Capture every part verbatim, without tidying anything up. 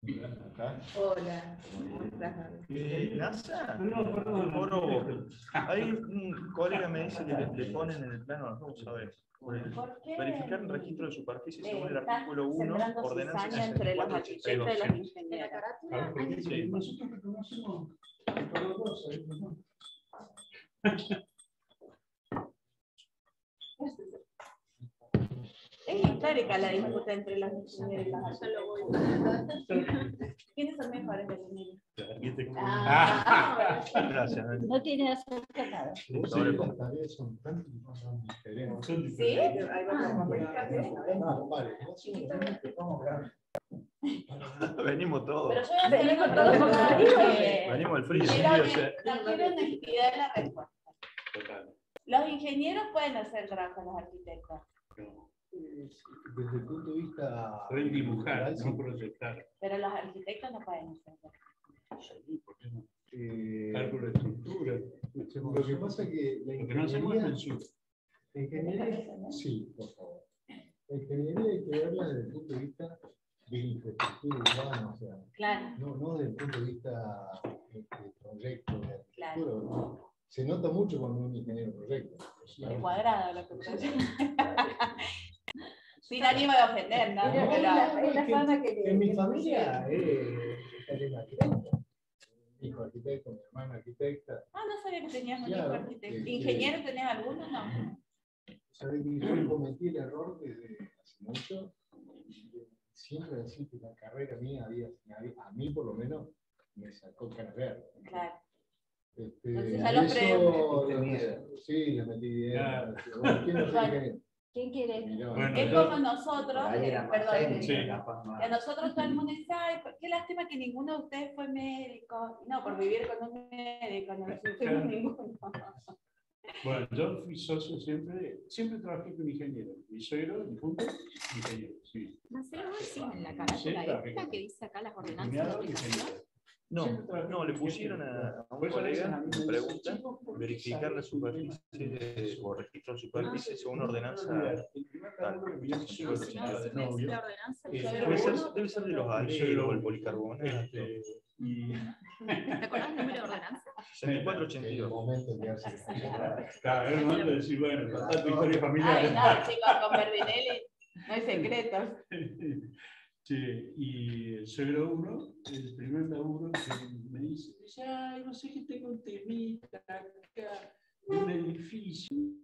Acá. Hola, ¿cómo estás? Eh, NASA, Oro, hay un colega me dice que le, le ponen en el plano, vamos a ver, verificar el registro de superficie según el artículo uno, ordenanza entre los sesenta y cuatro ochenta y dos. arquitectos y los ingenieros. Sí. Nosotros que conocemos los dos, ¿eh? ¿No? Es histórica la disputa entre los ingenieros y los arquitectos. ¿Quiénes son mejores de ingenieros? Ah, gracias. No tiene acento acá. Sí, las tareas son tan diferentes. Son ¿Sí? Ah, vale. Venimos todos. Pero yo voy a hacer venimos todos porque Venimos al frío. quiero, Sí, o sea. no quiero honestidad en la respuesta. Total. Los ingenieros pueden hacer trabajo a los arquitectos. Desde el punto de vista... Pueden dibujar, sí. no proyectar. Pero los arquitectos no pueden hacer trabajo. Sí, ¿por qué no? Eh, Cálculo de estructura. Lo que pasa es que la Porque no hacemos ingeniería... mención. La ingeniería... Sí, por favor. La ingeniería hay que verla desde el punto de vista de infraestructura urbana, o sea, Claro. no, no desde el punto de vista de, de proyecto, de arquitectura. Claro. Se nota mucho cuando un ingeniero proyecta. El cuadrado, lo que proyecta. Sin ánimo de ofender, ¿no? No, Pero, es la fama que en mi familia eh, es arquitecto. Mi hijo arquitecto, mi hermana arquitecta. ah, no sabía que tenías un hijo Claro, arquitecto. este, ¿Ingeniero tenés alguno? No. ¿Sabes que yo cometí el error desde hace mucho? Siempre decir que la carrera mía había, a mí por lo menos, me sacó caras verdes. Claro. Este, Entonces ya lo eso, pre- sí, le metí idea. Claro. Bueno, ¿quién no sabe qué? ¿Quién quiere? Mirá, Bueno, Es yo- como nosotros, eh, perdón, Sí. que a nosotros todo el mundo dice, ay, qué lástima que ninguno de ustedes fue médico. No, por vivir con un médico, no fuimos Claro. ninguno. Bueno, yo fui socio siempre, siempre trabajé con ingenieros. Mi suegro, mi punto, ingeniero. Sí. Marcelo, vos decís en la Sí, carátula trabajé esta con- que dice acá las ordenanzas de Cuñado, aplicación. ingeniero. No, Siempre trabajé no, con le ingenieros. pusieron a, a un Por eso a veces colega, a mí me me preguntan, dicen, "Chico, ¿por qué verificar la sabes un tema superficie de o registro de Ah, superficie según ordenanza. El primer cargo que me dio mi suegro, Bueno, Si que no, era si de me decís novio, la ordenanza, eh, yo Debe lo ser, uno. debe ser de los mi aleros suegro, o el policarbonato. este, y ¿Te acordás el número de ordenanza? sesenta y cuatro ochenta y en el dos. momento de quedarse. claro, era el momento de decir, bueno, contar tu historia Ay, familiar. no, chicos, con Verdinelli no hay secretos. Sí, y el suegro uno, el primer laburo que me dice, dice, ay, no sé qué tengo un temita acá, de un edificio.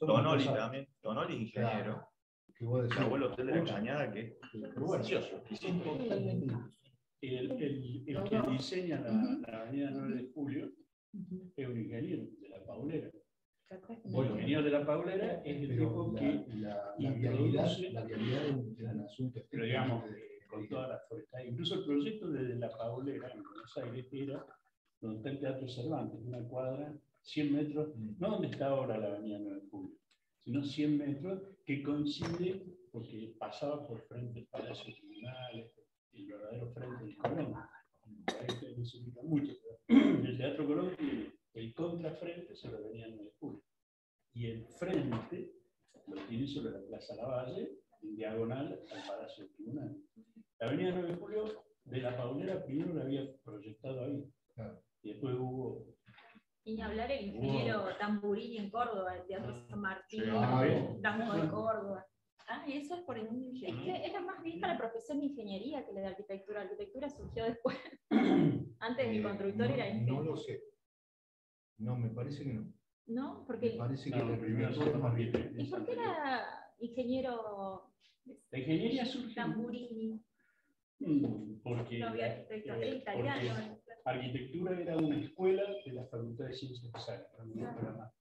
Tonoli también. Tonoli ingeniero. Claro. Que vos decís, El abuelo hotel de la Cañada, que pero bueno, precioso, exquisito. El, el, el que diseña la, la avenida nueve de julio es un ingeniero de la Paulera. El Bueno, ingeniero de la Paulera es el pero tipo la, que la, la vialidad, introduce, la vialidad es un, es un asunto pero digamos, estrictamente con todas las forestas. Incluso el proyecto de la Paulera en Buenos Aires era donde está el Teatro Cervantes, una cuadra, cien metros, no donde está ahora la avenida nueve de julio, sino cien metros, que coincide porque pasaba por frente del Palacio de Tribunales, el verdadero frente del Colón. Ahí no se ubica mucho, pero el Teatro Colón tiene el contrafrente sobre la avenida nueve de julio. Y el frente lo tiene sobre la Plaza Lavalle, en diagonal al Palacio de Tribunales. La avenida nueve de julio de la Paulera primero la había proyectado ahí. Claro. Y después hubo. Y ni hablar el ingeniero Tamburini en Córdoba, el Teatro San Martín, Claro. Tango de Córdoba. Ah, eso es por un Es ingeniero. que era más vieja la profesión de ingeniería que la de arquitectura. La arquitectura surgió después. Antes el Eh, constructor no, era no ingeniero. lo sé. No, me parece que no. ¿No? Me Porque, parece que No, el primero arquitecto es más bien. ¿y por qué era ingeniero La ingeniería surge. Tamburini? Mm, Porque, No había la- arquitecto, eh, era italiano. porque arquitectura era una escuela de la Facultad de Ciencias Exactas, era una escuela más.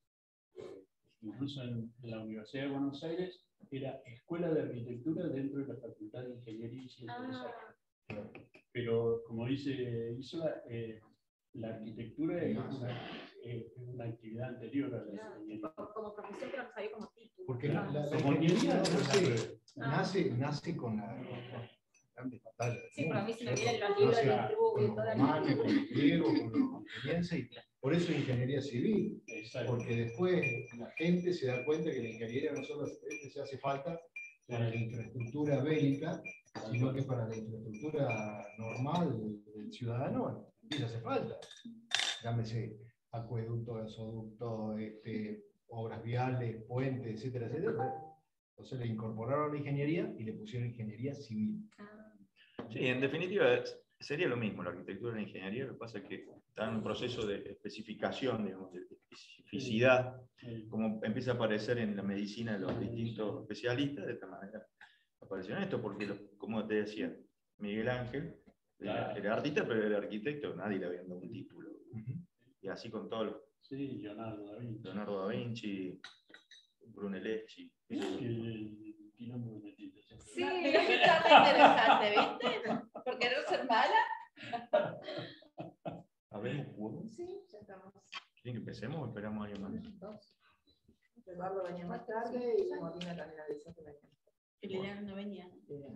Incluso en la Universidad de Buenos Aires era escuela de arquitectura dentro de la Facultad de Ingeniería y Ciencias Ah, Exactas. Pero como dice Isola, eh, la arquitectura es una, eh, es una actividad anterior a la ingeniería. como, como profesión, pero no sabía como título. Porque la, la, la Como ingeniería ingeniería, nace, nace, nace con la, con las grandes batallas. Sí, pero a mí se me ¿no? vienen los libros Nace de con Trubio y los toda romanos, la. con los griegos, con los atenienses, y por eso ingeniería civil. Exacto. Porque después la gente se da cuenta que la ingeniería no solo se hace falta para la infraestructura bélica, sino que para la infraestructura normal del ciudadano también hace falta. Llámese acueducto, gasoducto, este, obras viales, puentes, etcétera, etcétera. Entonces le incorporaron la ingeniería y le pusieron ingeniería civil. Sí, en definitiva es- sería lo mismo la arquitectura y la ingeniería, lo que pasa es que está en un proceso de especificación, digamos, de especificidad, Eh, como empieza a aparecer en la medicina de los distintos especialistas, de esta manera apareció en esto, porque, lo- como te decía, Miguel Ángel era, Claro. era artista, pero era arquitecto, nadie le había dado un título. Ujú. Y así con todos los, Sí, Leonardo da Vinci. Leonardo da Vinci, Brunelleschi. Es que el quilombo de Metita, sí. Sí, mira que está interesante, ¿viste? ¿Por qué no ser mala? ¿Habemos jugado? Sí, ya estamos. ¿Quieren que empecemos o esperamos a alguien más? Dos. Eduardo venía más tarde y Molina también avisó que venía. El Liliana no venía.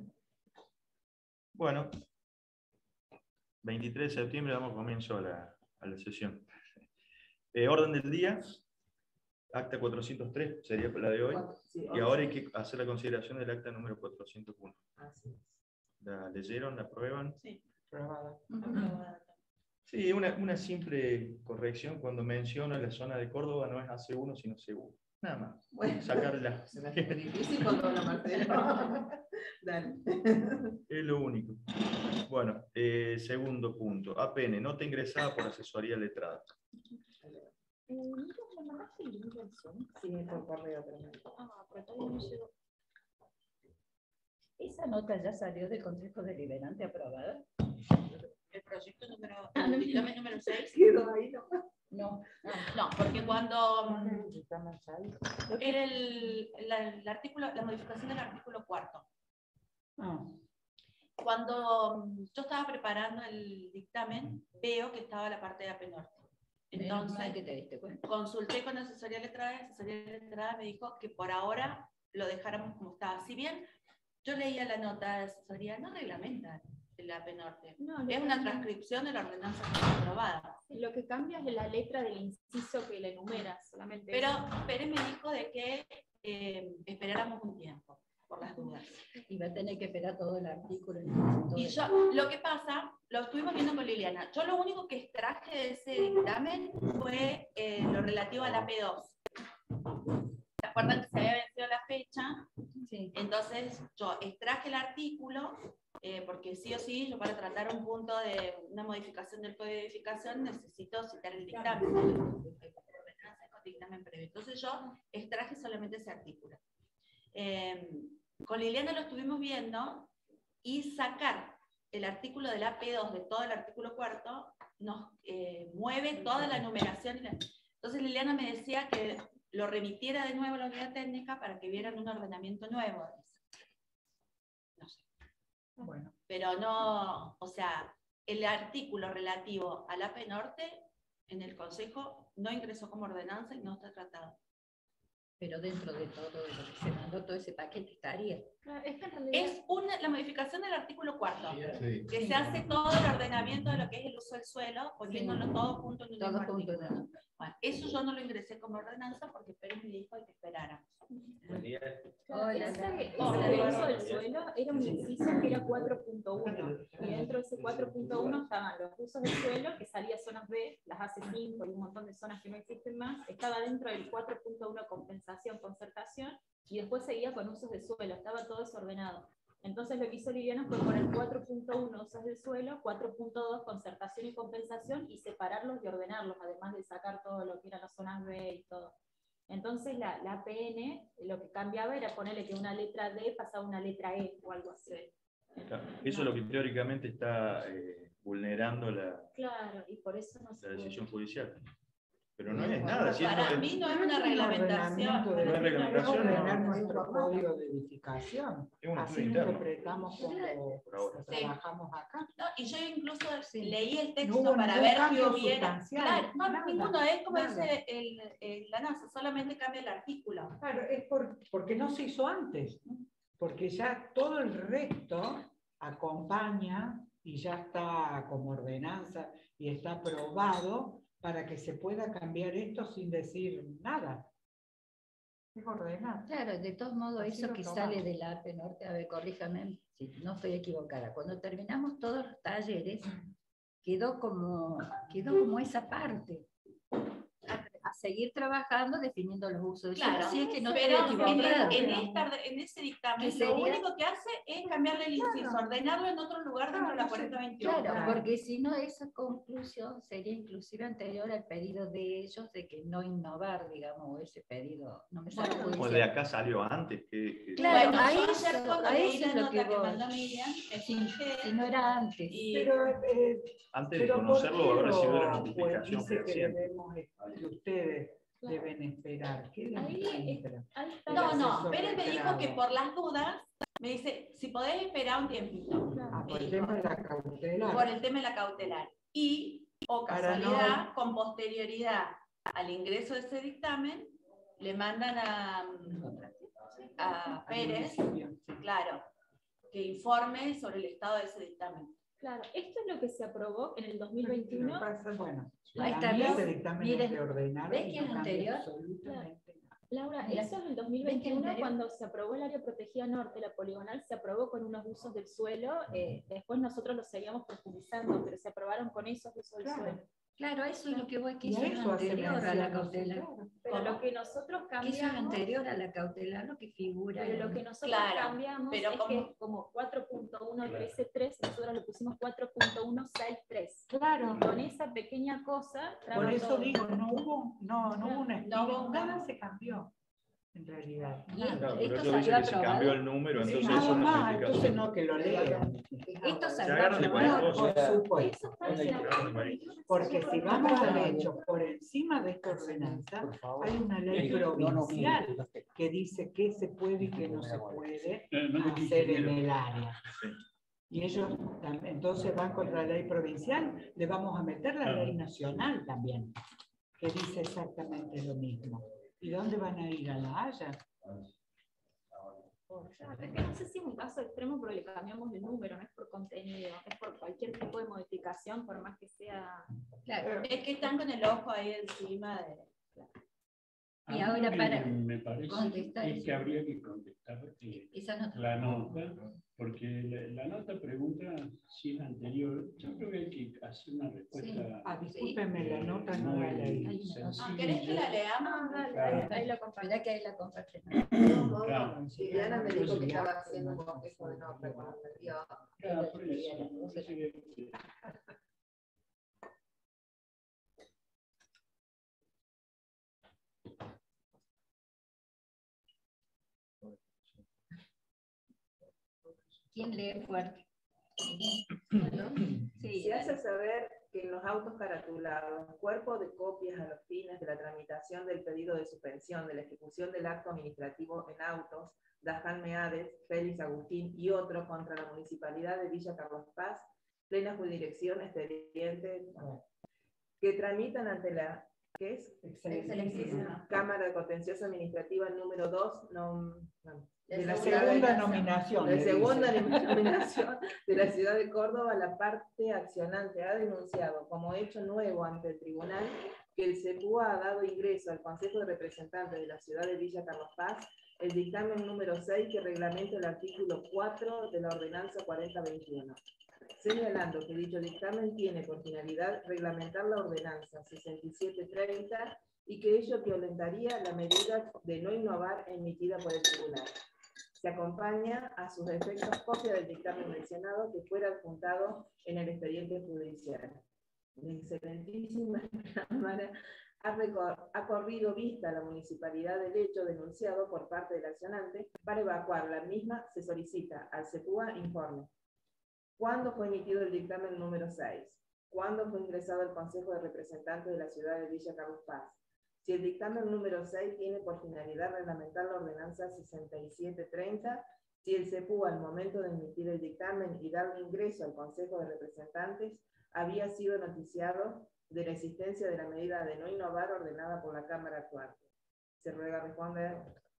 Bueno, veintitrés de septiembre damos comienzo a la, a la sesión. Eh, orden del día, acta cuatrocientos tres sería la de hoy, Sí, y ahora hay que hacer la consideración del acta número cuatrocientos uno. así es. ¿La leyeron? ¿La aprueban? Sí. Probada. Sí, una, una simple corrección, cuando menciona la zona de Córdoba no es A C uno sino C uno. Nada más. Bueno, Sacarla. se me hace difícil cuando habla Marcelo. Dale. Es lo único. Bueno, eh, segundo punto. A P N, nota ingresada por asesoría letrada. Eh, mira, ¿me mandaste el link del Zoom? Sí, por correo también. Ah, pero todavía no llegó. ¿Esa nota ya salió del Consejo Deliberante aprobada? El proyecto número, Ah, no, el dictamen número seis. Quedó ahí, ¿no? No. No, porque cuando mm, Estamos ahí. era el, la, el artículo, la modificación del artículo cuarto. Ah, Cuando mm, yo estaba preparando el dictamen, veo que estaba la parte de A P Norte. menos mal que Entonces, te diste cuenta. consulté con asesoría letrada y asesoría letrada me dijo que por ahora lo dejáramos como estaba. Si bien yo leía la nota de asesoría, no reglamenta el A P Norte. No, lo Es que una cambia- transcripción de la ordenanza que fue aprobada. Lo que cambia es la letra del inciso que la enumera, solamente. Pero eso. Pérez me dijo de que eh, esperáramos un tiempo, por las dudas. Y va a tener que esperar todo el artículo. Y, todo Y el- yo, lo que pasa, lo estuvimos viendo con Liliana. Yo lo único que extraje de ese dictamen fue eh, lo relativo a la P dos. ¿Se acuerdan que se había vencido la fecha? Sí. Entonces yo extraje el artículo, eh, porque sí o sí, yo para tratar un punto de una modificación del código de edificación necesito citar el dictamen. dictamen previo. Entonces yo extraje solamente ese artículo. Eh, con Liliana lo estuvimos viendo y sacar el artículo de la P dos de todo el artículo cuarto nos eh, mueve toda la numeración. Entonces Liliana me decía que lo remitiera de nuevo a la unidad técnica para que vieran un ordenamiento nuevo. No sé. Bueno. Pero no, o sea, el artículo relativo a la A P Norte en el Consejo no ingresó como ordenanza y no está tratado. Pero dentro de todo lo que se mandó, todo ese paquete estaría. Es que en realidad Es una, la modificación del artículo cuarto, Sí. que se hace todo el ordenamiento de lo que es el uso del suelo, poniéndolo Sí. todo junto en un Todo mismo junto, artículo. ¿no? Bueno, eso yo no lo ingresé como ordenanza porque Pérez me dijo que esperáramos. Claro, Hola, ese, Lara. ese Hola, del Eduardo. uso del suelo era un inciso que era cuatro punto uno y dentro de ese cuatro punto uno estaban los usos del suelo, que salía zonas B, las A C cinco y un montón de zonas que no existen más, estaba dentro del cuatro punto uno compensación, concertación, y después seguía con usos de suelo, estaba todo desordenado. Entonces lo que hizo Liliana fue poner cuatro punto uno usos del suelo, cuatro punto dos concertación y compensación, y separarlos y ordenarlos, además de sacar todo lo que eran las zonas B y todo. Entonces la, la A P N lo que cambiaba era ponerle que una letra D pasaba a una letra E o algo así. Claro, eso es lo que teóricamente está eh, vulnerando la, Claro, y por eso no se la puede. decisión judicial. Pero no es nada. Si Para esto es- mí no es una reglamentación. No es reglamentación, Es ordenar no. nuestro código de edificación. Es un Así estudio lo interno. interpretamos cuando Por ahora. Sí. trabajamos acá. No, y yo incluso Sí. leí el No texto hubo para ningún ver que cambio hubiera. sustancial, Claro, no, nada, ninguno, es como nada. dice el, el- la NASA, solamente cambia el artículo. Claro, es por- porque no se hizo antes, porque ya todo el resto acompaña y ya está como ordenanza y está aprobado para que se pueda cambiar esto sin decir nada. Es ordenar. Claro, de todos modos, Así eso lo que tomamos. sale de la A P Norte, a ver, corríjame si no estoy equivocada, cuando terminamos todos los talleres, quedó como, quedó como esa parte. A, a seguir trabajando definiendo los usos de Claro, suelo. Si es que no pero estoy en, equivocada. en esta- en ese dictamen ¿Qué lo sería? único que hace es cambiarle el inciso, ordenarlo en otro lugar dentro de la cuarenta veintiuno. Claro, porque si no, esa conclusión sería inclusive anterior al pedido de ellos de que no innovar, digamos, o ese pedido, no me sale Como de judicial. acá salió antes. Que, que- Claro, Bueno, a yo eso- ayer cuando a leí eso la es lo nota que que voy. mandó Miriam, me Si, fijé si no era antes. y Pero, eh, Antes de pero ¿por conocerlo, qué haber recibido la lo- notificación pues, dice que fehaciente. debemos, que ustedes Claro. deben esperar? ¿Qué les Ahí, encuentran? ahí está no, la- no, asesor Pérez me dijo letrado. que por las dudas, me dice, si podés esperar un tiempito, Ah, por me el dijo, tema de la cautelar. por el tema de la cautelar. Y, o Para no- casualidad, con posterioridad al ingreso de ese dictamen, le mandan a, a Pérez, Bien, sí. claro, que informe sobre el estado de ese dictamen. Claro, esto es lo que se aprobó en el dos mil veintiuno. Pasa, bueno, Ahí para está, mí ¿ves? ese dictamen Miren, es de ordenar ¿ves y que es no cambia anterior? absolutamente nada. Laura, Mira, eso en el dos mil ¿ves que veintiuno, anterior? cuando se aprobó el área protegida norte, la poligonal, se aprobó con unos usos del suelo. Eh, después nosotros los seguíamos profundizando, pero se aprobaron con esos usos del Claro. suelo. Claro, eso es lo que voy que Y eso a es eso hace anterior a la mención, cautelar. claro. Pero ¿Cómo? lo que nosotros Que eso es cambiamos, anterior a la cautelar, lo que figura. pero lo en- que nosotros Claro, cambiamos pero es como- que como cuatro punto uno trece tres, nosotros le pusimos cuatro punto uno sesenta y tres. Claro. Y con esa pequeña cosa, Por traba eso todo. digo, no hubo, no, no hubo una No hubo espina, un nada cambio. se cambió, en realidad. Y nada. Claro, pero Esto ellos salió dicen que se aprobado. cambió el número, Sí, entonces nada eso es una más, entonces modificación. no que lo lean. Esto Se salió agarran de aprobado. cualquier cosa. Por supuesto. Eso está en la- Porque si vamos a derechos por encima de esta ordenanza, hay una ley provincial que dice qué se puede y qué no se puede No, no le hacer en ingeniero. el área. Y ellos tam- entonces van contra la ley provincial, le vamos a meter la ley nacional también, que dice exactamente lo mismo. ¿Y dónde van a ir? ¿A La Haya? Es que no sé si es un caso extremo porque le cambiamos el número, no es por contenido, es por cualquier tipo de modificación, por más que sea. Claro. Es que están con el ojo ahí encima de... Y A mí ahora lo que para me parece contestar es eso. que habría que contestar eh, Esa nota. la nota, porque la, la nota pregunta si es anterior. Yo creo que hay que hacer una respuesta. Ah, discúlpeme, la nota no la leí. muy Hay una nota. Ah, sencilla. ¿querés que la leamos? Ah, dale, Claro. ahí, ahí la comparto. Mirá que ahí la comparten. Claro. Liliana me dijo que estaba haciendo un bosquejo de no reconocía. Claro, por eso, me parece que- ¿Quién lee fuerte? Sí, Se hace saber que en los autos caratulados, cuerpo de copias a los fines de la tramitación del pedido de suspensión de la ejecución del acto administrativo en autos, Daján Meades, Félix Agustín y otro contra la Municipalidad de Villa Carlos Paz, plena jurisdicción expediente, que tramitan ante la ¿qué es? Excelentísima. Cámara Contenciosa Administrativa número dos, no, no, De la ciudad segunda de- nominación. La le segunda dice. nominación de la ciudad de Córdoba, la parte accionante ha denunciado como hecho nuevo ante el tribunal que el CEPUA ha dado ingreso al Consejo de Representantes de la ciudad de Villa Carlos Paz el dictamen número seis que reglamenta el artículo cuatro de la ordenanza cuarenta veintiuno, señalando que dicho dictamen tiene por finalidad reglamentar la ordenanza sesenta y siete treinta y que ello violentaría la medida de no innovar emitida por el tribunal. Se acompaña a sus efectos copia del dictamen mencionado que fuera adjuntado en el expediente judicial. La excelentísima Cámara ha, recor ha corrido vista a la municipalidad del hecho denunciado por parte del accionante. Para evacuar la misma se solicita al CEPUA informe. ¿Cuándo fue emitido el dictamen número seis? ¿Cuándo fue ingresado al Consejo de Representantes de la ciudad de Villa Carlos Paz? Si el dictamen número seis tiene por finalidad reglamentar la ordenanza sesenta y siete treinta, si el CEPUA al momento de emitir el dictamen y darle ingreso al Consejo de Representantes había sido noticiado de la existencia de la medida de no innovar ordenada por la Cámara actuante. Se ruega responder.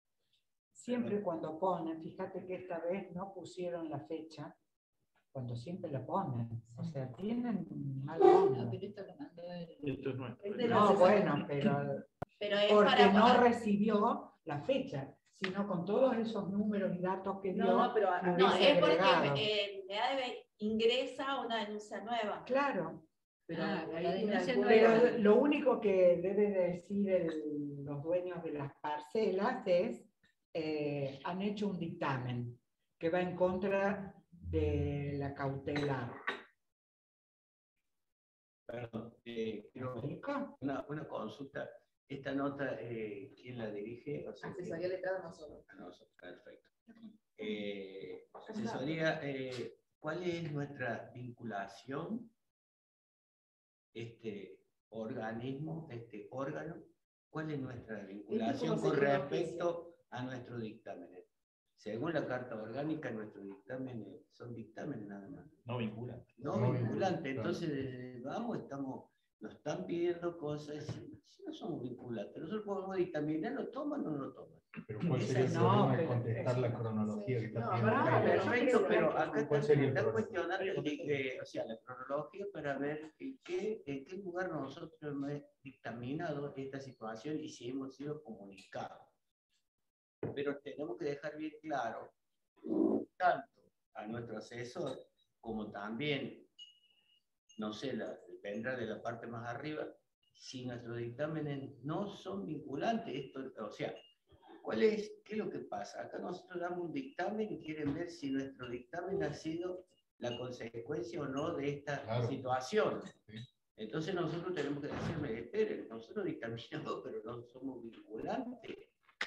Siempre cuando ponen, fíjate que esta vez no pusieron la fecha, cuando siempre la ponen. O sea, tienen mal onda. No, pero esto lo mandó el... Esto es nuestro. Es de la No, sesenta- bueno, pero Pero es porque para no poner- recibió la fecha, sino con todos esos números y datos que dio. No, no, pero lo No, hubiese es porque agregado. eh, MEADE ingresa una denuncia nueva. Claro, Pero Ah, ahí la tiene denuncia algún- nueva. pero lo único que deben decir el- los dueños de las parcelas es, eh, han hecho un dictamen que va en contra de la cautelar. Perdón, eh, quiero ¿Explico? una, una consulta. Esta nota, eh, ¿quién la dirige? O sea, Asesoría letrada nosotros. a nosotros, perfecto. Eh, asesoría, eh, ¿cuál es nuestra vinculación, este organismo, este órgano? ¿Cuál es nuestra vinculación con respecto a nuestros dictámenes? Según la Carta Orgánica, nuestros dictámenes son dictámenes nada más. No vincula. No No vinculante. vinculante, Entonces, eh, vamos, estamos, nos están pidiendo cosas, si, si no somos vinculantes, nosotros podemos dictaminar, ¿lo toman o no lo toman? Pero ¿cuál sería el Ese no, problema de pero- contestar la cronología que está No, pidiendo? no, Jaime? pero yo Perfecto, creo pero que- acá ¿Cuál está, sería el está problema? cuestionando el di- eh, o sea, la cronología para ver en qué, en qué lugar nosotros hemos dictaminado esta situación y si hemos sido comunicados. Pero tenemos que dejar bien claro, tanto a nuestro asesor como también, no sé, la, vendrá de la parte más arriba, si nuestros dictámenes no son vinculantes, esto, o sea, ¿cuál es, qué es lo que pasa? Acá nosotros damos un dictamen y quieren ver si nuestro dictamen ha sido la consecuencia o no de esta Claro. situación. Sí. Entonces nosotros tenemos que decirle, esperen, nosotros dictaminamos, pero no somos vinculantes.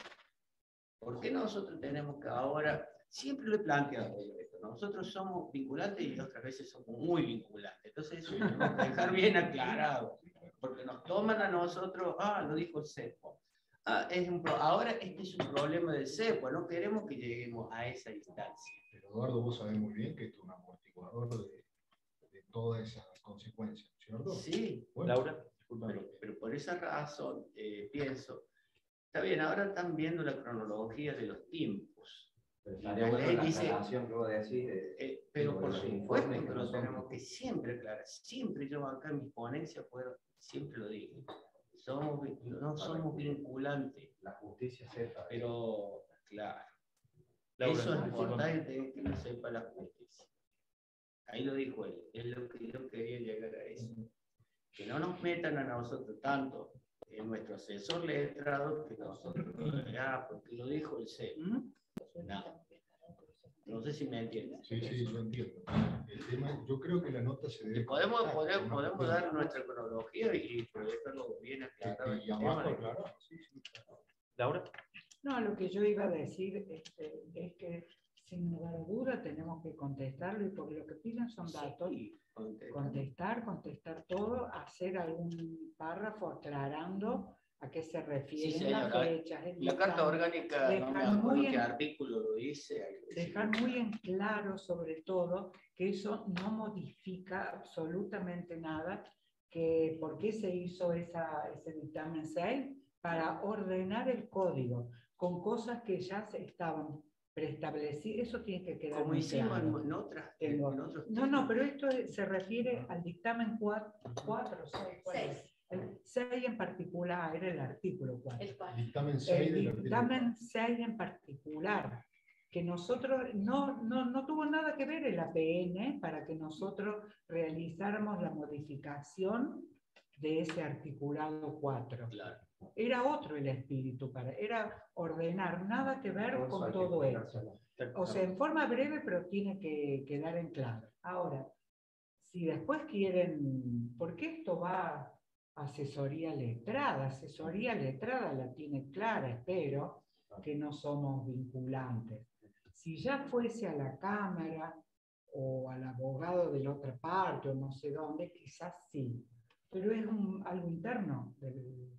¿Por qué nosotros tenemos que ahora, siempre lo he planteado esto, nosotros somos vinculantes y otras veces somos muy vinculantes? Entonces eso tenemos que dejar bien aclarado, porque nos toman a nosotros, ah, lo dijo el CEPO. Ah, es un pro- ahora este es un problema del CEPO, no queremos que lleguemos a esa instancia. Pero Eduardo, vos sabés muy bien que esto es un amortiguador de, de todas esas consecuencias, ¿cierto? Sí, Bueno, Laura, disculpa. pero, pero por esa razón eh, pienso, está bien, ahora están viendo la cronología de los tiempos. Pero Y está la bueno ley la dice- aclaración que vos decís de- Eh, pero Sí, por los supuesto informes que que lo no son- tenemos que siempre aclarar, siempre yo acá en mis ponencias puedo, siempre lo digo, somos, vi- no somos vinculantes, la justicia sepa. pero claro, Laura, eso es discúlpame. importante que lo sepa la justicia. Ahí lo dijo él, es lo que yo quería llegar a eso. Que no nos metan a nosotros tanto en nuestro asesor letrado que nosotros, ah, porque lo dijo el C E P. ¿Mm? No. No sé si me entienden. sí, sí, yo entiendo. El tema, yo creo que la nota se debe... Podemos, contestar, podemos, ¿no? podemos dar nuestra cronología y dejarlo bien aclarado. Y abajo, claro, sí, sí. Laura. No, lo que yo iba a decir este, es que sin lugar a duda tenemos que contestarlo y porque lo que piden son datos. Sí, contestar. Contestar, contestar todo, hacer algún párrafo aclarando a qué se refieren Sí, las señora. fechas. el La carta dictamen. orgánica, no me Dejar acuerdo muy qué en- artículo lo dice. algo así. Dejar muy en claro, sobre todo, que eso no modifica absolutamente nada, que por qué se hizo esa, ese dictamen seis, para ordenar el código, con cosas que ya se estaban preestablecidas. Eso tiene que quedar Como muy hicimos claro. en, en otras. Tengo- en otros No, no, pero esto se refiere al dictamen cuatro, seis, ¿cuál es? Seis. El seis en particular, era el artículo cuatro. El cual. Dictamen seis El del artículo dictamen seis en particular, que nosotros no, no, no tuvo nada que ver el A P N para que nosotros realizáramos la modificación de ese articulado cuatro. Claro. Era otro el espíritu, para, era ordenar, nada que ver Eso con hay que todo eso. explicárselo. O sea, en forma breve, pero tiene que quedar en claro. Ahora, si después quieren, porque esto va a asesoría letrada, asesoría letrada la tiene clara, espero, que no somos vinculantes. Si ya fuese a la Cámara o al abogado de la otra parte o no sé dónde, quizás sí, pero es un, algo interno del,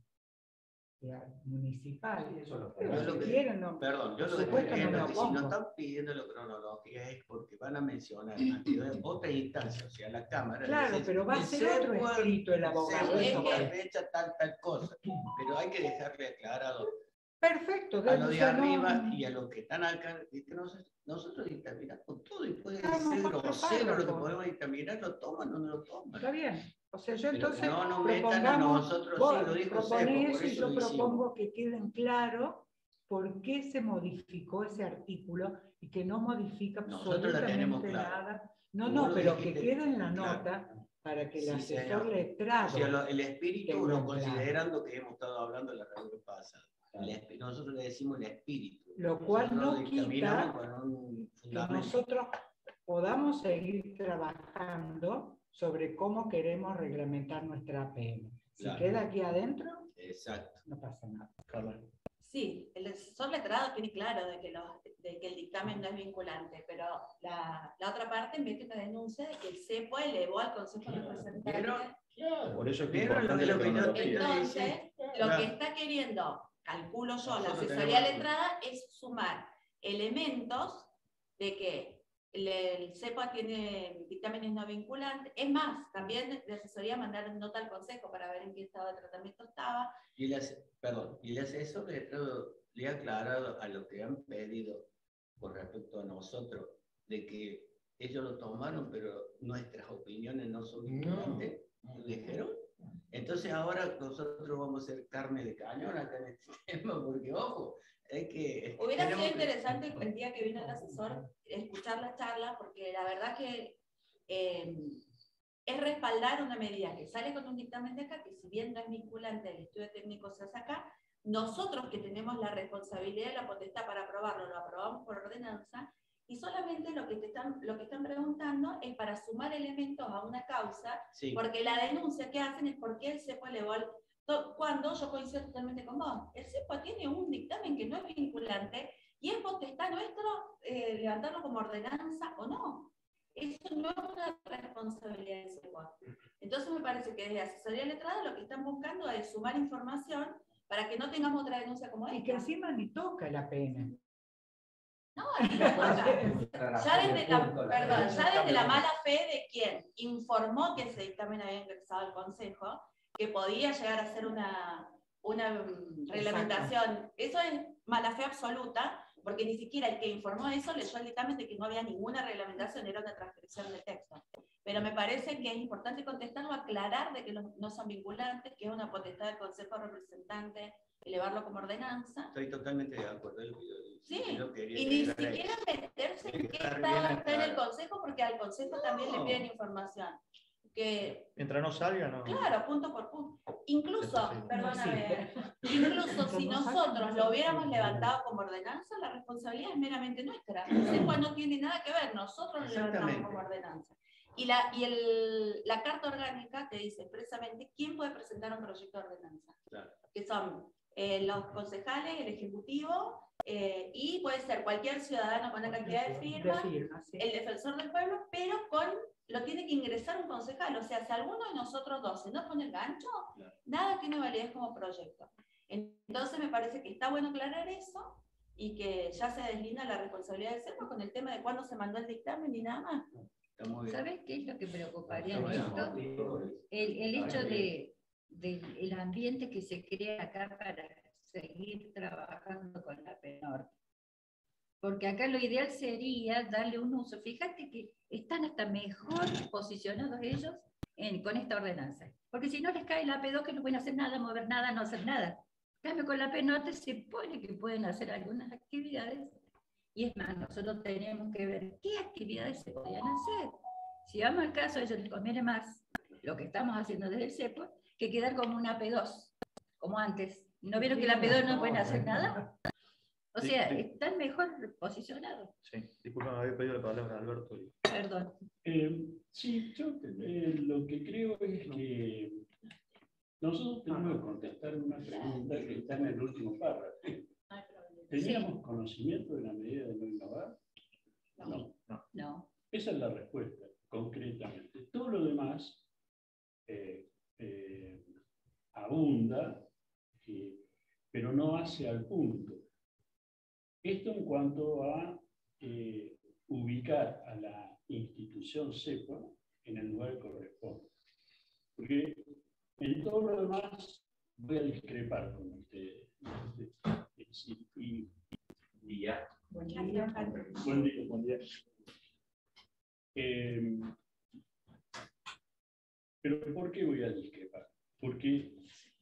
de- municipal. Eso lo Pero Yo lo si que- quieren, no, Perdón, yo por lo que supuesto entiendo no es me que si nos opongo. están pidiendo la cronología es porque van a mencionar actividades, otras instancias, o sea, la Cámara. Claro, dice, pero va a el ser otro CEPUA escrito el abogado. según eso esta voy. fecha, tal, tal cosa. Pero hay que dejarle aclarado Perfecto. a lo o de sea, no- arriba y a los que están acá, y que nos- nosotros dictaminamos todo y puede Hagamos ser cuatro grosero lo que párrafos. podemos dictaminar, lo toman o no lo toman. Está bien. O sea, yo Pero entonces no nos metan a propongamos, nosotros, vos sí, lo dijo proponés Sepo, por eso y eso yo lo hicimos. propongo que queden claro por qué se modificó ese artículo y que no modifica Nosotros la tenemos absolutamente clara. nada. No, Vos no, lo pero que dijiste, quede en la claro. nota para que el Sí, asesor señor. letrado. O sea, lo- el espíritu, tenga no claro. considerando que hemos estado hablando en la reunión pasada. El espi- nosotros le decimos el espíritu. Lo cual Nosotros no lo dictaminamos quita con un que fundamento. nosotros podamos seguir trabajando sobre cómo queremos reglamentar nuestra A P M. Si Claro. queda aquí adentro, Exacto. no pasa nada. Sí, el asesor letrado tiene claro de que, los- de que el dictamen no es vinculante, pero la, la otra parte mete una denuncia de que el CEPUA elevó al Consejo Representante. ¿Vieron? Por eso es que Pero lo importante de la lo que yo te- cronología. Entonces, lo Claro. que está queriendo, calculo yo, la Nosotros asesoría tenemos- letrada es sumar elementos de que el, el CEPUA tiene dictámenes no vinculantes. Es más, también de asesoría mandaron nota al Consejo para ver en qué estado de tratamiento estaba. Y el, ase- perdón, y el asesor letrado le ha aclarado a lo que han pedido con respecto a nosotros, de que ellos lo tomaron, pero nuestras opiniones no son vinculantes. ¿Lo dijeron? Entonces ahora nosotros vamos a ser carne de cañón acá en este tema, porque ojo, es que... Hubiera tenemos sido que- interesante el día que vino el asesor escuchar la charla, porque la verdad que eh, es respaldar una medida que sale con un dictamen de acá, que si bien no es vinculante, el estudio técnico se hace acá, nosotros que tenemos la responsabilidad y la potestad para aprobarlo, lo aprobamos por ordenanza, y solamente lo que, te están, lo que están preguntando es para sumar elementos a una causa, Sí. porque la denuncia que hacen es porque el CEPUA elevó al... to- Cuando yo coincido totalmente con vos, el CEPUA tiene un dictamen que no es vinculante y es potestad nuestro eh, levantarlo como ordenanza o no. Eso no es una responsabilidad del CEPUA. Entonces me parece que desde asesoría letrada lo que están buscando es sumar información para que no tengamos otra denuncia como Y que esta. encima ni toca la pena. No, ni la toca. Ya desde la, perdón, ya desde la mala fe de quien informó que ese dictamen había ingresado al Consejo, que podía llegar a ser una, una mm, reglamentación. Eso es mala fe absoluta, porque ni siquiera el que informó eso leyó el dictamen de que no había ninguna reglamentación, era una transcripción de texto. Pero me parece que es importante contestarlo, aclarar de que los- no son vinculantes, que es una potestad del Consejo Representante elevarlo como ordenanza. Estoy totalmente de acuerdo. Yo- yo- Sí, yo quería y ni llegar a siquiera eso. meterse en qué Dejar estado bien está en el aclarado. Consejo, porque al Consejo también le No. piden información. Que, Mientras no salga, no. claro, punto por punto. Incluso, Eso sí. perdóname, incluso si Como sacan, nosotros no lo se hubiéramos puede. levantado como ordenanza, la responsabilidad es meramente nuestra. El CEPUA no tiene nada que ver, nosotros lo levantamos Exactamente. como ordenanza. Y, la, y el, la Carta Orgánica te dice expresamente quién puede presentar un proyecto de ordenanza. Claro. Que son eh, los concejales, el ejecutivo, eh, y puede ser cualquier ciudadano con la cantidad de firmas, De firmas, sí. el defensor del pueblo, pero con lo tiene que ingresar un concejal. O sea, si alguno de nosotros dos se nos pone el gancho, Claro. nada tiene validez como proyecto. Entonces me parece que está bueno aclarar eso y que ya se deslinda la responsabilidad del CERPA con el tema de cuándo se mandó el dictamen y nada más. ¿Sabes qué es lo que preocuparía en esto? El, el hecho de, de el ambiente que se crea acá para seguir trabajando con la P Norte. Porque acá lo ideal sería darle un uso. Fíjate que están hasta mejor posicionados ellos en, con esta ordenanza. Porque si no les cae la P dos, que no pueden hacer nada, mover nada, no hacer nada. En cambio, con la P Norte se pone que pueden hacer algunas actividades. Y es más, nosotros tenemos que ver qué actividades se podían hacer. Si vamos al caso, a ellos les conviene más lo que estamos haciendo desde el CEPO que quedar como una P dos, como antes. ¿No vieron que la P dos no pueden hacer nada? O sea, Sí, sí. están mejor posicionados. Sí, disculpa, me había pedido la palabra Alberto. Perdón. Eh, sí, yo eh, lo que creo es que nosotros tenemos que contestar una pregunta que está en el último párrafo. ¿Teníamos conocimiento de la medida de no innovar? No. No. No. Esa es la respuesta, concretamente. Todo lo demás eh, eh, abunda, eh, pero no hace al punto. Esto en cuanto a eh, ubicar a la institución CEPA en el lugar que corresponde. Porque en todo lo demás voy a discrepar con ustedes. Y, y ya. Buen día. Buen día, buen día. Eh, pero ¿por qué voy a discrepar? Porque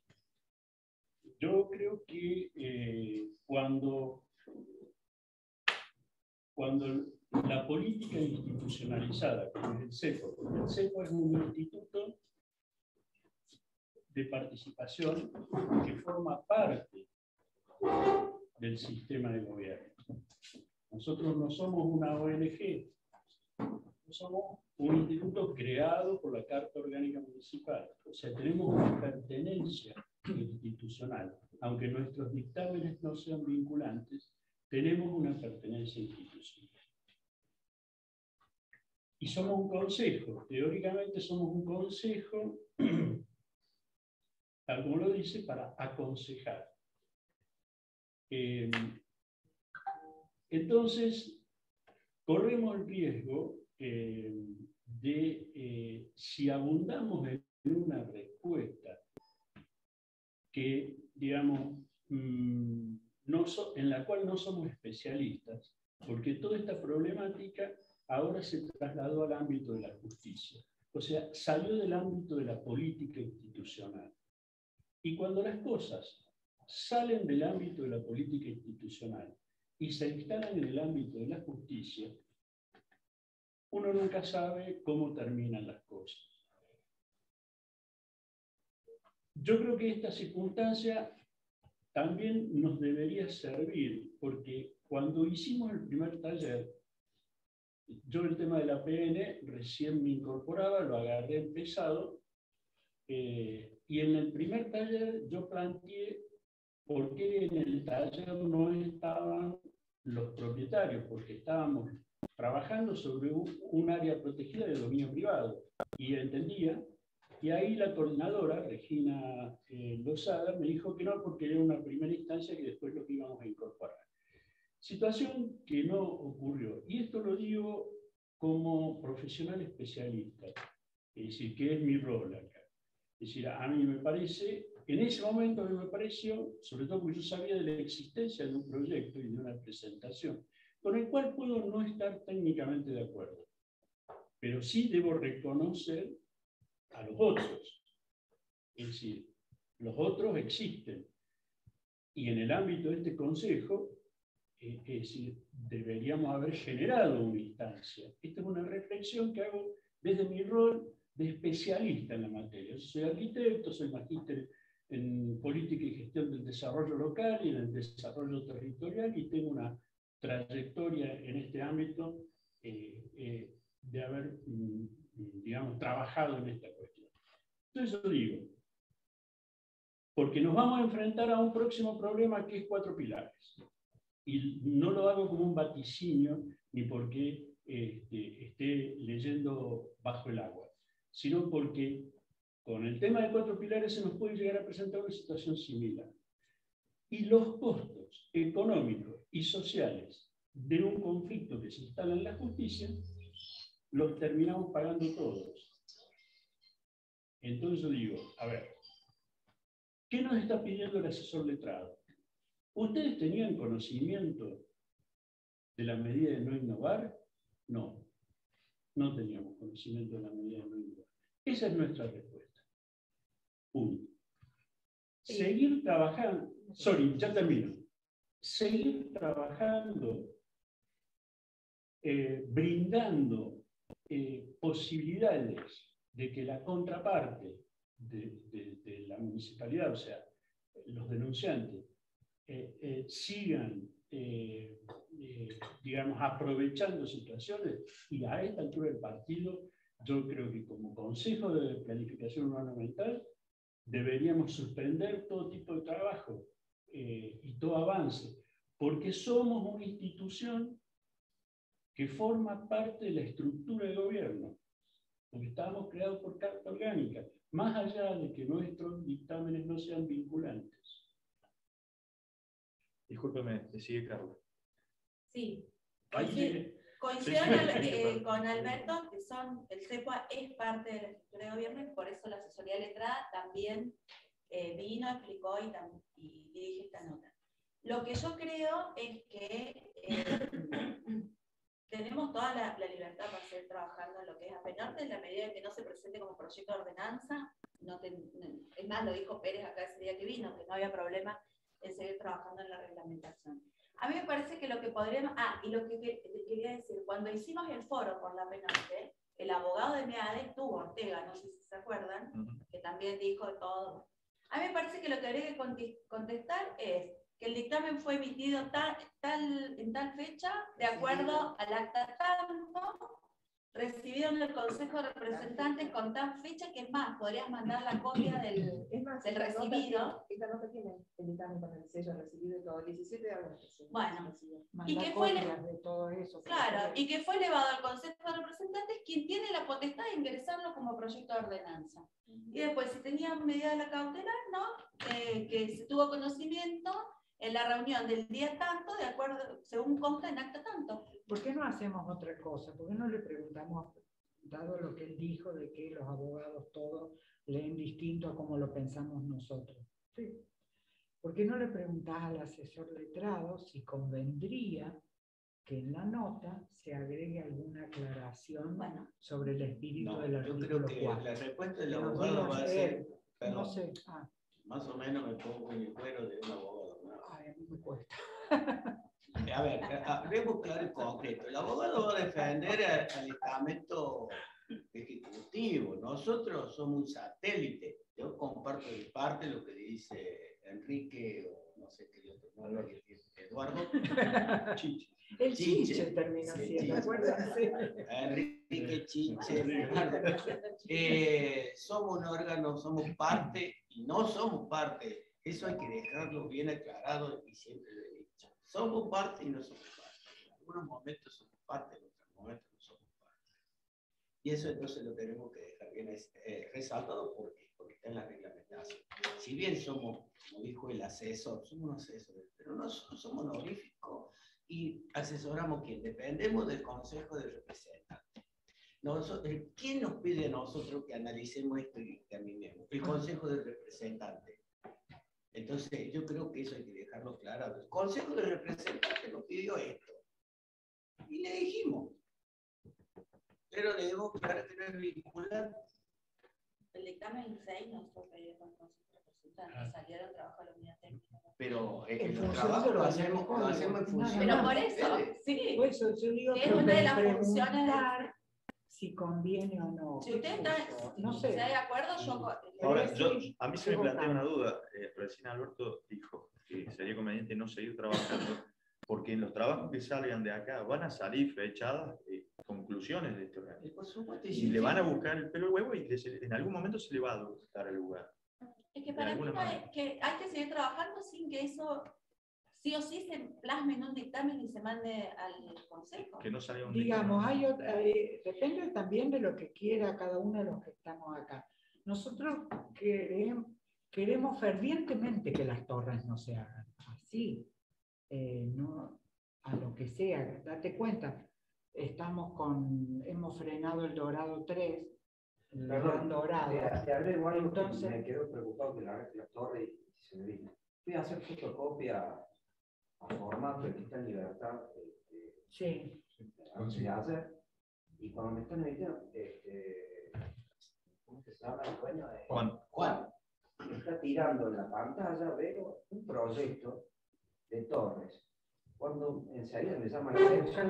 yo creo que eh, cuando, cuando la política institucionalizada, como es el CEPO, porque el CEPO es un instituto de participación que forma parte del sistema de gobierno. Nosotros no somos una O N G, somos un instituto creado por la Carta Orgánica Municipal. O sea, tenemos una pertenencia institucional. Aunque nuestros dictámenes no sean vinculantes, tenemos una pertenencia institucional. Y somos un consejo. Teóricamente somos un consejo, tal como lo dice, para aconsejar. Eh, entonces, corremos el riesgo eh, de, eh, si abundamos en una respuesta que, digamos, mmm, no so, en la cual no somos especialistas, porque toda esta problemática ahora se trasladó al ámbito de la justicia. O sea, salió del ámbito de la política institucional. Y cuando las cosas salen del ámbito de la política institucional y se instalan en el ámbito de la justicia, uno nunca sabe cómo terminan las cosas. Yo creo que esta circunstancia también nos debería servir, porque cuando hicimos el primer taller, yo el tema de la P N recién me incorporaba, lo agarré empezado, eh, y en el primer taller yo planteé por qué en el taller no estaban los propietarios, porque estábamos trabajando sobre un, un área protegida de dominio privado, y entendía, y ahí la coordinadora, Regina eh, Lozada, me dijo que no, porque era una primera instancia que después lo que íbamos a incorporar. Situación que no ocurrió, y esto lo digo como profesional especialista, es decir, que es mi rol acá. Es decir, a mí me parece, en ese momento a mí me pareció, sobre todo porque yo sabía de la existencia de un proyecto y de una presentación, con el cual puedo no estar técnicamente de acuerdo, pero sí debo reconocer a los otros. Es decir, los otros existen. Y en el ámbito de este consejo, eh, es decir, deberíamos haber generado una instancia. Esta es una reflexión que hago desde mi rol de especialista en la materia. Yo soy arquitecto, soy magíster en política y gestión del desarrollo local y en el desarrollo territorial, y tengo una trayectoria en este ámbito eh, eh, de haber, mm, digamos, trabajado en esta cuestión. Entonces yo digo, porque nos vamos a enfrentar a un próximo problema que es cuatro pilares. Y no lo hago como un vaticinio, ni porque este, esté leyendo bajo el agua, sino porque con el tema de cuatro pilares se nos puede llegar a presentar una situación similar. Y los costos económicos y sociales de un conflicto que se instala en la justicia, los terminamos pagando todos. Entonces yo digo, a ver, ¿qué nos está pidiendo el asesor letrado? ¿Ustedes tenían conocimiento de la medida de no innovar? No, no teníamos conocimiento de la medida de no innovar. Esa es nuestra respuesta. Uno. Seguir trabajando, sorry, ya termino. Seguir trabajando, eh, brindando eh, posibilidades de que la contraparte de, de, de la municipalidad, o sea, los denunciantes, eh, eh, sigan, eh, eh, digamos, aprovechando situaciones, y a esta altura del partido, yo creo que como Consejo de Planificación Ornamental deberíamos suspender todo tipo de trabajo eh, y todo avance, porque somos una institución que forma parte de la estructura de gobierno, porque estamos creados por carta orgánica, más allá de que nuestros dictámenes no sean vinculantes. Discúlpeme, te sigue Carlos. Sí. Ahí Coincido Sí, sí, sí, eh, sí. con Alberto, que son, el CEPUA es parte de la estructura de gobierno y por eso la asesoría letrada también eh, vino, explicó y, tam, y dirige esta nota. Lo que yo creo es que eh, tenemos toda la, la libertad para seguir trabajando en lo que es A P Norte, en la medida en que no se presente como proyecto de ordenanza. No te, es más, lo dijo Pérez acá ese día que vino, que no había problema en seguir trabajando en la reglamentación. A mí me parece que lo que podríamos... Ah, y lo que, que, que quería decir, cuando hicimos el foro por la A P Norte, el abogado de MEADE estuvo, Ortega, no sé si se acuerdan, uh-huh. que también dijo todo. A mí me parece que lo que habría que contestar es que el dictamen fue emitido tal, tal, en tal fecha, de acuerdo al acta tanto, recibido en el Consejo de Representantes con tal fecha, que es más, podrías mandar la copia del, es más, del esta recibido. Nota, esta nota tiene el dictamen con el sello recibido y todo, diecisiete de agosto. Bueno, Manda y que fue de todo eso. Claro, y que fue elevado al Consejo de Representantes, quien tiene la potestad de ingresarlo como proyecto de ordenanza. Uh-huh. Y después, si tenían medida de la cautelar, ¿no? Eh, que se tuvo conocimiento en la reunión del día tanto, de acuerdo, según consta en acta tanto. ¿Por qué no hacemos otra cosa? ¿Por qué no le preguntamos, dado lo que él dijo de que los abogados todos leen distinto a como lo pensamos nosotros? Sí. ¿Por qué no le preguntás al asesor letrado si convendría que en la nota se agregue alguna aclaración bueno, sobre el espíritu no, del artículo yo creo que cuatro? La respuesta del que abogado va a ser, perdón, no sé, ah. más o menos me pongo en el cuero de un abogado, ¿no? Ay, a mí me cuesta. A ver, hablemos claro y concreto. El abogado va a defender al estamento ejecutivo. Nosotros somos un satélite. Yo comparto de parte lo que dice Enrique, o no sé qué otro nombre, Eduardo. Chiche. El Chiche, Chiche terminó sí, siendo, Chiche. ¿acuerdan? Sí. Enrique Chiche. Eh, somos un órgano, somos parte y no somos parte. Eso hay que dejarlo bien aclarado y siempre lo he dicho. Somos parte y no somos parte. En algunos momentos somos parte, en otros momentos no somos parte. Y eso entonces lo tenemos que dejar bien eh, resaltado porque, porque está en la reglamentación. Si bien somos, como dijo el asesor, somos un asesor, pero no somos, somos honoríficos y asesoramos quien dependemos del Consejo de Representantes. Nosotros, ¿quién nos pide a nosotros que analicemos esto y terminemos? El Consejo de Representantes. Entonces, yo creo que eso hay que dejarlo claro. El Consejo de Representantes nos pidió esto. Y le dijimos. Pero le digo claro que no es vinculante. El dictamen seis no fue pedido por el Consejo de Representantes. Salieron trabajo de la unidad técnica. Pero eh, el trabajo lo hacemos, lo hacemos en función. Pero por eso, sí. Por eso yo digo que es una de las funciones de... si conviene o no. Si usted está, no si sé. está de acuerdo, yo... Ahora, yo, a mí se me plantea una duda. Eh, recién Alberto dijo que sería conveniente no seguir trabajando, porque en los trabajos que salgan de acá van a salir fechadas eh, conclusiones de este organismo. Por supuesto, y le van a buscar el pelo al huevo y les, en algún momento se le va a dar el lugar. Es que para mí no hay, que hay que seguir trabajando sin que eso sí o sí se plasme en un dictamen y se mande al Consejo. Que no salga un Digamos, hay otra, eh, depende también de lo que quiera cada uno de los que estamos acá. Nosotros queremos, queremos fervientemente que las torres no se hagan así, eh, no, a lo que sea. Date cuenta, estamos con, hemos frenado el Dorado tres, el Gran Dorado. Te, te agrego algo. Entonces, que me quedo preocupado que la, la torre y se me vino. Fui a hacer fotocopia a formato que está en libertad. Este, sí. Antes de hacer. Y cuando me están editando, este, ¿cómo se llama el dueño? De, Juan. Juan. Está tirando en la pantalla, veo un proyecto de torres. Cuando enseguida me llaman la atención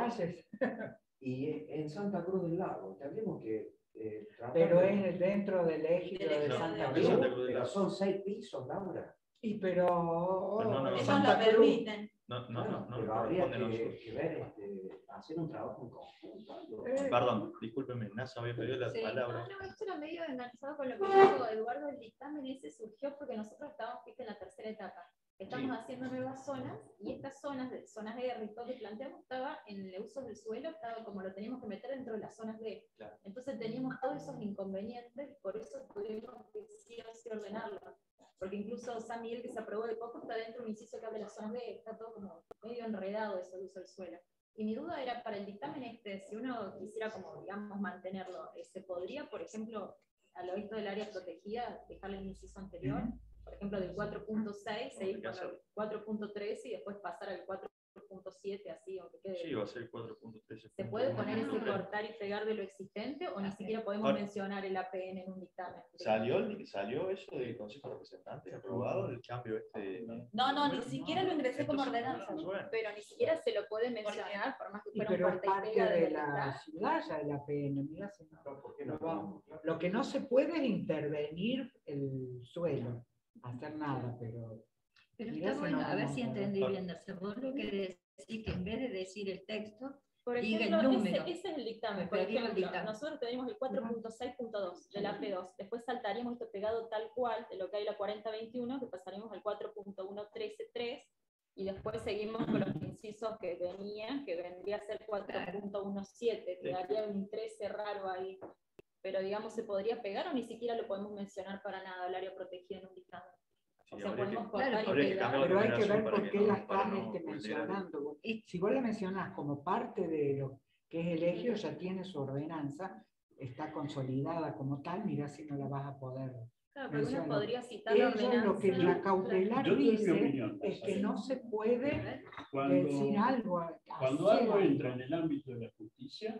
y en Santa Cruz del Lago, tendríamos que eh, pero de... es dentro del ejido de Santa Cruz. Pero son seis pisos, Laura. Y pero, pero no, no, eso lo permiten. No, no, no, no, pero no habría que, nosotros. que ver, este, hacer un trabajo en conjunto. Eh, Perdón, discúlpeme, Nasa había pedido la sí, palabra. No, no, esto era medio enganchado con lo que dijo Eduardo. El dictamen ese surgió porque nosotros estábamos en la tercera etapa. Estamos sí. haciendo nuevas zonas y estas zonas, de, zonas de R y todo que planteamos, estaba en el uso del suelo, estaba como lo teníamos que meter dentro de las zonas D. Claro. Entonces teníamos todos esos inconvenientes, por eso tuvimos que sí o sí ordenarlo. Porque incluso San Miguel, que se aprobó de poco, está dentro de un inciso que habla de las zonas D, está todo como medio enredado eso del uso del suelo. Y mi duda era para el dictamen este, si uno quisiera como, digamos, mantenerlo, ¿se podría, por ejemplo, a lo visto del área protegida, dejarle el inciso anterior? Uh-huh. Por ejemplo, del cuatro punto seis, seguir con el cuatro punto tres y después pasar al cuatro punto siete, así, aunque quede. Sí, va a ser el cuatro punto tres. ¿Se puede poner ese cortar y pegar de lo existente o ni siquiera podemos Ahora, mencionar el A P N en un dictamen? ¿Salió, ¿Salió eso del Consejo de Representantes aprobado, el cambio este? No, no, ni siquiera lo ingresé como ordenanza. Bueno. Pero ni siquiera se lo puede mencionar, por más que fuera pero un corta parte y pega de la ciudad ya del A P N. Mirá, si no, no, ¿por qué no vamos? Lo que no se puede es intervenir el suelo. Hacer nada, pero... Pero está bueno, no a ver si entendí bien, vos lo que decís que en vez de decir el texto, por diga ejemplo, el número. Ese, ese es el dictamen. Por ejemplo, el dictamen. Nosotros tenemos el cuatro punto seis punto dos de la P dos, después saltaríamos esto pegado tal cual de lo que hay la cuarenta veintiuno, que pasaríamos al cuatro punto uno trece tres, y después seguimos con los incisos que venían, que vendría a ser cuatro punto diecisiete, quedaría un trece raro ahí. Pero digamos, ¿se podría pegar o ni siquiera lo podemos mencionar para nada, el área protegida en un dictamen? Sí, o sea, podemos cortar y pegar. Pero hay que ver por qué la están este, mencionando. Si vos la mencionás como parte de lo que es el ejido, ya tiene su ordenanza, está consolidada como tal, mirá si no la vas a poder Claro, pero uno podría citar la ordenanza. Lo que la cautelar Yo dice opinión, es que no se puede cuando, decir algo. Cuando algo entra en el ámbito de la justicia,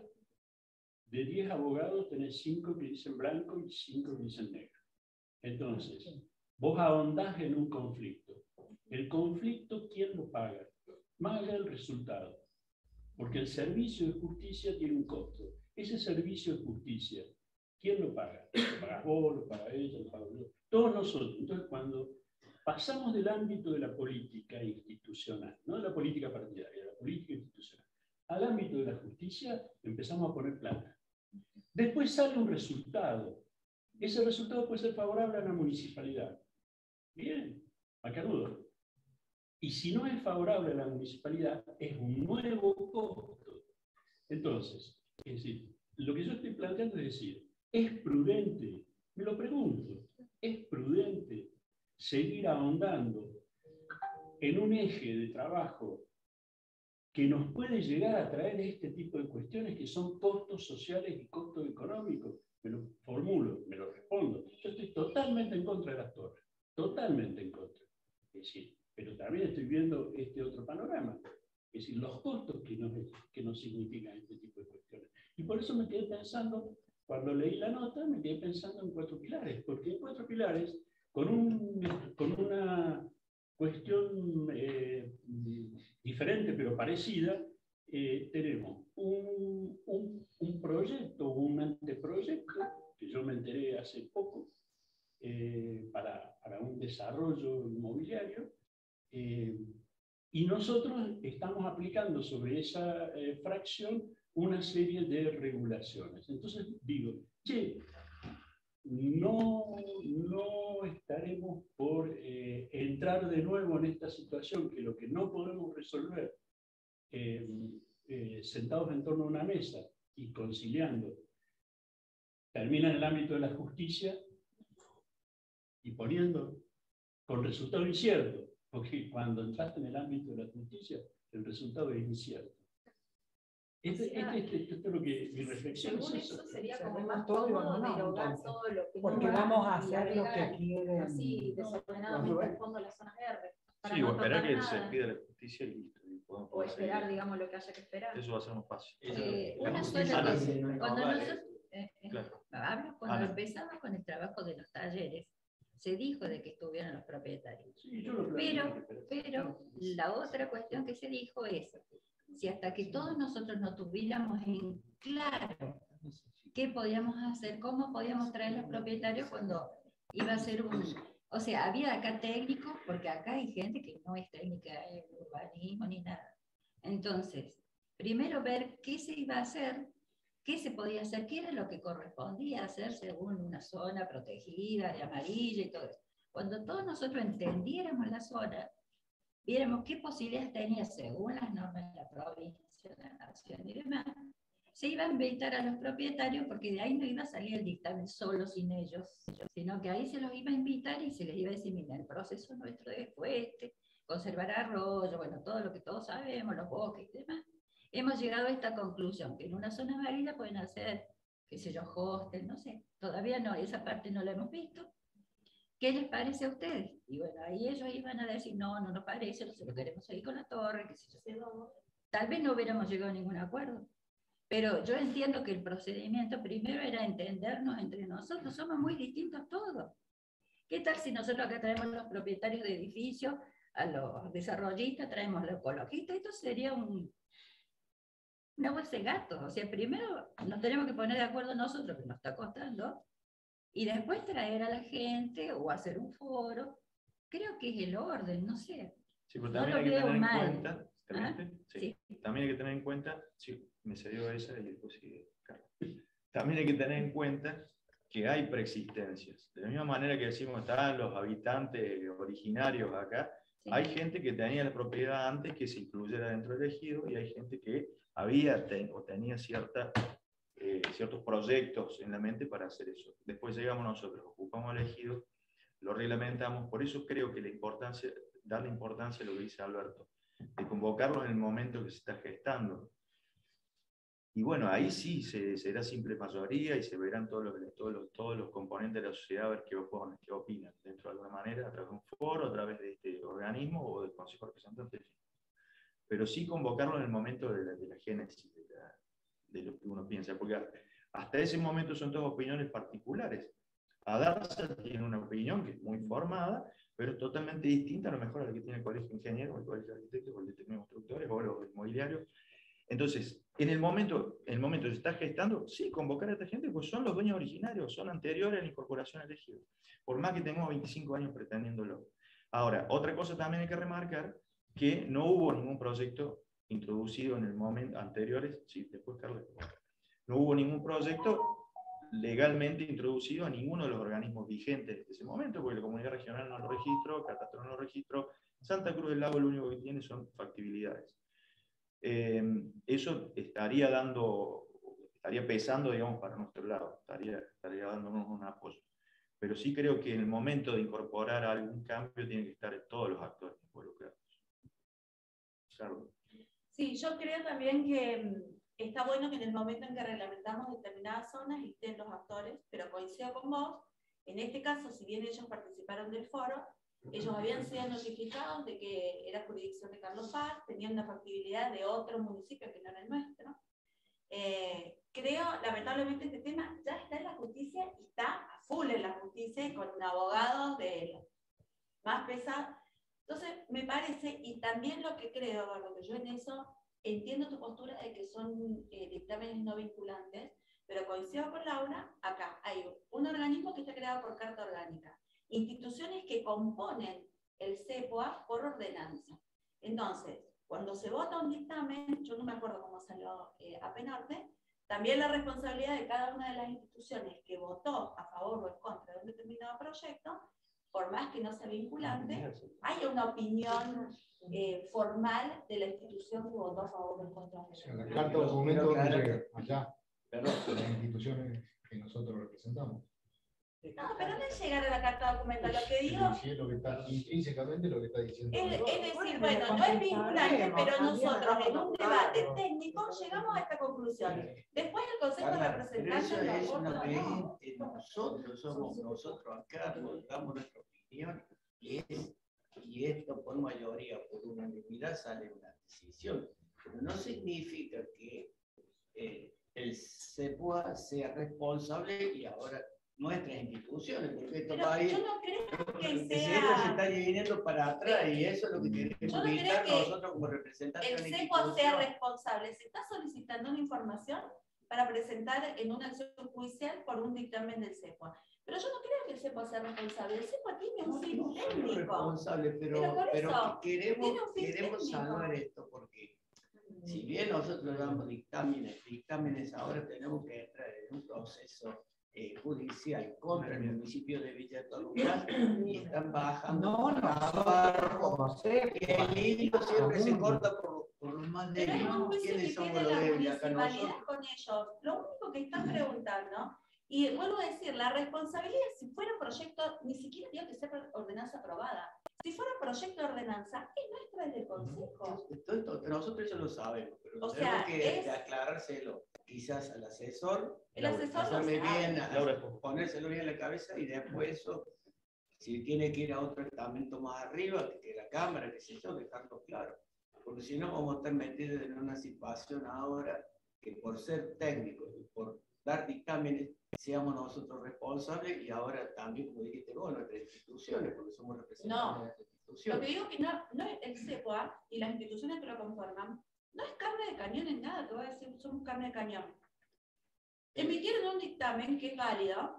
de diez abogados tenés cinco que dicen blanco y cinco que dicen negro. Entonces, vos ahondás en un conflicto. El conflicto, ¿quién lo paga? Más allá del resultado. Porque el servicio de justicia tiene un costo. Ese servicio de justicia, ¿quién lo paga? Lo pagas vos, lo paga ella, lo pago yo. Todos nosotros. Entonces, cuando pasamos del ámbito de la política institucional, no de la política partidaria, de la política institucional, al ámbito de la justicia, empezamos a poner plata. Después sale un resultado. Ese resultado puede ser favorable a la municipalidad. Bien, macanudo. Y si no es favorable a la municipalidad, es un nuevo costo. Entonces, es decir, lo que yo estoy planteando es decir, ¿es prudente? Me lo pregunto, ¿es prudente seguir ahondando en un eje de trabajo que nos puede llegar a traer este tipo de cuestiones que son costos sociales y costos económicos? Me lo formulo, me lo respondo. Yo estoy totalmente en contra de las torres, totalmente en contra. Es decir, pero también estoy viendo este otro panorama, es decir, los costos que nos, que nos significan este tipo de cuestiones. Y por eso me quedé pensando, cuando leí la nota, me quedé pensando en cuatro pilares, porque en cuatro pilares, con, un, con una cuestión eh, diferente pero parecida, eh, tenemos un, un, un proyecto, un anteproyecto, que yo me enteré hace poco, eh, para, para un desarrollo inmobiliario, eh, y nosotros estamos aplicando sobre esa eh, fracción una serie de regulaciones. Entonces digo, che, no, no estaremos por eh, entrar de nuevo en esta situación, que lo que no podemos resolver eh, eh, sentados en torno a una mesa y conciliando, termina en el ámbito de la justicia y poniendo con resultado incierto, porque cuando entraste en el ámbito de la justicia, el resultado es incierto. Este, este, este, este, esto es lo que mi reflexión Según es eso. eso sería Cerremos como más todo y cómodo vámonos, derogar entonces. todo lo que Porque no va vamos a y hacer lo que agregar quieren. así los desordenadamente dueños. al fondo las zonas verdes. Para Sí, no o esperar tocar que nada. se pida la justicia y listo. Y podemos O esperar, seguir. digamos, lo que haya que esperar. Eso va a ser más fácil. Eh, La una justicia sola no cosa. es- no es Cuando normal, nosotros, eh, eh, Claro. hablo, cuando Ana. empezamos con el trabajo de los talleres, se dijo de que estuvieran los propietarios. Sí, yo lo Pero, planteo, pero la otra cuestión que se dijo es, si hasta que todos nosotros no tuviéramos en claro qué podíamos hacer, cómo podíamos traer los propietarios cuando iba a ser un... O sea, había acá técnicos, porque acá hay gente que no es técnica en urbanismo ni nada. Entonces, primero ver qué se iba a hacer, qué se podía hacer, qué era lo que correspondía hacer según una zona protegida, de amarilla y todo eso. Cuando todos nosotros entendiéramos la zona, viéramos qué posibilidades tenía según las normas de la provincia, de la nación y demás, se iba a invitar a los propietarios porque de ahí no iba a salir el dictamen solo sin ellos, sino que ahí se los iba a invitar y se les iba a decir, mira, el proceso nuestro fue este, conservar arroyo, bueno, todo lo que todos sabemos, los bosques y demás. Hemos llegado a esta conclusión, que en una zona amarilla pueden hacer, qué sé yo, hostel, no sé, todavía no, esa parte no la hemos visto. ¿Qué les parece a ustedes? Y bueno, ahí ellos iban a decir, no, no nos parece, nosotros queremos seguir con la torre, qué sé yo. Tal vez no hubiéramos llegado a ningún acuerdo. Pero yo entiendo que el procedimiento primero era entendernos entre nosotros, somos muy distintos todos. ¿Qué tal si nosotros acá traemos los propietarios de edificios, a los desarrollistas, traemos a los ecologistas? Esto sería un, una bolsa de gatos. O sea, primero nos tenemos que poner de acuerdo nosotros, que nos está costando, y después traer a la gente o hacer un foro. Creo que es el orden, no sé. Sí, pero No también lo hay que veo tener en mal. cuenta, ¿Ah? sí, Sí. también hay que tener en cuenta, sí, me cedió esa y después sigue Carlos. También hay que tener en cuenta que hay preexistencias. De la misma manera que decimos, están los habitantes originarios acá, Sí. hay gente que tenía la propiedad antes que se incluyera dentro del ejido y hay gente que había ten, o tenía cierta, eh, ciertos proyectos en la mente para hacer eso. Después llegamos nosotros, ocupamos el ejido, lo reglamentamos, por eso creo que la importancia, darle importancia a lo que dice Alberto, de convocarlo en el momento que se está gestando. Y bueno, ahí sí se, será simple mayoría y se verán todos los, todos, los, todos los componentes de la sociedad a ver qué oponen, qué opinan, dentro de alguna manera, a través de un foro, a través de este organismo o del Consejo Representante. Pero sí convocarlo en el momento de la, de la génesis, de, la, de lo que uno piensa, porque hasta ese momento son todas opiniones particulares. Adarza tiene una opinión que es muy formada, pero es totalmente distinta a lo mejor a la que tiene el Colegio de Ingenieros, el Colegio de Arquitectos, o el de Técnicos Constructores, o los inmobiliarios. Entonces, en el momento, en el momento que se está gestando, sí, convocar a esta gente, pues son los dueños originarios, son anteriores a la incorporación al ejido, por más que tengamos veinticinco años pretendiéndolo. Ahora, otra cosa también hay que remarcar, que no hubo ningún proyecto introducido en el momento anteriores, sí, después Carlos, no hubo ningún proyecto legalmente introducido a ninguno de los organismos vigentes de ese momento, porque la comunidad regional no lo registró, Catastro no lo registró, Santa Cruz del Lago lo único que tiene son factibilidades. Eh, eso estaría dando, estaría pesando, digamos, para nuestro lado, estaría, estaría dándonos un apoyo. Pero sí creo que en el momento de incorporar algún cambio tienen que estar todos los actores involucrados. Claro. Sí, yo creo también que está bueno que en el momento en que reglamentamos determinadas zonas estén los actores, pero coincido con vos, en este caso, si bien ellos participaron del foro, ellos habían sido notificados de que era jurisdicción de Carlos Paz, tenían una factibilidad de otro municipio que no era el nuestro. Eh, creo, lamentablemente, este tema ya está en la justicia y está a full en la justicia con abogados de los más pesados. Entonces, me parece, y también lo que creo, lo que yo en eso entiendo tu postura de que son eh, dictámenes no vinculantes, pero coincido con Laura, acá hay un organismo que está creado por carta orgánica, instituciones que componen el CEPOA por ordenanza. Entonces, cuando se vota un dictamen, yo no me acuerdo cómo salió eh, A P Norte, También la responsabilidad de cada una de las instituciones que votó a favor o en contra de un determinado proyecto, por más que no sea vinculante, hay una opinión eh, formal de la institución que votó a favor o en contra de un La determinado carta documento Pero, donde claro, llega, allá, de las instituciones que nosotros representamos. No, pero no es llegar a la carta documental, lo que digo Sí, es lo que está intrínsecamente lo que está diciendo. es, Eduardo. es decir, bueno, no es vinculante, pero nosotros en un debate técnico llegamos a esta conclusión. Después el Consejo de Carla, pero Representantes eso lo es aporta una o vez no. que nosotros somos nosotros acá, damos nuestra opinión y, es, y esto por mayoría, por unanimidad sale una decisión. Pero no significa que eh, el CEPUA sea responsable y ahora nuestras instituciones, porque esto Pero va a ir, yo no creo que que sea... esto se está viniendo para atrás y eso es lo que Yo queremos no creo evitar que nosotros como representantes el de la CEPUA sea institución. responsable. Se está solicitando una información para presentar en una acción judicial por un dictamen del CEPUA. Pero yo no creo que el CEPUA sea responsable. El CEPUA tiene un fin No, no soy técnico. responsable, pero, Pero por pero eso, queremos, tiene un fin queremos técnico. salvar esto porque si bien nosotros damos dictámenes, dictámenes ahora tenemos que entrar en un proceso eh, judicial contra el municipio de Villa Carlos y están bajando No, no, para nosotros abajo. como CEPUA. Y el hilo siempre se corta por, por los más Pero es débiles. un juicio que ¿Quiénes somos tiene los la débiles acá municipalidad nosotros? con ellos. Lo único que están preguntando, y vuelvo a decir, la responsabilidad, si fuera un proyecto, ni siquiera tiene que ser ordenanza aprobada. Si fuera un proyecto de ordenanza, es nuestra, es del Consejo. Esto, esto, nosotros ya lo sabemos, pero O tenemos sea, que es- aclarárselo quizás al asesor, El asesor lo hacerle sabe. bien, a- Laura. ponérselo bien en la cabeza y después eso, si tiene que ir a otro estamento más arriba, que la Cámara, qué sé yo, dejarlo claro. Porque si no vamos a estar metidos en una situación ahora que por ser técnicos y por dar dictámenes seamos nosotros responsables y ahora también, como dijiste vos, nuestras instituciones, porque somos representantes No. de nuestras Lo instituciones. que digo que no, no es el CEPUA y las instituciones que lo conforman, no es carne de cañón en nada, te voy a decir, somos carne de cañón. Emitieron un dictamen que es válido,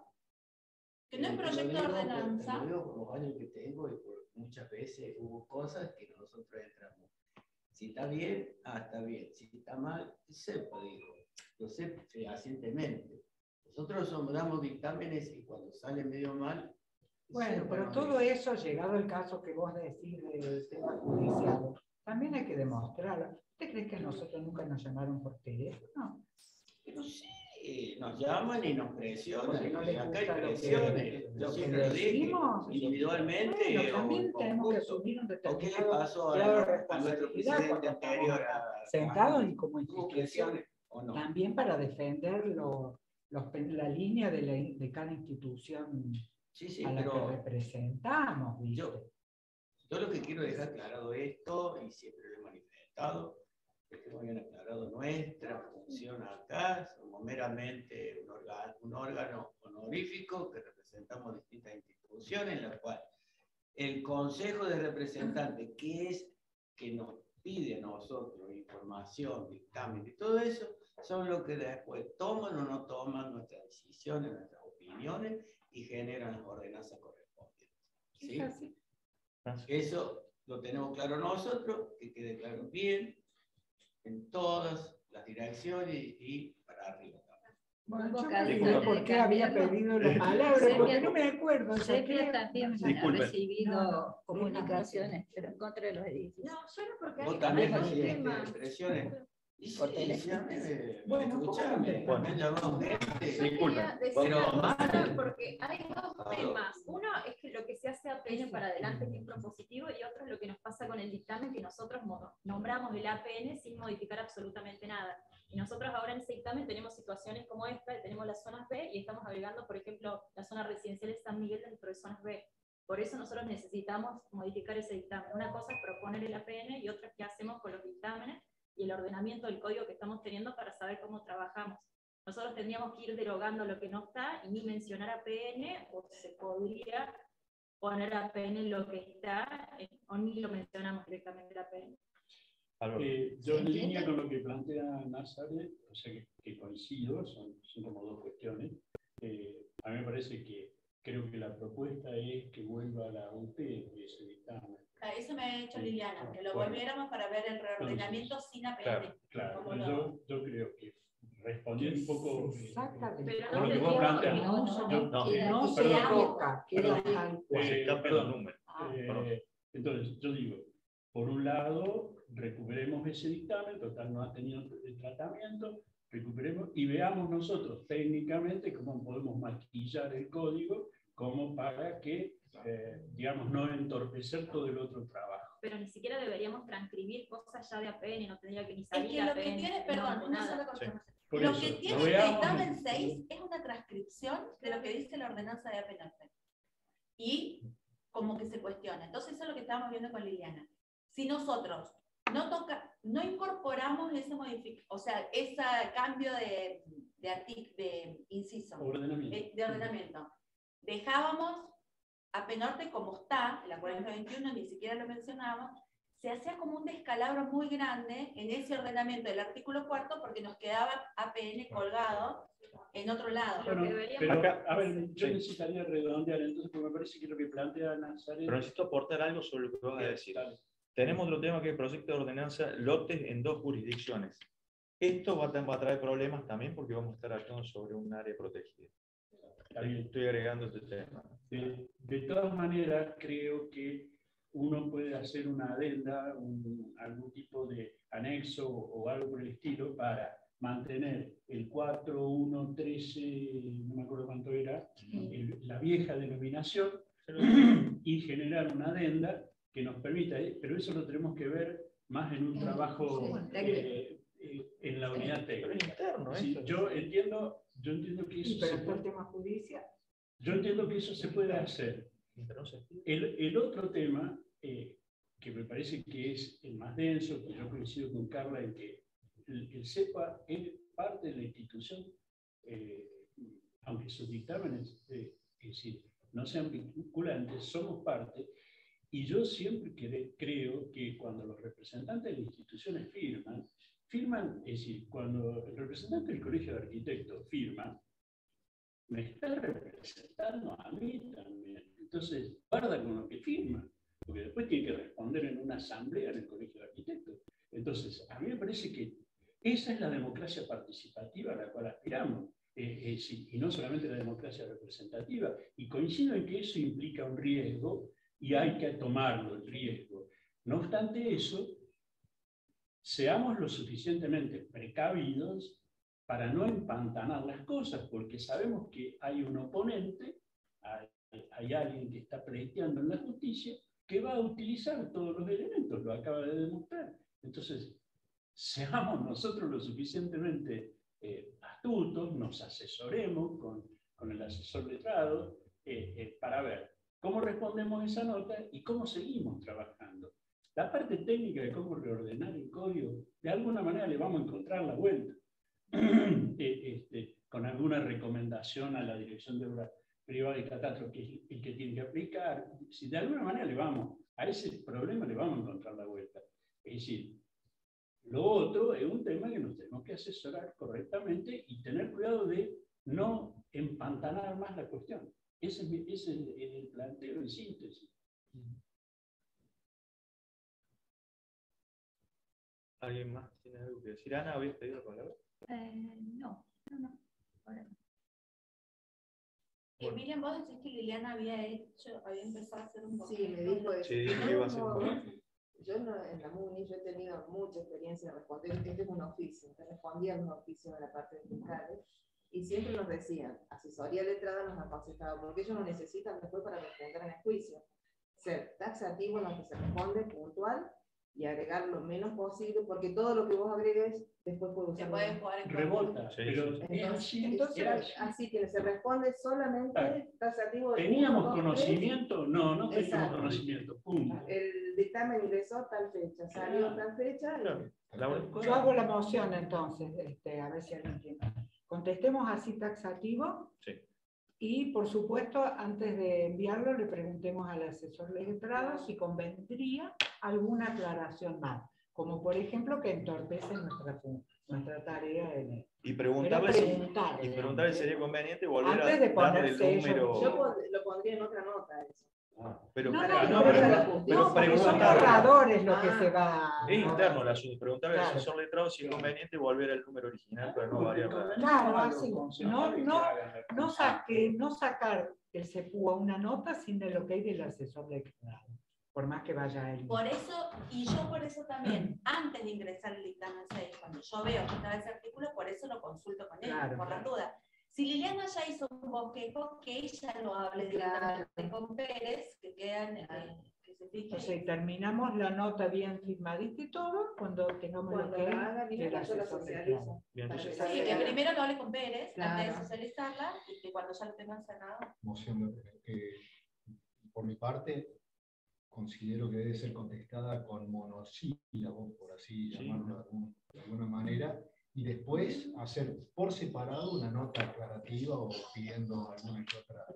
que no es Te lo proyecto de digo por- ordenanza. Te lo digo por los años que tengo y por muchas veces hubo cosas que nosotros entramos. Si está bien, ah, está bien. Si está mal, sepa, digo. Lo sé fehacientemente. Nosotros somos, damos dictámenes y cuando sale medio mal. Bueno, sepa, pero no todo digo. eso, llegado el caso que vos decís del tema judicial, también hay que demostrarlo. ¿Usted cree que a nosotros nunca nos llamaron por teléfono? Pero sí, nos llaman y nos presionan. Porque no y les acá hay gusta lo que- presiones. lo Yo que siempre lo dije, decimos. individualmente. Bueno, o también en tenemos que conjunto. asumir un ¿O qué le determinado pasó a, grado de a nuestro responsabilidad presidente cuando anterior? estamos a- sentados a- y como ¿Hubo institución, presiones o no? también para defender lo- los pe- la línea de, la- de cada institución Sí, sí, a la que pero representamos, ¿viste? yo, yo lo que quiero dejar aclarado esto, y siempre lo he manifestado, es que muy bien aclarado nuestra función acá, somos meramente un órgano, un órgano honorífico que representamos distintas instituciones, en la cual el Consejo de Representantes, que es que nos pide a nosotros información, dictamen y todo eso, son los que después toman o no toman nuestras decisiones, nuestras opiniones y generan las ordenanzas correspondientes. ¿Sí? Es así. Eso lo tenemos claro nosotros, que quede claro bien en todas las direcciones y para arriba también. Bueno, Hubo yo casos me digo de por qué había cambiarlo. pedido la palabra, Sepia- porque no me acuerdo. Sepia saqué- también Disculpe. ha recibido No, no, comunicaciones, pero en contra de los edificios. No, yo no, porque Vos hay, también hay dos recibiste temas. presiones. Y sí, Por teléfono. sí, Bueno, ¿cómo escuchame, contestamos? me han llamado gente. Yo Disculpe, quería decir pero una cosa, mal. porque hay dos temas. Uno es que lo que se hace A P N para adelante, que es propositivo, y otro es lo que nos pasa con el dictamen, que nosotros mo- nombramos el A P N sin modificar absolutamente nada. Y nosotros ahora en ese dictamen tenemos situaciones como esta, tenemos las zonas B y estamos agregando, por ejemplo, la zona residencial de San Miguel dentro de zonas B. Por eso nosotros necesitamos modificar ese dictamen. Una cosa es proponer el A P N y otra es qué hacemos con los dictámenes y el ordenamiento del código que estamos teniendo para saber cómo trabajamos. Nosotros tendríamos que ir derogando lo que no está y ni mencionar A P N, o se podría poner A P N en lo que está, eh, o ni lo mencionamos directamente el A P N. Alberto. Eh, yo ¿Se en entiende? línea con lo que plantea Nazaret, o sea que, que coincido, son, son como dos cuestiones. Eh, a mí me parece que creo que la propuesta es que vuelva a la U T ese dictamen. A eso me ha hecho Sí. Liliana, que lo Bueno. volviéramos para ver el reordenamiento sin A P N. Claro, ¿Cómo claro. lo- Yo, yo creo que respondiendo un poco Exactamente. eh, Pero con no lo que se vos dio- planteas. no, no, Yo- no, eh, No se perdón, toca, queda perdón. tal cual. Se Eh, cambian perdón. los números. Eh, entonces, yo digo, por un lado, recuperemos ese dictamen, total no ha tenido el tratamiento, recuperemos y veamos nosotros técnicamente cómo podemos maquillar el código como para que, eh, digamos, no entorpecer todo el otro trabajo. Pero ni siquiera deberíamos transcribir cosas ya de A P N, no tendría que ni Es salir que lo que A P N. tiene, no, perdón, una nada. sola confirmación. Por Lo eso, que lo tiene el veamos dictamen en- seis es una transcripción de lo que dice la ordenanza de A P N. Y como que se cuestiona. Entonces eso es lo que estábamos viendo con Liliana. Si nosotros no toca, no incorporamos ese modific, o sea, ese cambio de, de, artic- de inciso, Ordenamiento. eh, de ordenamiento, dejábamos A P Norte como está, la cuarenta veintiuno ni siquiera lo mencionamos, se hacía como un descalabro muy grande en ese ordenamiento del artículo cuarto porque nos quedaba A P N colgado en otro lado. Bueno, que deberíamos- pero, Acá- a ver, yo sí. necesitaría redondear entonces, porque me parece que lo que plantea Nazaret... Pero necesito aportar algo sobre lo que vas a decir. Dale. Tenemos otro tema que es el proyecto de ordenanza lotes en dos jurisdicciones. Esto va a, va a traer problemas también porque vamos a estar actuando sobre un área protegida. Está bien. Estoy agregando este tema. De, de todas maneras, creo que uno puede hacer una adenda, un- algún tipo de anexo o algo por el estilo para mantener el cuatro uno trece, no me acuerdo cuánto era, el- la vieja denominación, y generar una adenda que nos permita, eh, pero eso lo tenemos que ver más en un trabajo Sí, técnico. eh, eh, en la unidad Pero técnica. interno, Sí, eso. yo entiendo, yo entiendo que Sí, eso pero se está el puede, tema judicial. yo entiendo que eso se puede hacer. Mientras no se estire. El, el otro tema, eh, que me parece que es el más denso, que yo coincido con Carla en que el, el CEPA es parte de la institución, eh, aunque sus dictámenes, eh, es decir, no sean vinculantes, somos parte, y yo siempre cre- creo que cuando los representantes de las instituciones firman, firman, es decir, cuando el representante del Colegio de Arquitectos firma, me está representando a mí también. Entonces, guarda con lo que firma, porque después tiene que responder en una asamblea en el Colegio de Arquitectos. Entonces, a mí me parece que esa es la democracia participativa a la cual aspiramos, eh, eh, sí, y no solamente la democracia representativa. Y coincido en que eso implica un riesgo y hay que tomarlo, el riesgo. No obstante eso, seamos lo suficientemente precavidos para no empantanar las cosas, porque sabemos que hay un oponente, hay, hay alguien que está pleiteando en la justicia, que va a utilizar todos los elementos, lo acaba de demostrar. Entonces, seamos nosotros lo suficientemente eh, astutos, nos asesoremos con, con el asesor letrado eh, eh, para ver cómo respondemos a esa nota y cómo seguimos trabajando. La parte técnica de cómo reordenar el código, de alguna manera le vamos a encontrar la vuelta. Este, con alguna recomendación a la Dirección de Obras Privadas y Catastro, que es el que tiene que aplicar. Si de alguna manera le vamos, a ese problema le vamos a encontrar la vuelta. Es decir, lo otro es un tema que nos tenemos que asesorar correctamente y tener cuidado de no empantanar más la cuestión. Ese es, mi, ese es el, el planteo en síntesis. ¿Alguien más tiene algo que decir? Ana, ¿habías pedido la palabra? Eh, no, no, no. Ahora no. Y Miriam, vos decís que Liliana había hecho, había empezado a hacer un poco. Sí, me dijo eso. Sí, dijo que iba a hacer un poco. Yo no, en la MUNI yo he tenido mucha experiencia de responder, este es un oficio, te respondía un oficio de la parte de fiscales, y siempre nos decían, asesoría letrada nos aconsejaba, porque ellos lo necesitan después para responder en el juicio, ser taxativo en lo que se responde, puntual, y agregar lo menos posible, porque todo lo que vos agregues después puede Se usar. puede jugar en Rebota, Sí, pero sí, es así. Entonces, era así. así que se responde solamente Claro. taxativo. de ¿Teníamos uno, dos, conocimiento? No, no teníamos Exacto. conocimiento. Punto. tres. El dictamen ingresó tal fecha, salió Claro. tal fecha. y- Claro. Laura. Yo hago la moción entonces, este, a ver si alguien entiende. Contestemos así taxativo. Sí. Y por supuesto, antes de enviarlo, le preguntemos al asesor letrado si convendría alguna aclaración más, como por ejemplo que entorpece nuestra, fun- nuestra tarea en el. Y preguntarle, Pero si, preguntarle, y preguntarle si sería conveniente volver Antes a de darle el ponerse ellos- número. Yo pon- lo pondría en otra nota eso. Pero, No, no, no, no, pero, pero- pero no, porque son preguntar- borradores lo que Ah. se va. Es interno el asunto. Preguntarle al Claro. asesor letrado si es conveniente volver al número original para no variar la. Claro, así. No, no, no, saque, no sacar el C E P U a una nota sin el ok del asesor letrado, por más que vaya él. Por eso, y yo por eso también, antes de ingresar el dictamen seis, cuando yo veo que estaba ese artículo, por eso lo consulto con él, Claro. por las dudas. Si Liliana ya hizo un bosquejo, que ella lo hable directamente con Pérez, que quedan, eh, que se fije. O sea, terminamos la nota bien firmadita y todo cuando tengamos el Cuando ok la haga bien, del yo la asesor socializo. letrado. Bien, Para entonces, que Sí, que primero lo hable con Pérez, Claro. antes de socializarla, y que cuando ya lo tengan cerrado. Moción de- que, por mi parte, considero que debe ser contestada con monosílabos, por así Sí. llamarlo de, algún- de alguna manera, y después hacer por separado una nota aclarativa o pidiendo alguna que otra.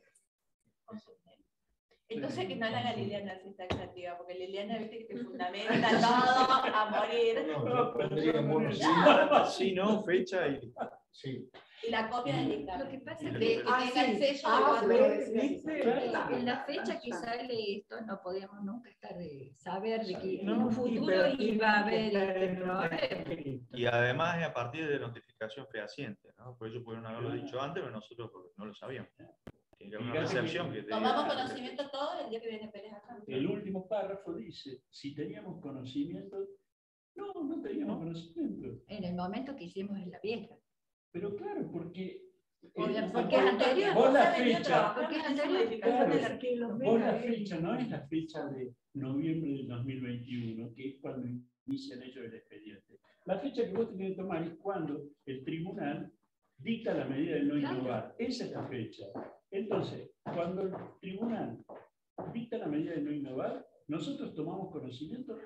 Entonces que no la haga Liliana si está creativa, porque Liliana, viste, que te fundamenta todo a morir. No, yo pondría monosílabos. sí, no, fecha y. Sí. Y la copia del Lo dictamen. que pasa Y es lo que que- Ah, tenga el sello Ah, de cuatro ve, veces. ¿viste? en, en la fecha que sale esto no podíamos nunca estar de saber de que en No, un sí, futuro pero iba tiene a que haber estar este en un problema. escrito. Y además es a partir de notificación fehaciente, ¿no? Por eso pudieron haberlo dicho antes, pero nosotros no lo sabíamos. Tiene que haber una Fíjate que- recepción que te Tomamos diga- conocimiento todo el día que viene Pérez acá. El último párrafo dice, si teníamos conocimiento, no, no teníamos conocimiento. En el momento que hicimos la vieja. Pero claro, porque... Porque- eh, porque es anterior. Vos la Se ha venido fecha, trabajando porque es en esa anterior. modificación del Claro. artículo. vos la fecha no es la fecha de noviembre del dos mil veintiuno, que es cuando inician ellos el expediente. La fecha que vos tenés que tomar es cuando el tribunal dicta la medida de no Claro. innovar. Esa es la fecha. Entonces, cuando el tribunal dicta la medida de no innovar, nosotros tomamos conocimiento.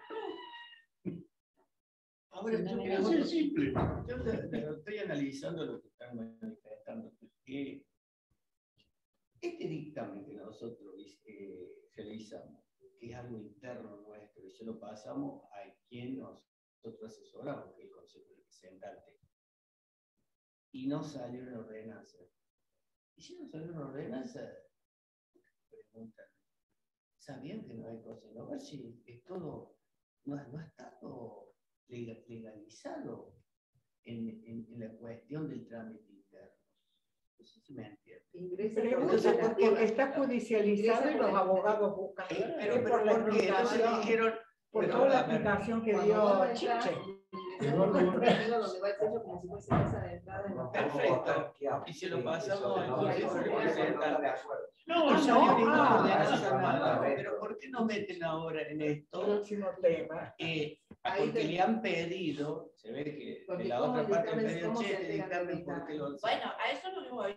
Ahora, Sí, yo no, creo Así que- es simple. Yo lo- lo estoy analizando lo que están manifestando. Que este dictamen que nosotros eh, realizamos, que es algo interno nuestro, y se lo pasamos a quien nosotros asesoramos, que es el Consejo Representante, y no salió una ordenanza. Y si no salió una ordenanza, preguntan, ¿sabían que no hay cosa? No, a ver si es todo, no, no ha estado legal- legalizado en, en, en la cuestión del trámite interno. No sé si me entienden. Ingresa Pregunta por- porque está judicializado y los abogados buscan. Pero, Es por la ¿por qué? Entonces explicación, dijeron, por pero, toda la a ver, explicación que Cuando vos dio entras, Chiche. Eduardo, donde va el sello como si fuese casa de entrada en la perfecto. Y se lo pasamos al Consejo Representante. No, Ah, salió no, ninguna ah, ordenanza, nada. Pero ¿por qué no meten ahora en esto? Próximo tema. Eh, Ahí porque te- le han pedido, se ve que Porque de la cómo otra el parte han dictamen- pedido, cómo che, se este entrega el dictamen, ¿por qué lo Bueno, a eso no le voy.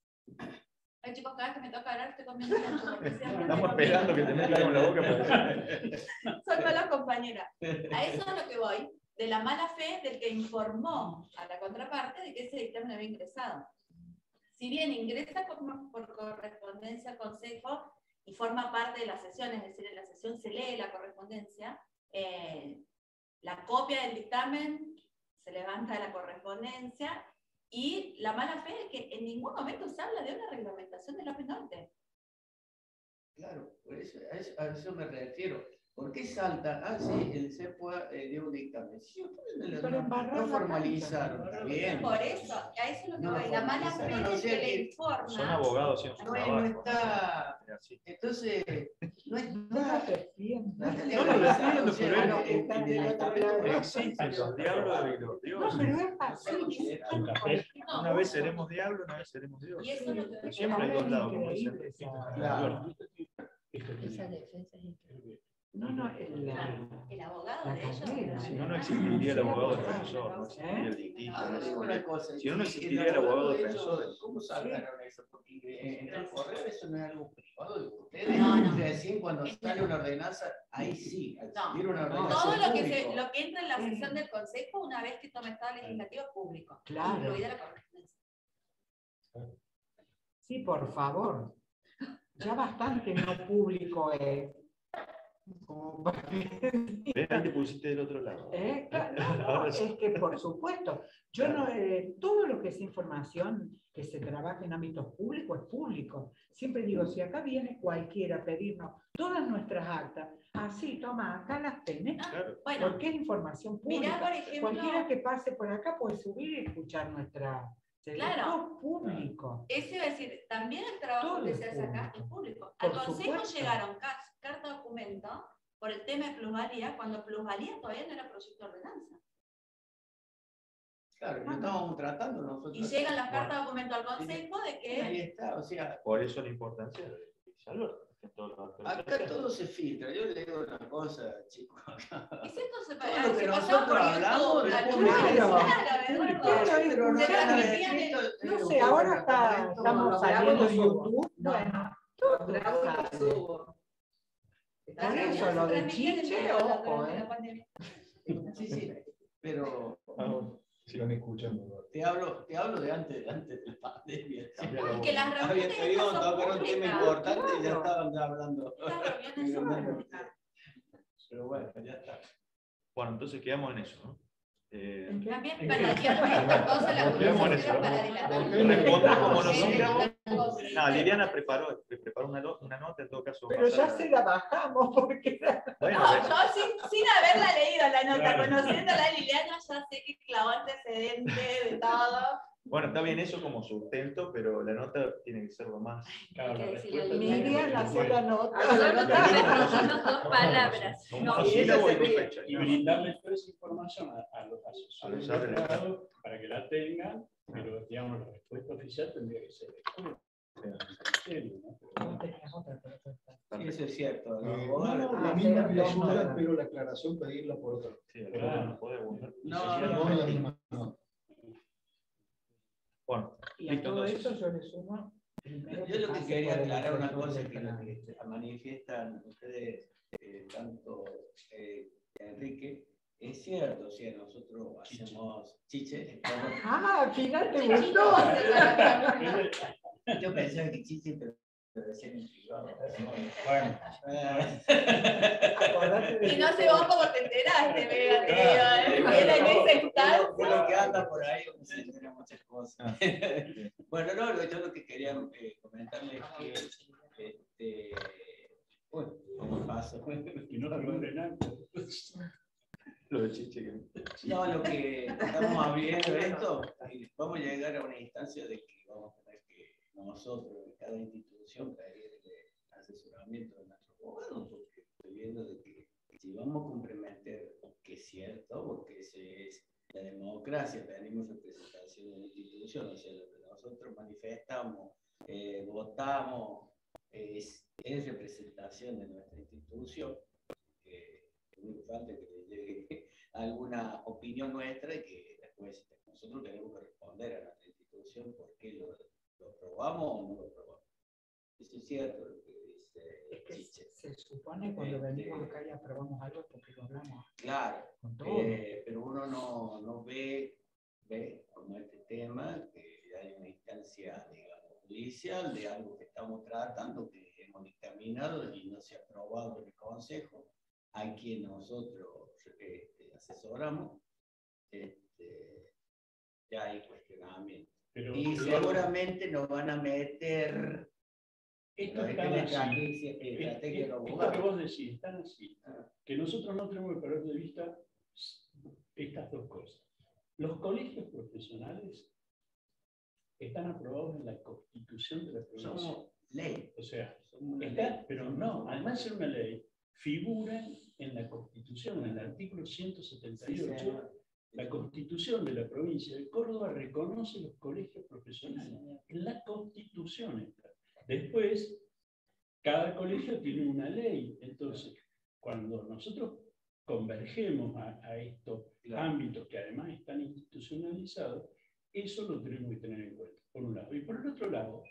Ay, chicos, cada vez que me toca hablar estoy comiendo mucho. porque siempre Estamos me esperando que te metas algo en la boca. Para... Soy mala compañera. A eso es lo que voy, de la mala fe del que informó a la contraparte de que ese dictamen había ingresado. Si bien ingresa por, por correspondencia al Consejo y forma parte de la sesión, es decir, en la sesión se lee la correspondencia, eh, la copia del dictamen se levanta de la correspondencia y la mala fe es que en ningún momento se habla de una reglamentación del O P Norte. Claro, por eso, a, eso, a eso me refiero. ¿Por qué salta? Ah, sí, el C E P U eh, dio un dictamen. Sí, ustedes no, Pero no- embarrar no la formalizaron, está bien. Por eso, a eso es lo que No, voy. La mala fe no, no, del sé que le que informa. Son abogados haciendo su No, trabajo. no está. Es así. Entonces, no No está. te defiendas. No, No, no lo defiendo, o sea, pero no, es- en- en el estamento Existen los diablos y los No, dioses. pero es así. No, Una vez seremos diablos, una vez seremos dioses. y eso es lo que voy. Siempre hay Ahora dos es lados, como increíble dicen. esa- Claro. Esa defensa es increíble. No, no, el, la, El abogado la de ellos. carrera. Si no, no existiría el abogado defensor, no existiría el litigio. Ahora no digo existiría- una cosa. Si no, no el existiría el abogado de defensor. ellos, ¿cómo sacaron eso? Porque en el correo eso no es algo privado de ustedes. No, no. Recién cuando sale una ordenanza, ahí sí, al No. salir una ordenanza. Todo lo que, público. se, lo que entra en la sesión del Consejo una vez que tome estado legislativo es público, Claro. incluida la correspondencia. Sí, por favor. Ya bastante no público es. Como para que- Ven, ahí te pusiste del otro lado. Eh, claro, no, no, Ahora sí. es que por supuesto, yo no, eh, todo lo que es información que se trabaja en ámbitos públicos es público. Siempre digo, si acá viene cualquiera a pedirnos todas nuestras actas, así, toma, acá las tenés, Ah, bueno, porque es información mirá, pública. por ejemplo, Cualquiera que pase por acá puede subir y escuchar nuestra... Es Claro. todo público. eso iba a decir, también el trabajo Todo que es se hace acá es público. público. Al Por Consejo supuesto. llegaron car- carta documento por el tema de plusvalía, cuando plusvalía todavía no era proyecto de ordenanza. Claro, lo estábamos tratando nosotros. Y llegan las Bueno. cartas documento al Consejo de Ahí que está, o sea, Por eso la importancia de Villalobos, que todos los actores acá se todo se filtra. Yo le digo una cosa, chicos. y si esto se, Todo lo que se pasaba nosotros por hablamos, YouTube, la después luna, Claro. claro, Eduardo. Claro, Pero no Se se transmitían en- No sé, ahora está, estamos Lo saliendo grabo, en lo subo. YouTube. No. Bueno, Lo todo grabo y lo sale. subo. Por eso, lo de Chiche, ojo, ¿eh? Sí, sí, pero Ah, bueno. Sí. Sigan escuchando. te hablo, te hablo de antes, antes de la pandemia. Que las Había reuniones querido esas son tocar un tema públicas. importante y ya Claro. estaban hablando. Estas reuniones son públicas. Pero bueno, ya está. Bueno, entonces quedamos en eso, ¿no? Eh, También plantearon esta cosa, la Volvemos en conversación eso, era ¿no? para adelantar. Responde como Sí, nosotros. sí. No, Liliana preparó, preparó una, lo- una nota, en todo caso. Pero ya pasar- se la bajamos porque Bueno, No, ¿ves? yo sin, sin haberla leído la nota, Claro. conociéndola a Liliana, ya sé que clavó antecedente de todo. Bueno, está bien eso como sustento, pero la nota tiene que ser lo más. Claro, la Hay que decirle a respuesta Liliana. Miriam tiene que hace ser la buena. nota. Nosotros Nos dos palabras. Como No, monosílabo y y con ella se fecha. Y brindarles toda esa información a, a los A asesores los de asesores. Estado para que la tengan, pero digamos, la respuesta oficial tendría que ser serio, ¿no? Pero, No tenías otra propuesta. Sí, eso es cierto. Eh, los no, abogados- no, la Ah, misma sí, lectura, no. pero la aclaración pedirla por otra. Sí, Claro. claro, no puede volver. No, Sí, no, No no. la misma nota. Bueno, Y a listo, todo entonces. eso yo le sumo. primero Yo lo que pase quería por el aclarar una asesor cosa del que lo canal. que manifiestan ustedes, eh, tanto eh, Enrique, es cierto, o sea, nosotros hacemos chiche. Ah, al final te Chichito, gustó. Yo pensaba que chiche, pero pero decía en privado. Bueno, Acordate de Y no que- sé vos cómo te enteraste, Vega, te Claro. digo, ¿eh? Era en esa De lo instancia. que anda por ahí, uno se entera muchas cosas. Bueno, no, lo- yo lo que quería eh, comentarles es que, este, uy, ¿cómo paso? y no la logren antes. Lo de Chiche. que- No, lo que estamos abriendo esto, y vamos a llegar a una instancia de que vamos a tener que nosotros, en cada institución, pedirle asesoramiento de nuestros abogados, porque estoy viendo de que si vamos a comprometer, que es cierto, porque ese es la democracia, tenemos representación de la institución, o sea, lo que nosotros manifestamos, eh, votamos, es, es representación de nuestra institución. Eh, muy falta que le llegue alguna opinión nuestra y que después nosotros tenemos que responder a nuestra institución por qué lo, lo aprobamos o no lo aprobamos. Eso es cierto lo que dice Es que Chiche. se supone cuando venimos acá y aprobamos algo porque lo hablamos Claro, con todo. eh, pero uno no, no ve, ve como este tema, que hay una instancia, digamos, judicial de algo que estamos tratando, que hemos dictaminado y no se ha aprobado en el Consejo, a quien nosotros este, asesoramos, este, ya hay cuestionamiento. Pero, Y pero- seguramente nos van a meter Esto no, es está que la así. estrategia, Es- estrategia es- de los Esto que abogados. vos decís, están así. Que nosotros no tenemos que perder de vista estas dos cosas. Los colegios profesionales están aprobados en la Constitución de la provincia. Somos ley. O sea, somos una está, ley. pero no, además de ser una ley, figuran en la Constitución, en el artículo ciento setenta y Sí, ocho, señor. la Constitución de la provincia de Córdoba reconoce los colegios profesionales. En la Constitución está. Después, cada colegio tiene una ley. Entonces, cuando nosotros convergemos a, a estos Claro. ámbitos que además están institucionalizados, eso lo tenemos que tener en cuenta, por un lado. Y por el otro lado,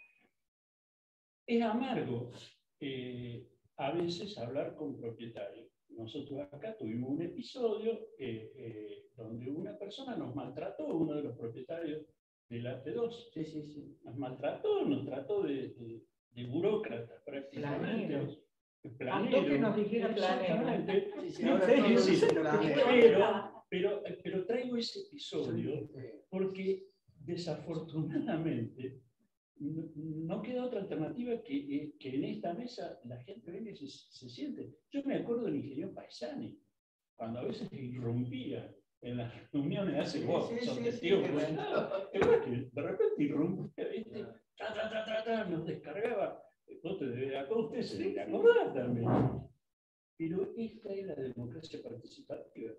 es amargo eh, a veces hablar con propietarios. Nosotros acá tuvimos un episodio eh, eh, donde una persona nos maltrató, uno de los propietarios de la P dos. Sí, sí, sí. Nos maltrató, nos trató de, de, de burócratas prácticamente. Flaneros. Planero. que nos dijera Planero. Exactamente. Sí, sí, No, ahora sí, todo sí, dice sí, Planero. pero, pero, pero traigo ese episodio porque desafortunadamente no, no queda otra alternativa que, que en esta mesa la gente venga y se, se siente. Yo me acuerdo del ingeniero Paisani, cuando a veces irrumpía en las reuniones, hace vos, Sí, sí, son sí, testigos, sí, pues, bueno. que bueno, que de repente irrumpía, ¿viste? Tra, tra, tra, tra, tra, nos descargaba. Vos te debes acordar, usted se debe acordar también. Pero esta es la democracia participativa.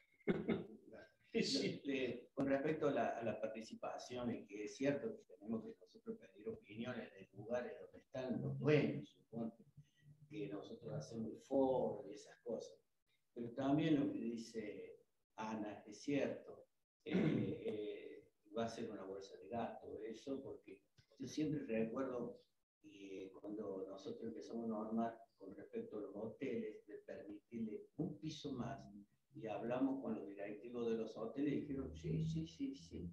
Este, con respecto a la, a la participación, y que es cierto que tenemos que nosotros pedir opiniones de lugares donde están los dueños, supongo, que nosotros hacemos el foro y esas cosas. Pero también lo que dice Ana es cierto, eh, eh, va a ser una bolsa de gato eso, porque yo siempre recuerdo eh, cuando nosotros empezamos a normar con respecto a los hoteles, de permitirle un piso más, y hablamos con los directivos de los hoteles y dijeron, sí, sí, sí, sí.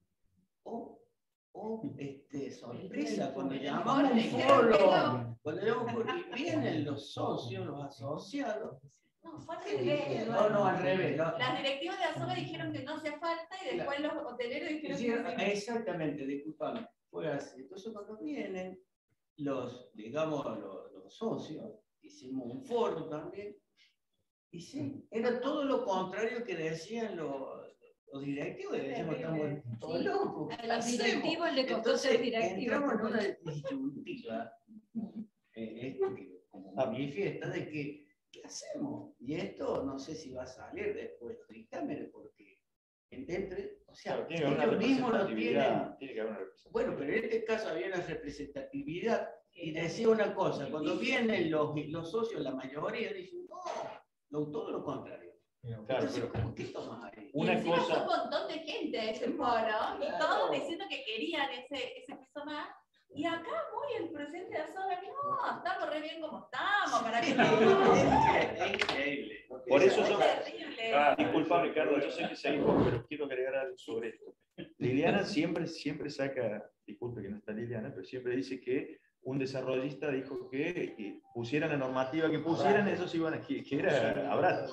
O, o este, sorpresa, cuando llamamos un foro, cuando llamamos un foro, y vienen los socios, los asociados. No, fue al revés. No, no, al revés. No. Las directivas de Asoga dijeron que no hacía falta y después los hoteleros dijeron Sí, que sí. exactamente, disculpame. Fue así. Entonces cuando vienen los, digamos, los, los socios, hicimos un foro también, y sí, era todo lo contrario que decían los, los directivos, decíamos, estamos todos locos. A los directivos le costó ser directivos. Entramos en una disyuntiva, eh, esto que como manifiesta de que, ¿qué hacemos? Y esto no sé si va a salir después de dictámenes, porque entre, o sea, Claro, tiene que haber una ellos mismos lo representatividad, tienen. tiene que haber una representatividad. Bueno, pero en este caso había una representatividad y decía una cosa, cuando vienen los, los socios, la mayoría dicen, no, lo, todo lo contrario. Claro, Entonces, pero ¿cómo que tomas ahí? Y una encima cosa, fue un montón de gente a ese foro, y todos diciendo que querían ese, ese piso más. Y acá muy el presidente de Asoga, no, estamos re bien como estamos, para que no. Es increíble. por eso Es yo, terrible. ah, disculpa Ricardo, yo sé que seguimos, pero quiero agregar algo sobre esto. Liliana siempre, siempre saca, disculpe que no está Liliana, pero siempre dice que un desarrollista dijo que, que pusieran la normativa que pusieran, ellos iban a, que, que era Abrat.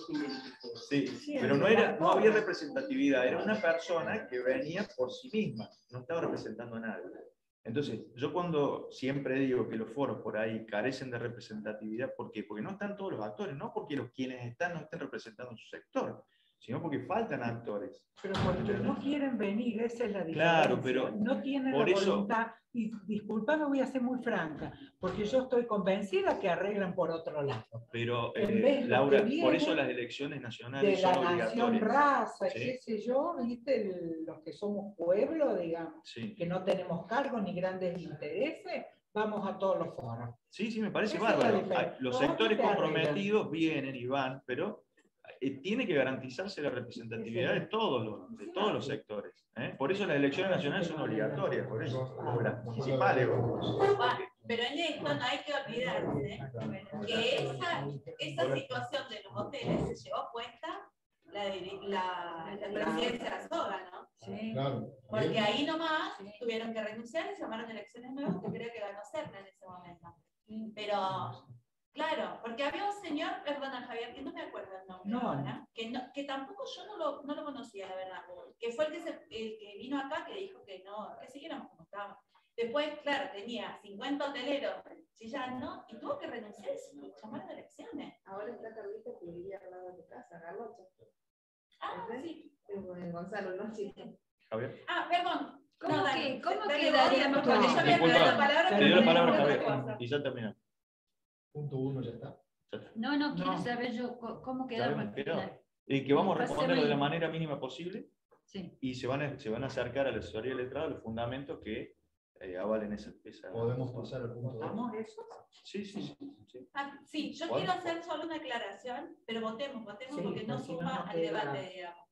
Sí, pero no, era, no había representatividad, era una persona que venía por sí misma, no estaba representando a nadie. Entonces, yo cuando siempre digo que los foros por ahí carecen de representatividad, ¿por qué? Porque no están todos los actores, no porque los quienes están no estén representando su sector, sino porque faltan actores. Pero porque no quieren venir, esa es la diferencia. Claro, pero no tienen por la eso- voluntad. Y disculpame, voy a ser muy franca, porque yo estoy convencida que arreglan por otro lado. Pero, En eh, vez de Laura, lo que por eso viene las elecciones De nacionales la son nación, obligatorias. raza, Sí. qué sé yo, viste, el- los que somos pueblo, digamos, Sí. que no tenemos cargos ni grandes intereses, vamos a todos los foros. Sí, sí, me parece Esa es la bárbaro. diferencia. Hay- Los Otros sectores te arreglan. comprometidos vienen y van, pero eh, tiene que garantizarse la representatividad de todos los, de todos los sectores. ¿eh? Por eso las elecciones nacionales son obligatorias, por eso, o las municipales. o- Ah, pero en esto no hay que olvidarse que esa, esa situación de los hoteles se llevó puesta la, diri- la, la presidencia de Asoga, ¿no? Sí. Claro. Porque ahí nomás tuvieron que renunciar y llamaron elecciones nuevas, que creo que ganó Serna en ese momento. Pero, claro, porque había un señor, perdona Javier, que no me acuerdo el nombre No. ahora, que, no, que tampoco yo no lo, no lo conocía, la verdad, que fue el que, se, el que vino acá que dijo que no, que siguiéramos como estábamos. Después, claro, tenía cincuenta hoteleros chillando y tuvo que renunciar y se llamaron elecciones. Ahora está Carlita que vivía al lado de tu casa, Garlocha. Ah, sí. En Gonzalo, ¿no? Sí. Javier. Ah, perdón. ¿Cómo No, que- dale, cómo dale, quedaríamos porque con yo eso? había pedido la palabra, Te pero dio la me palabra dijo Javier otra cosa. y ya terminamos. Punto uno ya está. Ya está. No, no, quiero No. saber yo co- cómo Ya quedamos habíamos al quedado. final. Y que vamos a Va a ser responderlo de la hoy. manera mínima posible Sí. y se van a, se van a acercar a la asesoría letrada los fundamentos que eh, avalen esa, esa... Podemos pasar al punto dos. ¿Votamos eso? Sí, sí, sí. sí. Ah, sí, yo ¿Cuál? quiero hacer solo una aclaración, pero votemos, votemos Sí, porque no porque si no, suma no al queda- debate, digamos.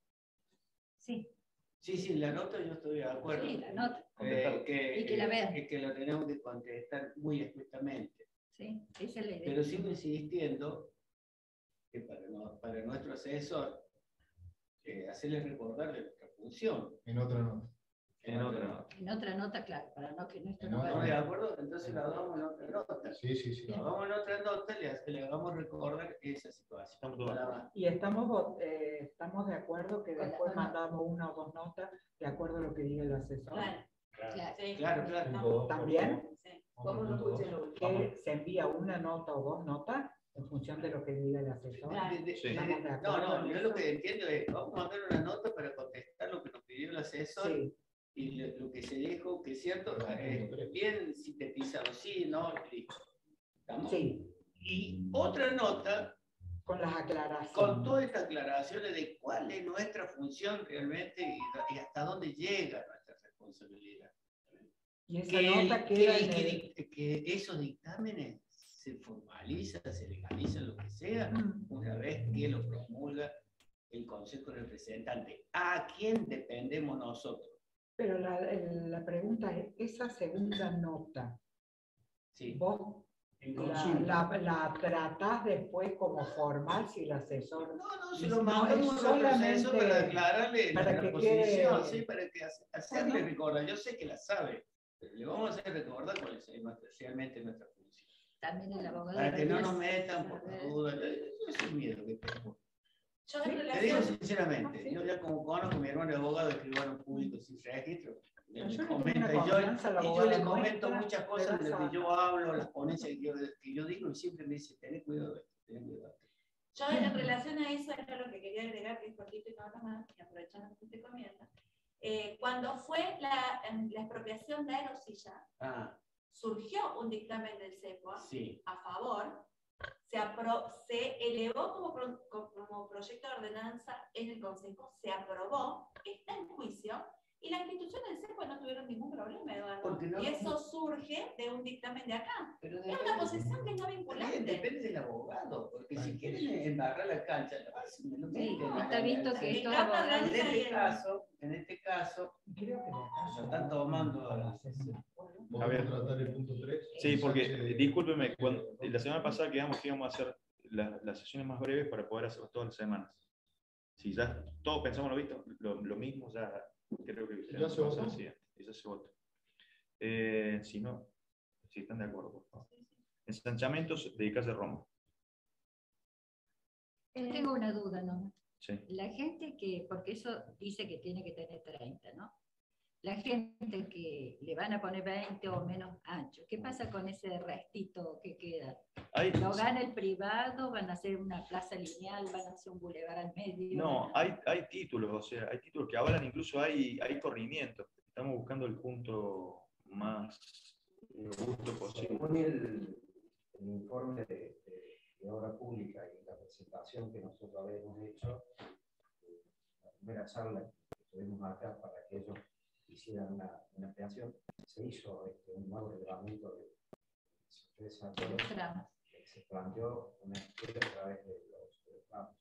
Sí, Sí, sí, la nota yo estoy de acuerdo. sí, la nota. Eh, que, Y que la vean. eh, que lo tenemos que contestar muy estrictamente. Sí, esa es la idea. Pero sigo insistiendo que para, no- para nuestro asesor, eh, hacerle recordar de nuestra función. En otra nota. En otra. En otra nota, claro, para no que no esto En no otra. ¿Estamos vaya. de acuerdo? Entonces lo hagamos en otra nota. Sí, sí, sí. Lo hagamos en otra nota, le, le hagamos recordar esa situación. Estamos todos de Nada acuerdo. más. Y estamos, vo- eh, estamos de acuerdo que Con la- después con la- mandamos una o dos notas de acuerdo a lo que diga el asesor. Claro, Claro. sí. Claro, claro. Punto- También Sí. ¿Cómo no escuché lo último? que se envía una nota o dos notas en función de lo que diga el asesor. Claro. De- de- Sí. de- Estamos de no, acuerdo no, en yo eso. lo que entiendo es, vamos a mandar una nota para contestar lo que nos pidió el asesor Sí, y lo, lo que se dijo, que es cierto, Ah, eh, punto tres. bien sintetizado, sí, no, listo. ¿Estamos? sí, Y otra nota con las aclaraciones. con todas estas aclaraciones de cuál es nuestra función realmente y, y hasta dónde llega nuestra responsabilidad. Y esa Que, nota que- queda en que el... dic- que esos dictámenes se formalizan, se legalizan, lo que sea, Mm. una vez que lo promulga el Consejo Representante. ¿A quién dependemos nosotros? Pero la, el- la pregunta es, esa segunda nota, Sí. ¿vos En la, consulta. la, la tratás después como formal si el asesor... No, no, se No, lo mandamos es a nuestro proceso solamente para aclararle para nuestra que posición, quede- sí, para que hace- hacerle Bueno. recordar. Yo sé que la sabe, pero le vamos a hacer recordar cuál es nuestra- realmente nuestra función. También el abogado. Para que no debería nos metan por saber. dudas. Yo es el miedo que tengo. Yo en Sí, Te digo relación, sinceramente, Sí. yo ya como conozco a mi hermano abogado de escribano público sin registro, Pero me yo le tengo comenta, una y yo, confianza a la y yo abogada le comento nuestra, muchas le cosas de vas lo a- que yo hablo, las ponencias que yo, que yo digo, y siempre me dice, tenés cuidado de esto, tenés cuidado. yo en relación a eso era lo que quería agregar, que es cortito y nada más, y aprovechando que usted comienza. Eh, cuando fue la, em, la expropiación de Aerosilla, Ah, surgió un dictamen del CEPOA sí. a favor, se, apro- se elevó como, pro- como proyecto de ordenanza en el Consejo, se aprobó, está en juicio, y las instituciones del CEPOA no tuvieron ningún problema, Eduardo. Porque no- y eso surge de un dictamen de acá. Pero Es una posición que es no vinculante. Depende del abogado, porque si quieren embarrar la cancha, lo hacen. No Sí, meten está la- visto la- que la- estos Capa abogados. En Organiza y este el- caso, en este caso, Creo que la casa lo están tomando a la A ver. ¿Podemos tratar el punto tres? Sí, porque, eh, discúlpeme, cuando, la semana pasada quedamos que íbamos a hacer la- las sesiones más breves para poder hacerlas todas las semanas. Si ya todos pensamos lo, visto, lo, lo mismo, ya creo que ¿Ya se votó? Sí, y ya se votó. Eh, si no, si están de acuerdo, por favor. Ensanchamientos de calle Roma. Yo tengo una duda, ¿no? Sí. La gente que, porque eso dice que tiene que tener treinta, ¿no? La gente que le van a poner veinte o menos ancho, ¿qué pasa con ese restito que queda? Hay, ¿Lo gana el privado? ¿Van a hacer una plaza lineal? ¿Van a hacer un bulevar al medio? no, hay, hay títulos, o sea, hay títulos que avalan, incluso hay, hay corrimientos. Estamos buscando el punto más eh, justo posible. Según el, el informe de, de- de obra pública y la presentación que nosotros habíamos hecho, eh, la primera charla que tuvimos acá para que ellos hicieran una, una ampliación, se hizo este, un nuevo relevamiento de, de esa De los tramos. que se planteó una estudio a través de los, de los tramos.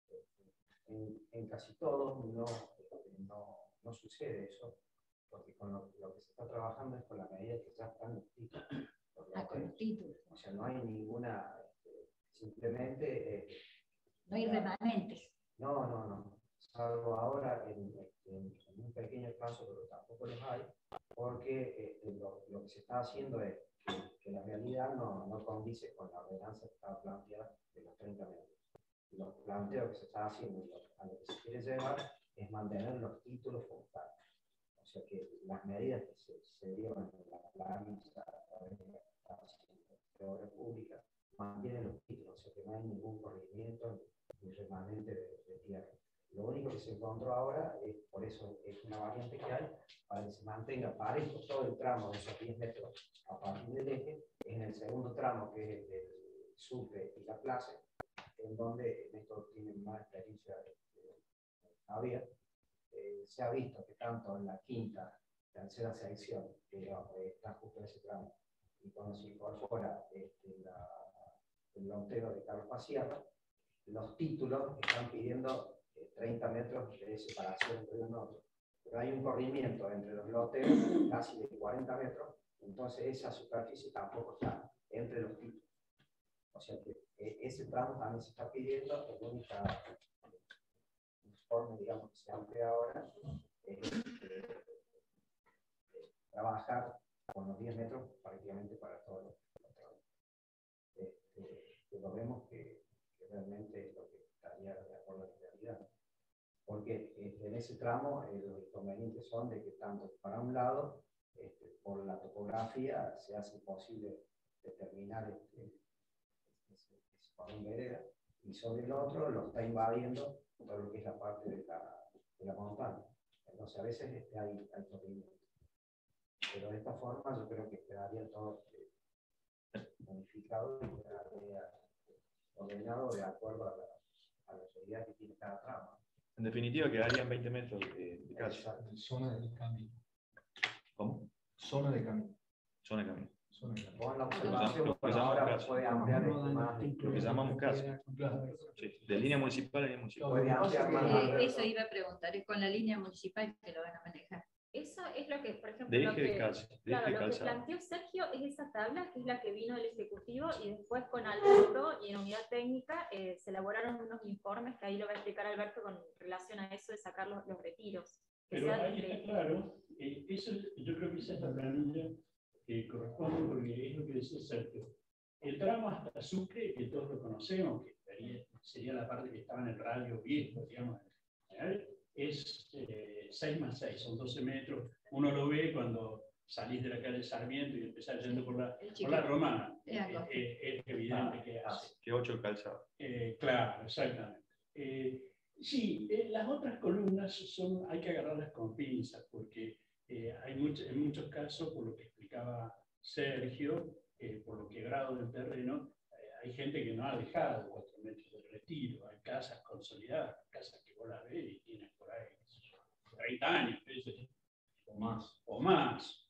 En, en casi todos no, este, no, no sucede eso, porque con lo, lo que se está trabajando es con la medida que ya están los títulos. Por lo Ah, con que- los títulos. o sea, no hay ninguna, este, simplemente... eh, No hay remanentes. no, no, no. Salvo ahora en, en- en un pequeño caso, pero tampoco los hay, porque este, lo, lo que se está haciendo es que, que la realidad no, no condice con la ordenanza que estaba planteada de los treinta metros. Los planteos que se está haciendo y lo- a lo que se quiere llevar es mantener los títulos frontales. O sea que las medidas que se, se dieron en la plancha a través de la de obra pública mantienen los títulos, o sea que no hay ningún corrimiento ni remanente de, de tierra. Lo único que se encontró ahora, es, por eso es una variante que hay, para que se mantenga parejo todo el tramo de esos diez metros a partir del eje, en el segundo tramo que es del Sucre y la plaza, en donde en esto tienen más experiencia este, Javier, eh, se ha visto que tanto en la quinta, tercera sección, que digamos, está justo en ese tramo, y cuando se incorpora este, la, el lontero de Carlos Pacierra, los títulos están pidiendo eh, treinta metros de separación entre uno y otro. Pero hay un corrimiento entre los loteros casi de cuarenta metros, entonces esa superficie tampoco está entre los títulos. O sea que eh, ese tramo también se está pidiendo, el único informe, digamos, que se amplía ahora, es eh, trabajar con los diez metros prácticamente para todos los tramos. Este, pero vemos que, que realmente es lo que estaría de acuerdo a la realidad. Porque este, en ese tramo eh, los inconvenientes son de que tanto para un lado, este, por la topografía, se hace imposible determinar este, ese, ese cordón vereda, y sobre el otro lo está invadiendo todo lo que es la parte de la, de la montaña. Entonces a veces este, hay, hay corrimiento. Pero de esta forma yo creo que quedaría todo eh, modificado y quedaría ordenado de acuerdo a la, a la realidad que tiene cada tramo. En definitiva, quedarían veinte metros de, de calle. Zona de camino. ¿Cómo? Zona de camino. Zona de camino. Zona de camino. Con la Lo que observación, llamamos bueno, calle. ahora puede ampliar esto más. Lo que llamamos calle. Sí, de línea municipal a línea municipal. Puede ampliar más. Eh, eso iba a preguntar, es con la línea municipal que lo van a manejar. Eso es lo que, por ejemplo, De lo eje de que, calle, de claro, eje de lo que calzado. planteó Sergio es esa tabla, que es la que vino del Ejecutivo, y después con Alberto y en unidad técnica eh, se elaboraron unos informes, que ahí lo va a explicar Alberto con relación a eso de sacar los, los retiros. Que Pero sean ahí entre- está claro, eh, eso, yo creo que esa es la planilla que corresponde, porque es lo que decía Sergio. El tramo hasta Sucre, que todos lo conocemos, que sería, sería la parte que estaba en el radio viejo, digamos, ¿eh? Es eh, seis más seis, son doce metros. Uno lo ve cuando salís de la calle Sarmiento y empezás yendo por la, por la Romana. Es Eh, eh, es evidente que hace. Que ocho el calzado. Eh, claro, exactamente. Eh, sí, eh, las otras columnas son, hay que agarrarlas con pinzas, porque eh, hay much, en muchos casos, por lo que explicaba Sergio, eh, por lo quebrado del terreno, eh, hay gente que no ha dejado cuatro metros de retiro, hay casas consolidadas, casas que vos las ves y tienen por ahí treinta años, o más. O más.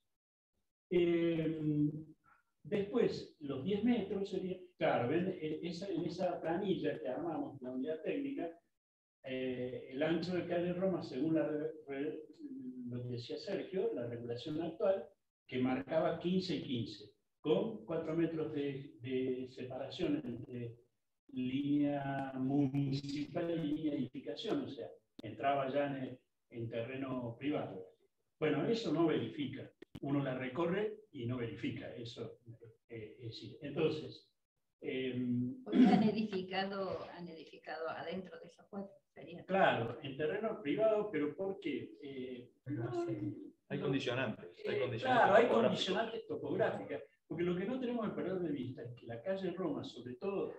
Eh, Después, los diez metros serían, claro, ven, en esa, en esa planilla que armamos, la unidad técnica, eh, el ancho de calle Roma, según la, re, lo que decía Sergio, la regulación actual, que marcaba quince y quince, con cuatro metros de, de separación entre línea municipal y línea de edificación, o sea, entraba ya en, el, en terreno privado. Bueno, eso no verifica. Uno la recorre y no verifica. Eso eh, es decir. Entonces. Eh, han edificado, han edificado adentro de esos cuatro. Sería. Claro, en terreno privado, pero ¿por qué? Eh, hay condicionantes. Hay eh, condicionantes claro, hay condicionantes topográficas. Porque lo que no tenemos que perder de vista es que la calle Roma, sobre todo,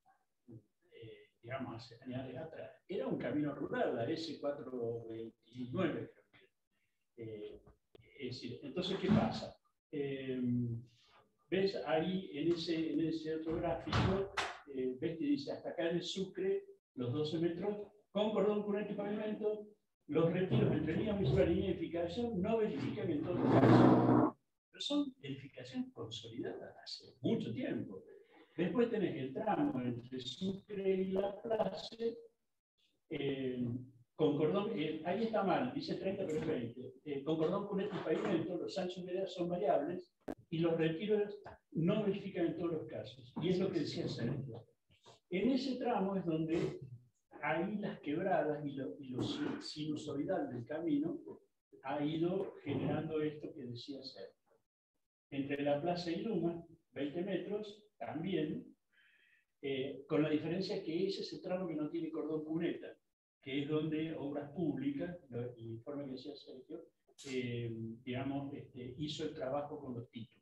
eh, digamos, hace años atrás, era un camino rural, la S cuatrocientos veintinueve, creo que. Eh, Es decir, entonces, ¿qué pasa? Eh, ¿Ves ahí en ese, en ese otro gráfico? Eh, ¿Ves que dice hasta acá en el Sucre, los doce metros, con cordón cuneta y pavimento, los retiros entre línea municipal y línea de edificación no verifican en todo caso? Pero son edificaciones consolidadas hace mucho tiempo. Después tenés el tramo entre Sucre y La Place, eh, con cordón, eh, ahí está mal, dice treinta pero es veinte. Eh, con cordón cuneta y pavimento, los anchos de veredas son variables y los retiros no verifican en todos los casos. Y es lo que decía Sergio. En ese tramo es donde ahí las quebradas y lo, y lo sinusoidal del camino ha ido generando esto que decía Sergio. Entre la plaza y Luma, veinte metros, también, eh, con la diferencia que ese es el tramo que no tiene cordón cuneta, que es donde Obras Públicas, el informe que decía Sergio, eh, digamos, este, hizo el trabajo con los títulos.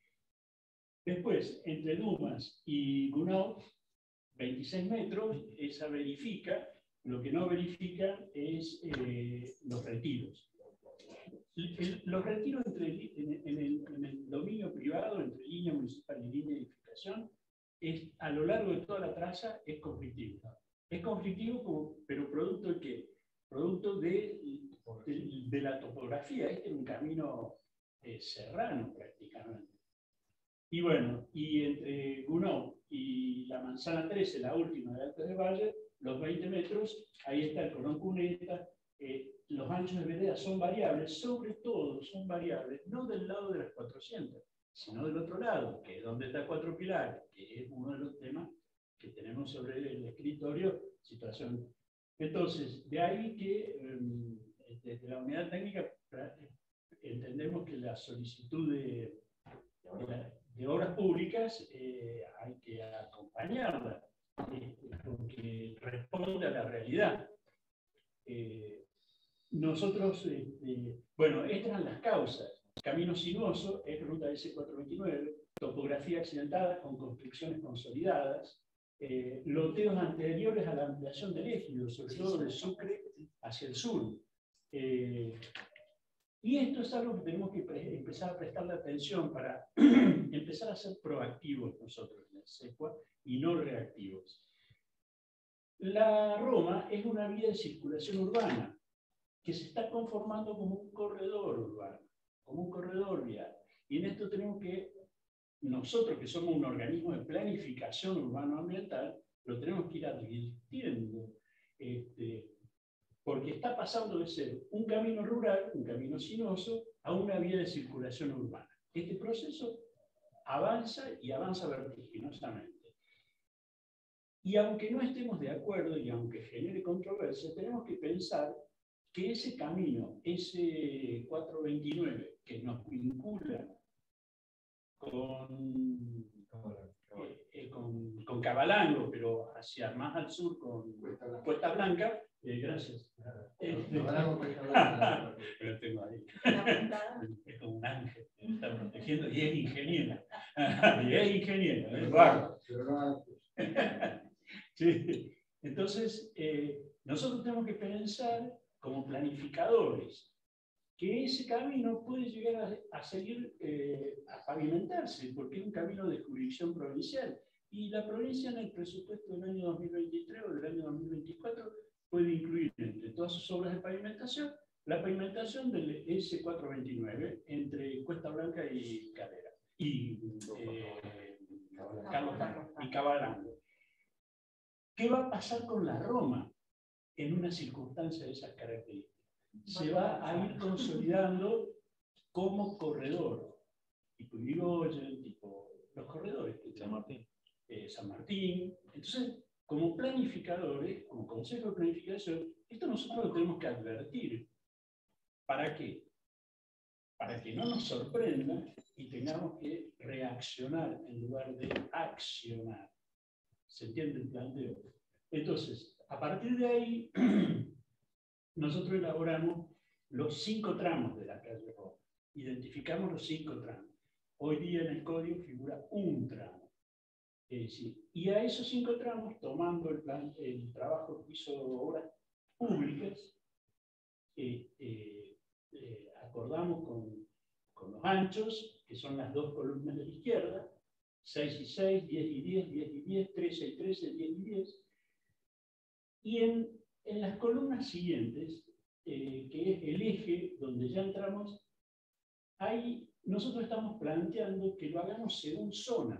Después, entre Dumas y Gunau, veintiséis metros, esa verifica, lo que no verifica es eh, los retiros. El, el, los retiros entre, en, en, el, en el dominio privado, entre línea municipal y línea de edificación, es, a lo largo de toda la traza es conflictivo. Es conflictivo, como, pero producto de qué? Producto de, de, de la topografía. Este es un camino eh, serrano prácticamente. Y bueno, y entre Gunau y la manzana trece, la última de Altos de Valle, los veinte metros, ahí está el cordón cuneta, eh, los anchos de vereda son variables, sobre todo son variables, no del lado de las cuatrocientas, sino del otro lado, que es donde está Cuatro Pilares, que es uno de los temas que tenemos sobre el escritorio, situación. Entonces, de ahí que eh, desde la unidad técnica entendemos que la solicitud de, de, de obras públicas eh, hay que acompañarla, eh, porque responde a la realidad. Eh, nosotros, eh, bueno, estas eran las causas. Camino sinuoso es ruta ese cuatrocientos veintinueve, topografía accidentada con construcciones consolidadas, eh, loteos anteriores a la ampliación del ejido, sobre todo de Sucre hacia el sur. Eh, y esto es algo que tenemos que empezar a prestarle atención para empezar a ser proactivos nosotros en el SECUA y no reactivos. La Roma es una vía de circulación urbana que se está conformando como un corredor urbano, como un corredor vial. Y en esto tenemos que, nosotros que somos un organismo de planificación urbano-ambiental, lo tenemos que ir advirtiendo, este, porque está pasando de ser un camino rural, un camino sinuoso, a una vía de circulación urbana. Este proceso avanza y avanza vertiginosamente. Y aunque no estemos de acuerdo y aunque genere controversia, tenemos que pensar que ese camino, ese cuatrocientos veintinueve, que nos vincula con, eh, eh, con, con Cabalango, pero hacia más al sur con Cuesta Blanca, eh, gracias. Este, pero tengo ahí. Es como un ángel, me está protegiendo y es ingeniera. Y es ingeniera, es barro. Sí. Entonces, eh, nosotros tenemos que pensar como planificadores que ese camino puede llegar a, a seguir, eh, a pavimentarse, porque es un camino de jurisdicción provincial. Y la provincia en el presupuesto del año dos mil veintitrés o del año dos mil veinticuatro puede incluir entre todas sus obras de pavimentación la pavimentación del ese cuatrocientos veintinueve entre Cuesta Blanca y Calera. Y eh, Carlos y Cabalango. ¿Qué va a pasar con la Roma en una circunstancia de esas características? Se va a ir consolidando como corredor, tipo Irigoyen, tipo los corredores, San Martín. Eh, San Martín. Entonces, como planificadores, como consejo de planificación, esto nosotros lo tenemos que advertir. ¿Para qué? Para que no nos sorprenda y tengamos que reaccionar en lugar de accionar. ¿Se entiende el planteo? Entonces, a partir de ahí, nosotros elaboramos los cinco tramos de la calle Roma. Identificamos los cinco tramos. Hoy día en el código figura un tramo. Es decir, y a esos cinco tramos, tomando el, plan, el trabajo que hizo Obras Públicas, eh, eh, eh, acordamos con, con los anchos, que son las dos columnas de la izquierda, seis y seis, diez y diez, diez y diez, trece y trece, diez y diez. Y en, en las columnas siguientes, eh, que es el eje donde ya entramos, ahí nosotros estamos planteando que lo hagamos según zona,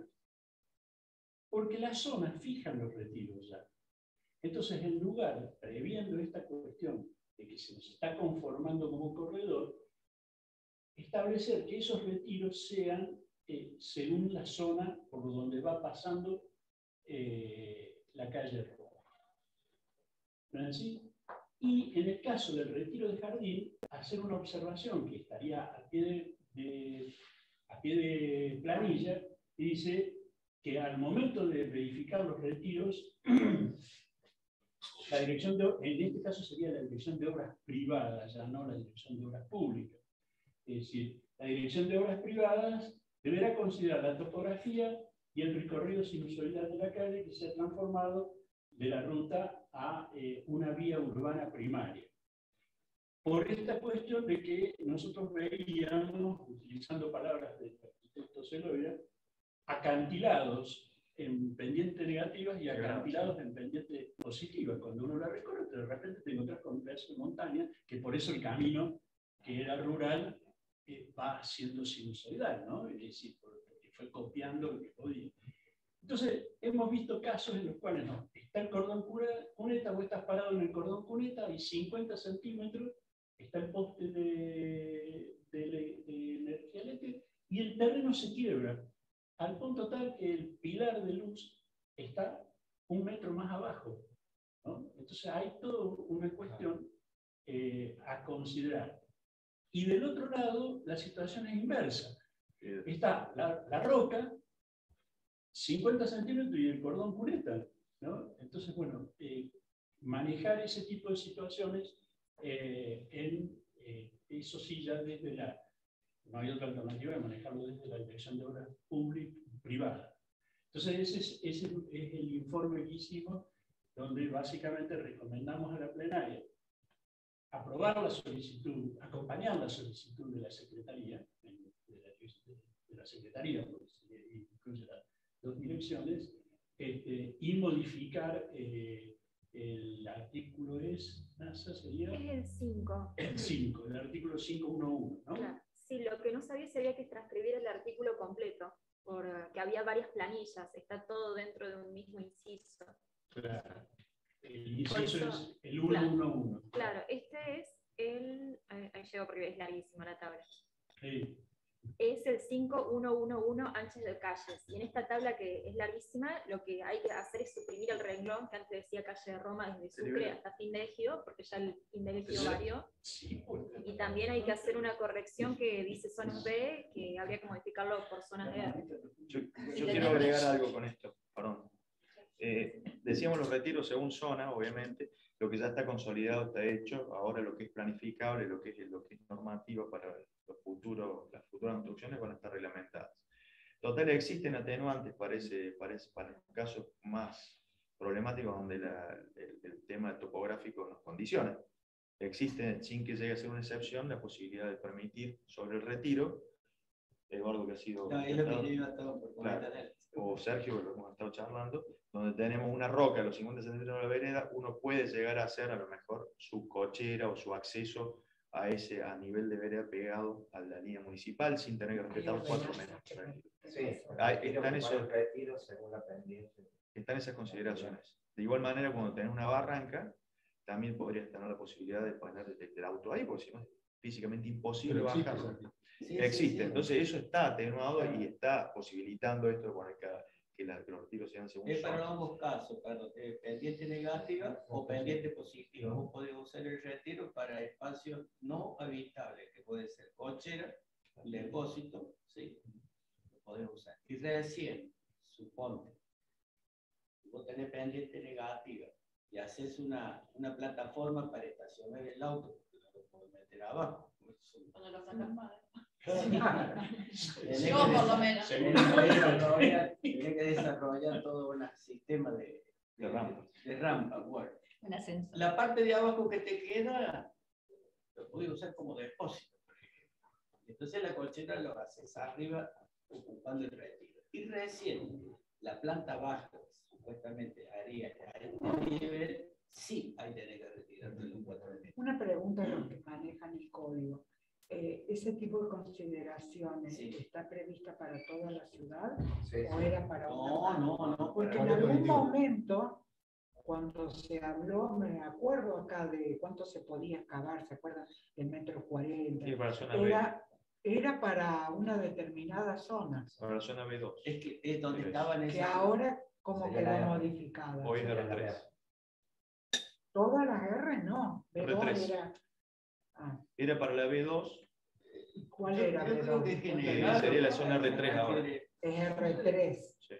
porque las zonas fijan los retiros ya. Entonces, en lugar, previendo esta cuestión de que se nos está conformando como corredor, establecer que esos retiros sean eh, según la zona por donde va pasando eh, la calle Roma. ¿No es así? Y en el caso del retiro de jardín, hacer una observación que estaría a pie de, de, a pie de planilla, y dice que al momento de verificar los retiros, la dirección de, en este caso sería la dirección de obras privadas, ya no la dirección de obras públicas. Es decir, la dirección de obras privadas deberá considerar la topografía y el recorrido sinusoidal de la calle que se ha transformado de la ruta a eh, una vía urbana primaria. Por esta cuestión de que nosotros veíamos, utilizando palabras del arquitecto Celoira, acantilados en pendiente negativas y acantilados en pendiente positiva. Cuando uno la recorre, de repente te encontrás con un pedazo de montaña, que por eso el camino que era rural eh, va siendo sinusoidal, ¿no? Es decir, porque fue copiando lo que podía. Entonces, hemos visto casos en los cuales no, está el cordón cuneta, vos estás parado en el cordón cuneta y cincuenta centímetros está el poste de, de, de energía eléctrica y el terreno se quiebra, al punto tal que el pilar de luz está un metro más abajo, ¿no? Entonces hay toda una cuestión eh, a considerar. Y del otro lado, la situación es inversa. Está la, la roca, cincuenta centímetros y el cordón cuneta, ¿no? Entonces, bueno, eh, manejar ese tipo de situaciones, eh, en, eh, eso sí ya desde la, no hay otra alternativa de manejarlo desde la Dirección de Obras Públicas Privadas. Entonces, ese es, ese es el informe que hicimos, donde básicamente recomendamos a la plenaria aprobar la solicitud, acompañar la solicitud de la Secretaría, de la, de la Secretaría, porque incluye las dos direcciones, este, y modificar eh, el artículo es, NASA sería... Es el cinco. El cinco, el artículo cinco punto uno, ¿no? Claro. Sí, lo que no sabía sería que transcribir el artículo completo, porque había varias planillas, está todo dentro de un mismo inciso. Claro. El inciso eso, es el uno punto uno punto uno. Claro, este es el... Ahí llego porque es larguísima la tabla. Sí. Es el cinco punto uno punto uno anchas de calles. Y en esta tabla que es larguísima, lo que hay que hacer es suprimir el renglón que antes decía calle de Roma desde Sucre hasta fin de Ejido, porque ya el fin de Ejido varió. Sí, porque... Y también hay que hacer una corrección que dice zonas B, que habría que modificarlo por zonas D. Yo, yo quiero agregar algo con esto, perdón. Eh, decíamos los retiros según zona, obviamente, lo que ya está consolidado está hecho, ahora lo que es planificable, lo que es, lo que es normativo para los futuros, las futuras construcciones van a estar reglamentadas. Total, existen atenuantes para, ese, para, ese, para los casos más problemáticos donde la, el, el tema topográfico nos condiciona. Existe, sin que llegue a ser una excepción, la posibilidad de permitir sobre el retiro, Eduardo que ha sido... No, es lo que yo iba a estar por comentar. Claro, o Sergio, lo hemos estado charlando, donde tenemos una roca a los cincuenta centímetros de la vereda, uno puede llegar a hacer a lo mejor su cochera o su acceso a ese a nivel de vereda pegado a la línea municipal sin tener que respetar los cuatro metros. Sí, Ahí están, esos, retiro según la pendiente. están esas consideraciones. De igual manera, cuando tenés una barranca, también podrías tener la posibilidad de poner el auto ahí, porque si no es físicamente imposible bajarlo. Sí, existe, sí, sí. entonces eso está atenuado y está posibilitando esto de poner cada, que, la, que los retiros sean según Es para zonas. ambos casos, para eh, pendiente negativa o pendiente positiva. Vos podés usar el retiro para espacios no habitables, que puede ser cochera, depósito, ¿sí? Lo podés usar. Y recién, suponte, vos tenés pendiente negativa y haces una, una plataforma para estacionar el auto, porque no lo podés meter abajo. Cuando lo sacas mal. Tenés Yo, que por lo des- menos. tenés que desarrollar- tenés que desarrollar todo un sistema de, De rampa. de rampa. Bueno, Un ascensor. la parte de abajo que te queda, lo puedes usar como depósito, por ejemplo. Entonces la colchera lo haces arriba, ocupando el retiro. Y recién, la planta baja, supuestamente haría a este nivel, sí hay que retirarte los cuatro metros. Una pregunta a los que manejan el código. Eh, ¿Ese tipo de consideraciones Sí. está prevista para toda la ciudad Sí, o era para una No, parte? no, no. Porque en para- algún momento, cuando se habló, me acuerdo acá de cuánto se podía excavar, ¿se acuerdan? El metro cuarenta. Sí, para la zona B. Era, era para una determinada zona, Para la zona B dos. Es que es donde Sí. estaban que esas. ahora como Sería quedó la R. modificada. Hoy es Sería R la tres. Todas las R no, B dos R tres. era... Ah, Era para la B dos, ¿cuál Yo- era yo B creo dos? que en Eh, general- sería la zona R tres ahora. Es R tres. Sí.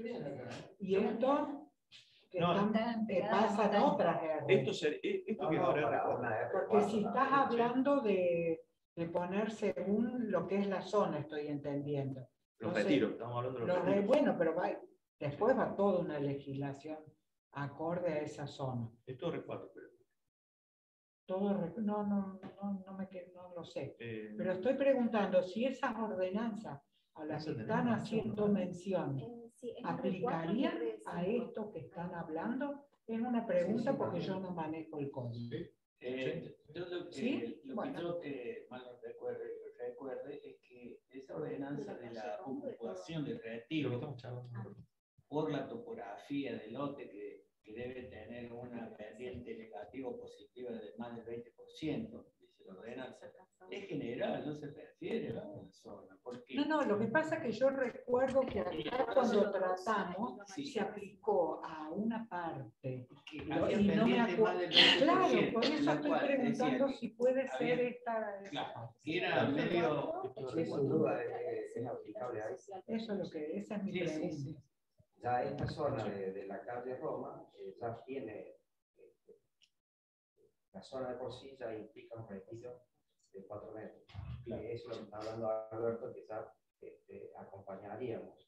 Y esto que No, están, que pegadas pasan montañas. Esto, otras R. ser, eh, esto No, que no, ahora para recuerdo. una R Porque cuatro si estás también. hablando de, de poner según lo que es la zona, estoy entendiendo. Los Entonces, retiros, estamos hablando de los Los re- retiros. bueno, pero va, después va toda una legislación acorde a esa zona. Esto es R cuatro, pero. Todo, re- no, no, no, no, me, qued- no lo sé. eh, Pero estoy preguntando si esas ordenanzas a las Eso que tenemos están mucho, haciendo ¿no? mención, Eh, sí, es R cuatro y ¿aplicarían R a cinco. esto que están hablando? Es una pregunta Sí, sí, porque yo también. no manejo el código. Eh, yo lo que, ¿Sí? lo Bueno. que yo eh, mal no recuerde, recuerde es que esa ordenanza de la ocupación del lo que retiro estamos charlando. por la topografía del lote que, que debe tener una pendiente negativa o positiva de más del veinte por ciento, dice la ordenanza, es general, no se refiere a una zona. ¿Por qué? No, no, lo que pasa es que yo recuerdo que acá cuando tratamos Sí. se aplicó a una parte que lo- Había y no me pendiente más acuerdo. del veinte por ciento, Claro, por eso la estoy cual preguntando decía si puede había- ser esta. esta Claro, parte. que era medio... Sin duda es, es aplicable ahí. Eso es lo que, esa es mi Sí, sí, pregunta. sí. Ya esta zona de, de la calle Roma eh, ya tiene, eh, la zona de por sí ya implica un retiro de cuatro metros. Y eso lo que está hablando Alberto, que ya este, acompañaríamos.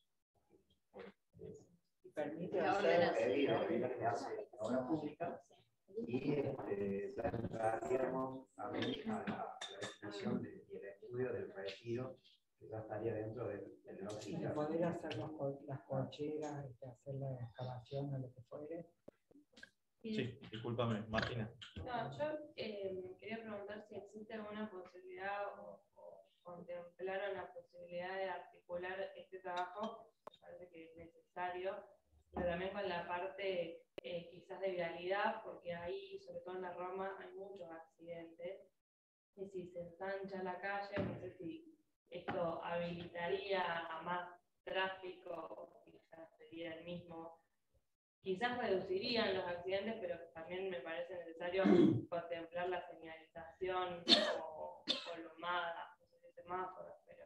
Y permite La hacer. ordenación. Pedido de bien que hace la obra pública y este, ya entraríamos también a la, a la definición de- y el estudio del retiro, que ya estaría dentro del, del Y hospital. poder hacer los co- las cocheras, este, hacer la excavación o lo que fuere. Sí, discúlpame, Martina. No, yo eh, quería preguntar si existe alguna posibilidad o, o contemplaron la posibilidad de articular este trabajo, me parece que es necesario, pero también con la parte eh, quizás de vialidad, porque ahí, sobre todo en la Roma, hay muchos accidentes, y si se ensancha la calle, no sé si esto habilitaría a más tráfico, quizás sería el mismo. Quizás reducirían los accidentes, pero también me parece necesario contemplar la señalización o, o lomadas, no sé si semáforos, pero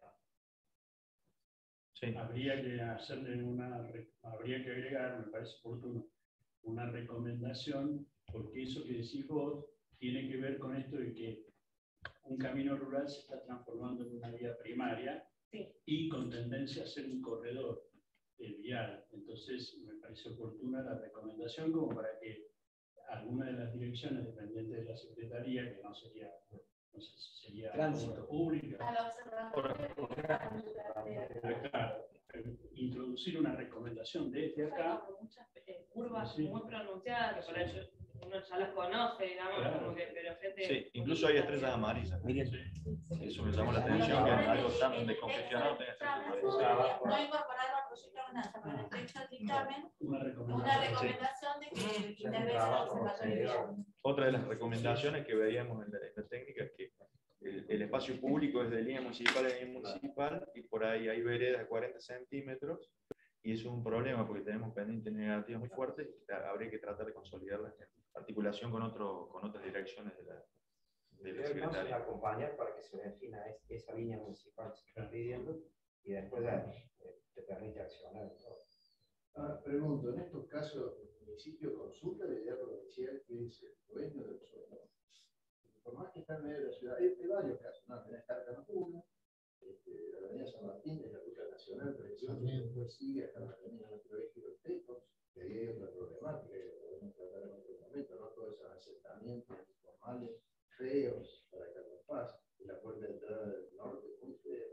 Sí. Habría que hacerle una, re- habría que agregar, me parece oportuno, una recomendación, porque eso que decís vos tiene que ver con esto de que un camino rural se está transformando en una vía primaria sí. y con tendencia a ser un corredor eh, vial. Entonces, me parece oportuna la recomendación como para que alguna de las direcciones dependientes de la Secretaría, que no sería, no sé si sería Tránsito. pública, A la observación. claro, eh, introducir una recomendación desde acá. Hay muchas eh, curvas Sí. muy pronunciadas que por ahí yo- uno ya las conoce, digamos, Claro. como que, pero gente... Sí, incluso hay estrellas amarillas. Miren, Eso me llamó la atención, que algo tan descongestionado tenga estrellas amarillas. No incorporarlo al proyecto de ordenanza, pero en el texto del dictamen, Una una recomendación. recomendación de que intervenga el observatorio vial. Otra de las recomendaciones que veíamos en la, en la técnica es que el, el espacio público es de línea municipal a línea municipal y por ahí hay veredas de cuarenta centímetros y eso es un problema porque tenemos pendientes negativos muy fuertes y habría que tratar de consolidarlas en articulación con, otro, con otras direcciones de la, de la Entonces, Secretaría. acompañar para que se defina es- esa línea municipal que se está pidiendo y después ya, eh, te permite accionar. ¿No? Ahora, pregunto, en estos casos, el municipio consulta la idea provincial que es el dueño del suelo. Por más que está en medio de la ciudad, hay, hay varios casos, ¿no? Tenés Carcanacuno, este, la avenida San Martín, es la ruta nacional, pero que después sigue hasta la avenida Nuestro Eje y los Tecos, que ahí hay otra problemática que podemos tratar en otro momento, ¿no? Todos esos asentamientos formales feos para Carlos Paz, y la puerta de entrada del norte muy fea.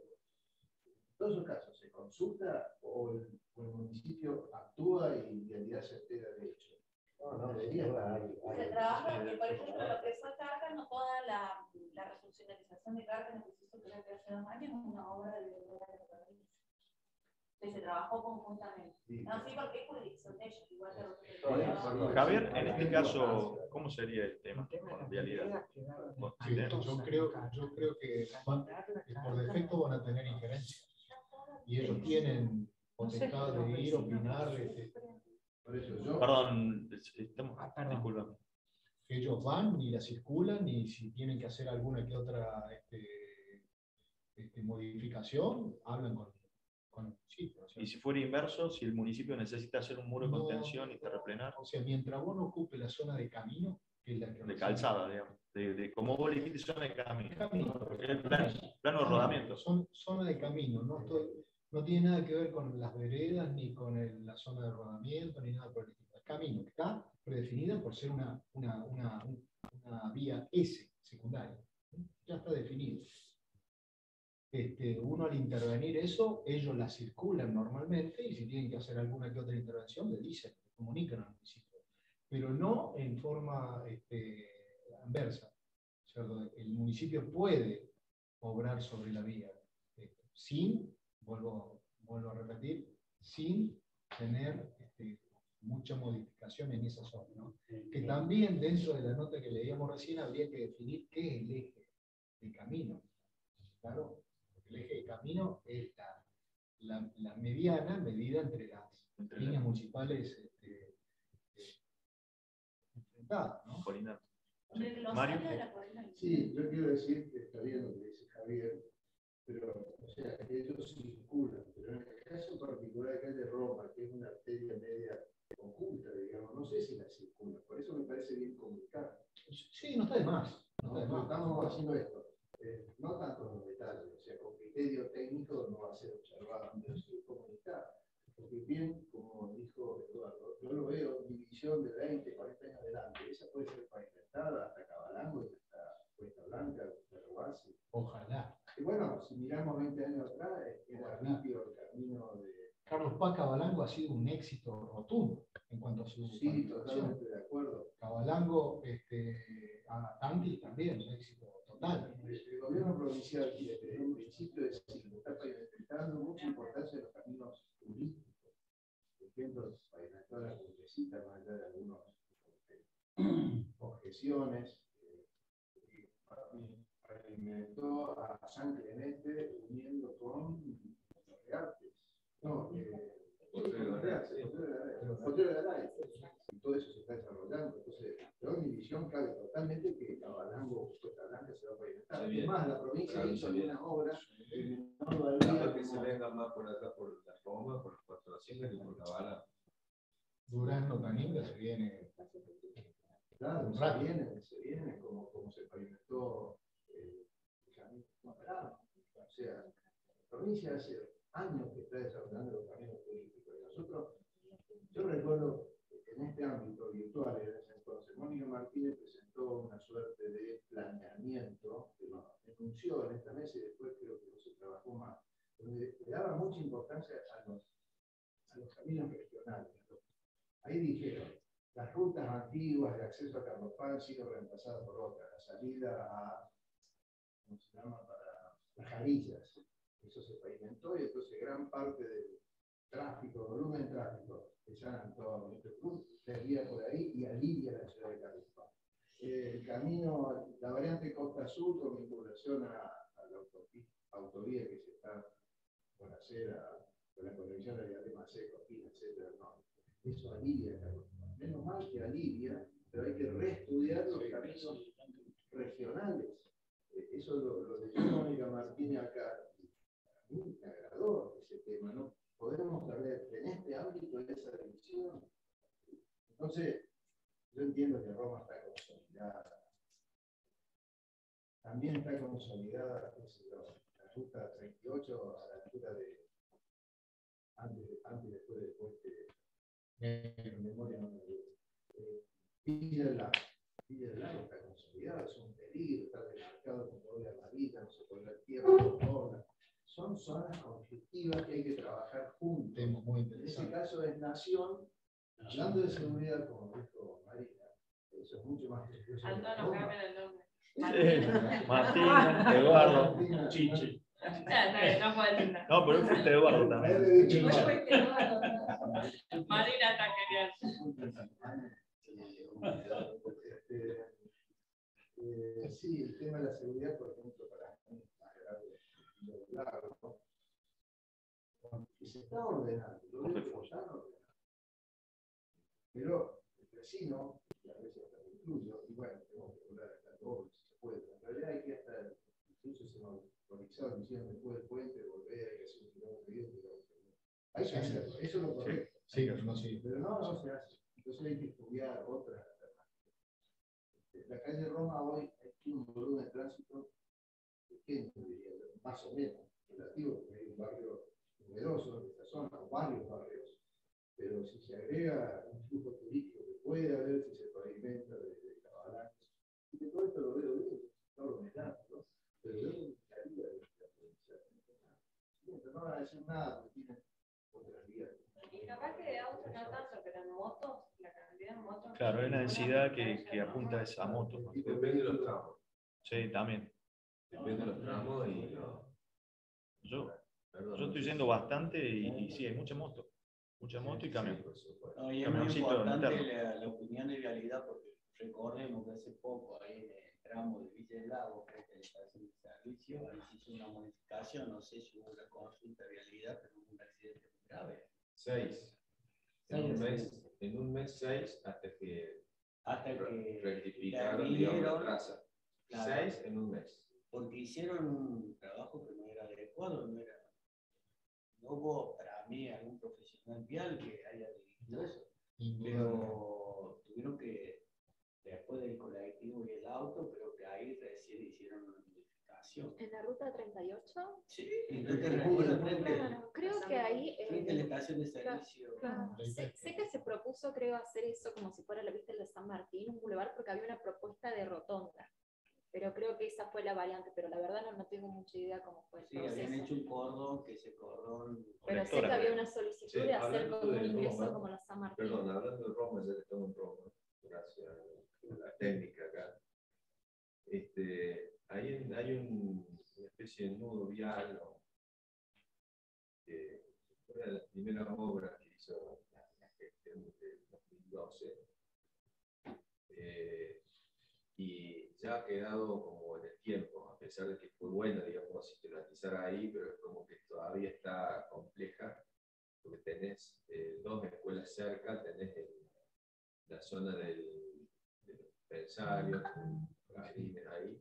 En todos esos casos, ¿se consulta o el, o el municipio actúa y en realidad se entera de hecho? No, no, Debería sin estar duda ahí. hay- Se hay- trabaja, porque, por ejemplo, lo que fue Cárcano, toda la, la resolucionalización de Cárcano que se hizo creo que hace dos años, es una obra de que se trabajó conjuntamente. No, sí, porque es jurisdicción de ellos, igual que Javier, en este caso, ¿cómo sería el tema con vialidad? Con- Sí, yo creo, yo creo que, van- que por defecto van a tener injerencia. Y ellos tienen potestad de ir, opinar. Este, por eso yo, Perdón, estamos, Ah, perdón. disculpa. ellos van y la circulan y si tienen que hacer alguna que otra este, este, modificación, hablan con, con el municipio. O sea, Y si fuera inverso, si el municipio necesita hacer un muro de No, contención y terraplenar, o sea, mientras vos no ocupe la zona de camino, que es la que de calzada, digamos, de, de como vos le dijiste, zona de camino, el plan, plano de rodamiento. Son zona de camino, no, estoy, no tiene nada que ver con las veredas, ni con el- la zona de rodamiento, ni nada por el estilo. El camino está predefinida por ser una, una, una, una vía S secundaria. Ya está definido. Este, uno al intervenir eso, ellos la circulan normalmente y si tienen que hacer alguna que otra intervención, le dicen, le comunican al municipio. Pero no en forma este, anversa. ¿Cierto? El municipio puede obrar sobre la vía, eh, sin, vuelvo, vuelvo a repetir, sin tener este, mucha modificación en esa zona, ¿no? Que también dentro de la nota que leíamos recién habría que definir qué es el eje de camino. Claro, el eje de camino es la, la, la mediana medida entre las entre líneas la... municipales este, eh, enfrentadas, ¿no? Mario. Sí, yo quiero decir que está bien lo que dice Javier, pero o sea, ellos circulan, pero en el caso particular de calle Roma, que es una arteria media conjunta, digamos, no sé si la circula, por eso me parece bien comunicar. Sí, no está de más. No está de más. Estamos haciendo esto, eh, no tanto en los detalles, o sea, con criterio técnico no va a ser observado, pero sí comunicar. Porque bien, como dijo Eduardo, yo lo veo división de veinte, cuarenta años adelante, esa puede ser pavimentada hasta Cabalango y hasta Cuesta Blanca, Perruasi. Ojalá. Y bueno, si miramos veinte años atrás, era limpio el camino de... Carlos Paz Cabalango ha sido un éxito rotundo en cuanto a su sí, totalmente de acuerdo. Cabalango, este, a Tanti también, un éxito total. El, el gobierno provincial tiene desde un principio de decir, está pavimentando mucha importancia en los caminos turísticos. Por ejemplo, pavimentó la Puntecita, más allá de algunas eh, objeciones. Eh, pavimentó a San Clemente uniendo con los Reartes. No, eh, Potrero de Aray. Y todo eso se está desarrollando. Entonces, yo en mi visión cabe totalmente que Cabalango, Costa Blanca se va a pavimentar. Además, la provincia hizo algunas obras. Para que se venga más por acá, por la Roma, por los Cuatro Haciendas y por Cabalango. Durazno Caninga se viene. Claro, se viene, se viene como, como se pavimentó eh, el camino comparado. O sea, la provincia hace años que está desarrollando los caminos turísticos. Y nosotros, yo recuerdo que en este ámbito virtual, en ese entonces, Mónica Martínez presentó una suerte de planeamiento que nos denunció en esta mesa y después creo que no se trabajó más, donde le daba mucha importancia a los, a los caminos regionales. Ahí dijeron, las rutas antiguas de acceso a Carlos Paz han sido reemplazadas por otras, la salida a, ¿cómo se llama?, para las Jarillas. Eso se pavimentó y entonces gran parte del tráfico, volumen de tráfico de San Antonio, Metro Cruz, desvía por ahí y alivia la ciudad de Carlos Paz. Eh, el camino, la variante Costa Sur con vinculación a, a la autovía que se está por hacer, a, con la conexión de la Macé, Copina, etcétera, no. Eso alivia Carlos Paz. Menos mal que alivia, pero hay que reestudiar los caminos regionales. Eh, eso lo, lo de Mónica Martínez acá. Me agradó ese tema, ¿no? Podemos saber en este ámbito de esa división. Entonces, yo entiendo que Roma está consolidada. También está consolidada la ruta treinta y ocho a la altura de antes, antes después del puente de memoria no me acuerdo. Eh, Villa del Lago. Villa del Lago está consolidada, es un peligro, está demarcado con doble amarilla, no se puede ver tierra por todas. Son zonas conflictivas que hay que trabajar juntos. Muy en ese caso es nación, hablando de seguridad, como dijo Marina, eso es mucho más peligroso. Antonio, cambia el nombre. Martina, Eduardo, Chiche. No puede decir nada. No, pero fuiste Eduardo también. Marina está genial. Este, eh, sí, el tema de la seguridad, por ejemplo, para mí es más grave. Claro, ¿no? Y se está ordenando, lo veo que están ordenando. Pero el vecino, y a veces hasta lo incluyo, y bueno, tengo que hablar hasta todo si se puede. En realidad hay que hasta, incluso se nos autorizado diciendo después del puente, volver, hay que hacer un kilómetro y un kilómetro. Hay que hacerlo, eso es lo correcto. Sí, no, no, sí. Pero no, no se hace. Entonces hay que estudiar otras alternativas. La calle Roma hoy tiene un volumen de tránsito pequeño, diría yo, más o menos, relativo, porque hay un barrio numeroso en esta zona, o varios barrios, pero si se agrega un flujo turístico que puede haber, si se pavimenta desde Cabalango, y que todo esto lo veo bien, no lo mirando, ¿no? Pero yo me gustaría de la provincia. No van a decir nada, porque tienen otras vías. Y capaz que de autos no tanto, pero en motos, la cantidad de motos. Claro, hay una densidad que, que apunta a esa moto. Y depende de los tramos. Sí, también. Depende de los tramos y... Yo, yo estoy yendo bastante y, y sí, hay mucha moto. Mucha moto y camión. No, y es muy importante la, la opinión de vialidad porque recordemos que hace poco ahí en el tramo de Villa del Lago, frente a la estación de servicio, ahí se hizo una modificación, no sé si hubo una consulta de vialidad, pero hubo un accidente muy grave. Seis. En un mes, en un mes seis, hasta que, hasta que rectificaron, digamos, la traza. Claro, Seis en un mes. porque hicieron un trabajo que no era adecuado, no era, no hubo para mí algún profesional vial que haya dirigido eso, pero tuvieron que, después del colectivo y el auto, pero que ahí recién hicieron una modificación. ¿En la ruta treinta y ocho? Sí, entonces recuerdo frente, Claro, creo que ahí... eh, frente a la estación de servicio. Claro, sé, sé que se propuso, creo, hacer eso como si fuera la vista de San Martín, un bulevar, porque había una propuesta de rotonda. Pero creo que esa fue la variante, pero la verdad no, no tengo mucha idea cómo fue el Sí, proceso. habían hecho un cordón, que ese cordón... Pero sé que había una solicitud Sí, de hacer hablando como un de ingreso Roma, como la San Martín. Perdón, hablando de Roma, ya que estamos en Roma, gracias a la técnica acá. Este, hay, un- hay un- una especie de nudo vial, ¿no? Que fue una de las primeras obras que hizo la, la gestión de dos mil doce. Eh, y ya ha quedado como en el tiempo, a pesar de que fue buena, digamos, sistematizar ahí, pero es como que todavía está compleja, porque tenés eh, dos escuelas cerca, tenés el- la zona del, de los pensarios, jardines ahí,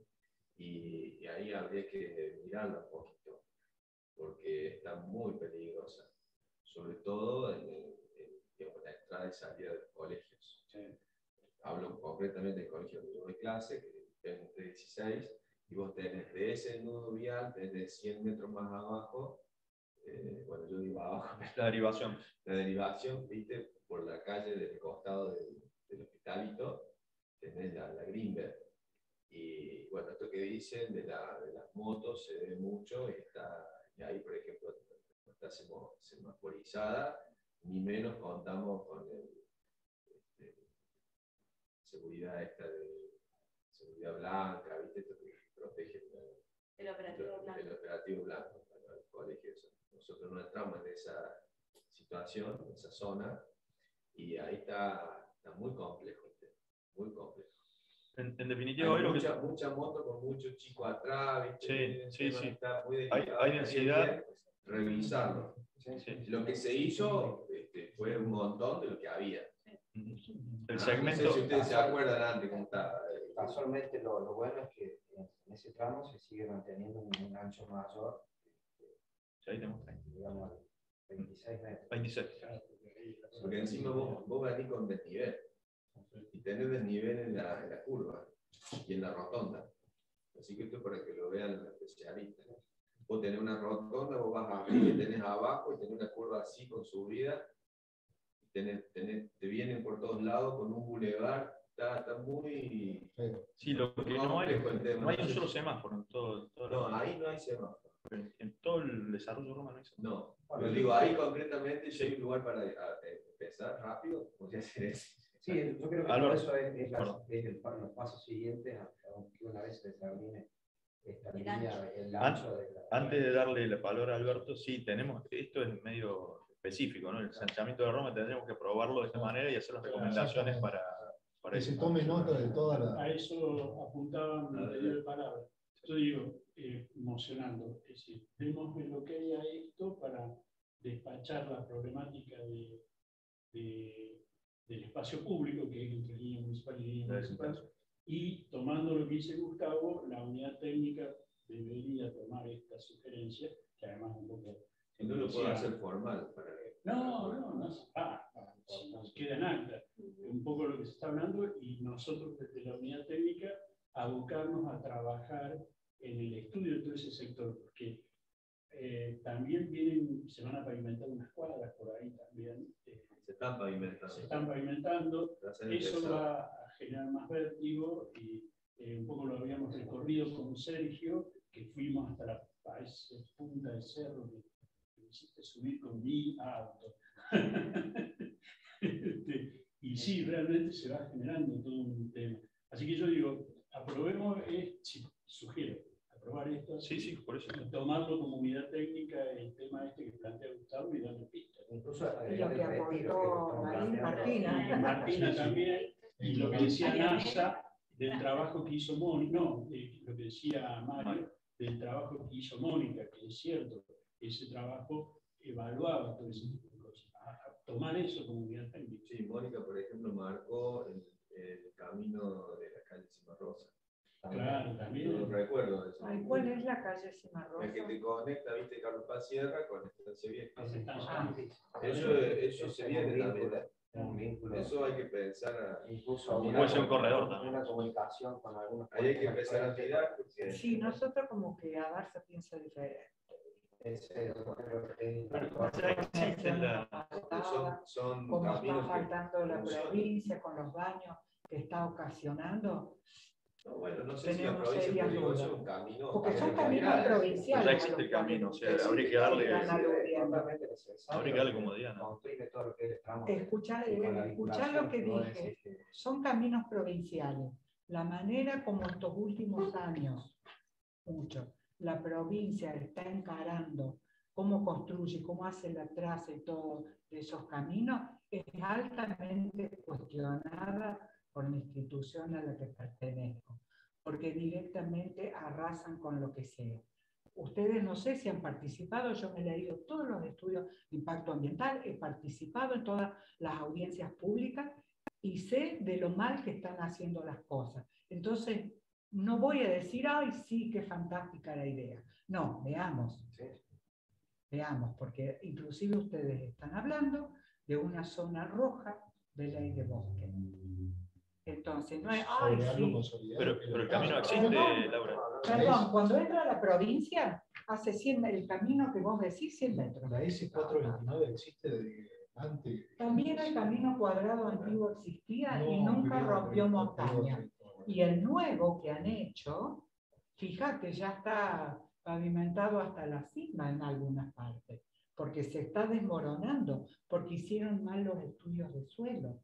y, y ahí habría que mirarla un poquito, porque está muy peligrosa, sobre todo en, el- en, digamos, la entrada y salida de los colegios. Hablo concretamente del colegio donde yo doy clase, que es entre dieciséis, y vos tenés de ese nudo vial, desde cien metros más abajo, eh, bueno, yo digo abajo, La derivación. la derivación, viste, por la calle del costado del, del hospitalito, tenés la, la Greenberg. Y bueno, esto que dicen de, la, de las motos se ve mucho, y, está, y ahí, por ejemplo, no está semo- semaforizada, ni menos contamos con el, este, seguridad esta de seguridad blanca, viste, esto que protege el, El operativo el- blanco. el operativo blanco para los colegios. Nosotros no entramos en esa situación, en esa zona, y ahí está, está muy complejo el tema, muy complejo. En, en definitiva, Hay hoy lo que mucha, mucha moto con muchos chicos atrás, ¿viste? Sí, El sí, tema sí. está muy Hay, delicado, hay estaría densidad. bien revisarlo. Lo que se hizo este, fue un montón de lo que había. El Ah, segmento. No sé si ustedes se acuerdan antes cómo estaba. Casualmente lo, lo bueno es que en, en ese tramo se sigue manteniendo un, un ancho mayor, Ahí tenemos digamos, veintiséis metros. veintiséis. Porque encima vos, vos venís con desnivel. Y tenés desnivel en la, en la curva y en la rotonda. Así que esto es para que lo vean los especialistas. Vos tenés una rotonda, vos vas arriba y tenés abajo y tenés una curva así con subida. Y tenés, tenés, te vienen por todos lados con un bulevar. Está, está muy... Sí, lo que no hay, complejo el tema. no hay un solo semáforo en todo. todo No, lo- ahí no hay semáforo. En, en todo el desarrollo de Roma no hay semáforo. No, pero digo, ahí concretamente si hay un lugar para a, eh, empezar rápido, podría ser ese. Sí, yo creo que Álvaro, todo eso es, es, la- perdón. es el, los pasos siguientes, aunque una vez se termine esta El línea, ancho. el An- ancho de la... Antes de darle la palabra a Alberto, sí, tenemos, esto es medio específico, ¿no? El ensanchamiento de Roma tendremos que probarlo de esta manera y hacer las recomendaciones para, para Que se eso. tome nota de toda la... A eso apuntaba mi anterior palabra. Yo digo, eh, emocionando, es decir, demos el ok a esto para despachar la problemática de, de- del espacio público, que es entre línea municipal y línea municipal, y tomando lo que dice Gustavo, la unidad técnica debería tomar esta sugerencia, que además un poco... Si no lo puedo hacer formal. Para... No, no, no. Ah, ah, si nos queda en acta. Un poco lo que se está hablando y nosotros desde la unidad técnica abocarnos a trabajar en el estudio de todo ese sector, porque eh, también vienen, se van a pavimentar unas cuadras por ahí también. eh, Se están pavimentando. se están pavimentando. Se hacen Eso empezar. va a generar más vértigo y eh, un poco lo habíamos recorrido con Sergio, que fuimos hasta la a esa punta del cerro que que me hiciste subir con mi auto. Este, y sí, realmente se va generando todo un tema. Así que yo digo, aprobemos, eh, sí, sugiero, aprobar esto Sí, sí, por eso. y tomarlo como unidad técnica el tema este que plantea Gustavo y darle pista. Incluso Y agregar lo que el retiro que aportó estamos Marín planteando. Martina. Y Martina también, y lo que decía NASA, del trabajo que hizo Mónica, no, de lo que decía Mario, del trabajo que hizo Mónica, que es cierto, ese trabajo evaluaba todo ese tipo de cosas. A, a tomar eso como guía técnica. Sí, Mónica, por ejemplo, marcó el, el camino de la calle Cimarrosa. Claro, también. No recuerdo eso. Ay, ¿cuál es la calle Cimarrosa? El que te conecta, viste, Carlos Paz Sierra con Estancia Vieja. Ah, Eso, eso se viene también. Un vínculo. Eso hay que pensar a... Incluso Y puede ser un corredor también. Una comunicación con algunos. Ahí hay que empezar a mirar porque... Sí, nosotros como que a Barça piensa diferente. Ese, son, son Como está caminos que faltando la funcionan. provincia con los baños que está ocasionando. No, bueno, no sé si la Tenemos provincia serias pero digo, dudas. es un camino. Porque son camino caminos vial. provinciales. Ya existe el camino, o sea, habría que darle, habría que darle comodidad, ¿no? Escuchar, escuchar lo que dije, son caminos provinciales. La manera como estos últimos años, mucho, la provincia está encarando cómo construye, cómo hace la traza y todo de esos caminos, es altamente cuestionada por la institución a la que pertenezco, porque directamente arrasan con lo que sea. Ustedes no sé si han participado, yo me he leído todos los estudios de impacto ambiental, he participado en todas las audiencias públicas y sé de lo mal que están haciendo las cosas. Entonces, no voy a decir, ay, sí, qué fantástica la idea. No, veamos. Sí. Veamos, porque inclusive ustedes están hablando de una zona roja de ley de bosque. Entonces, no es, ay, sí. Pero, pero el camino existe, Laura. Perdón, cuando entra a la provincia, hace cien, el camino que vos decís, cien metros. La S cuatrocientos veintinueve existe desde antes. También el camino cuadrado antiguo existía No, y nunca pero- rompió pero- montaña. pero- Y el nuevo que han hecho, fíjate, ya está pavimentado hasta la cima en algunas partes, porque se está desmoronando, porque hicieron mal los estudios de suelo.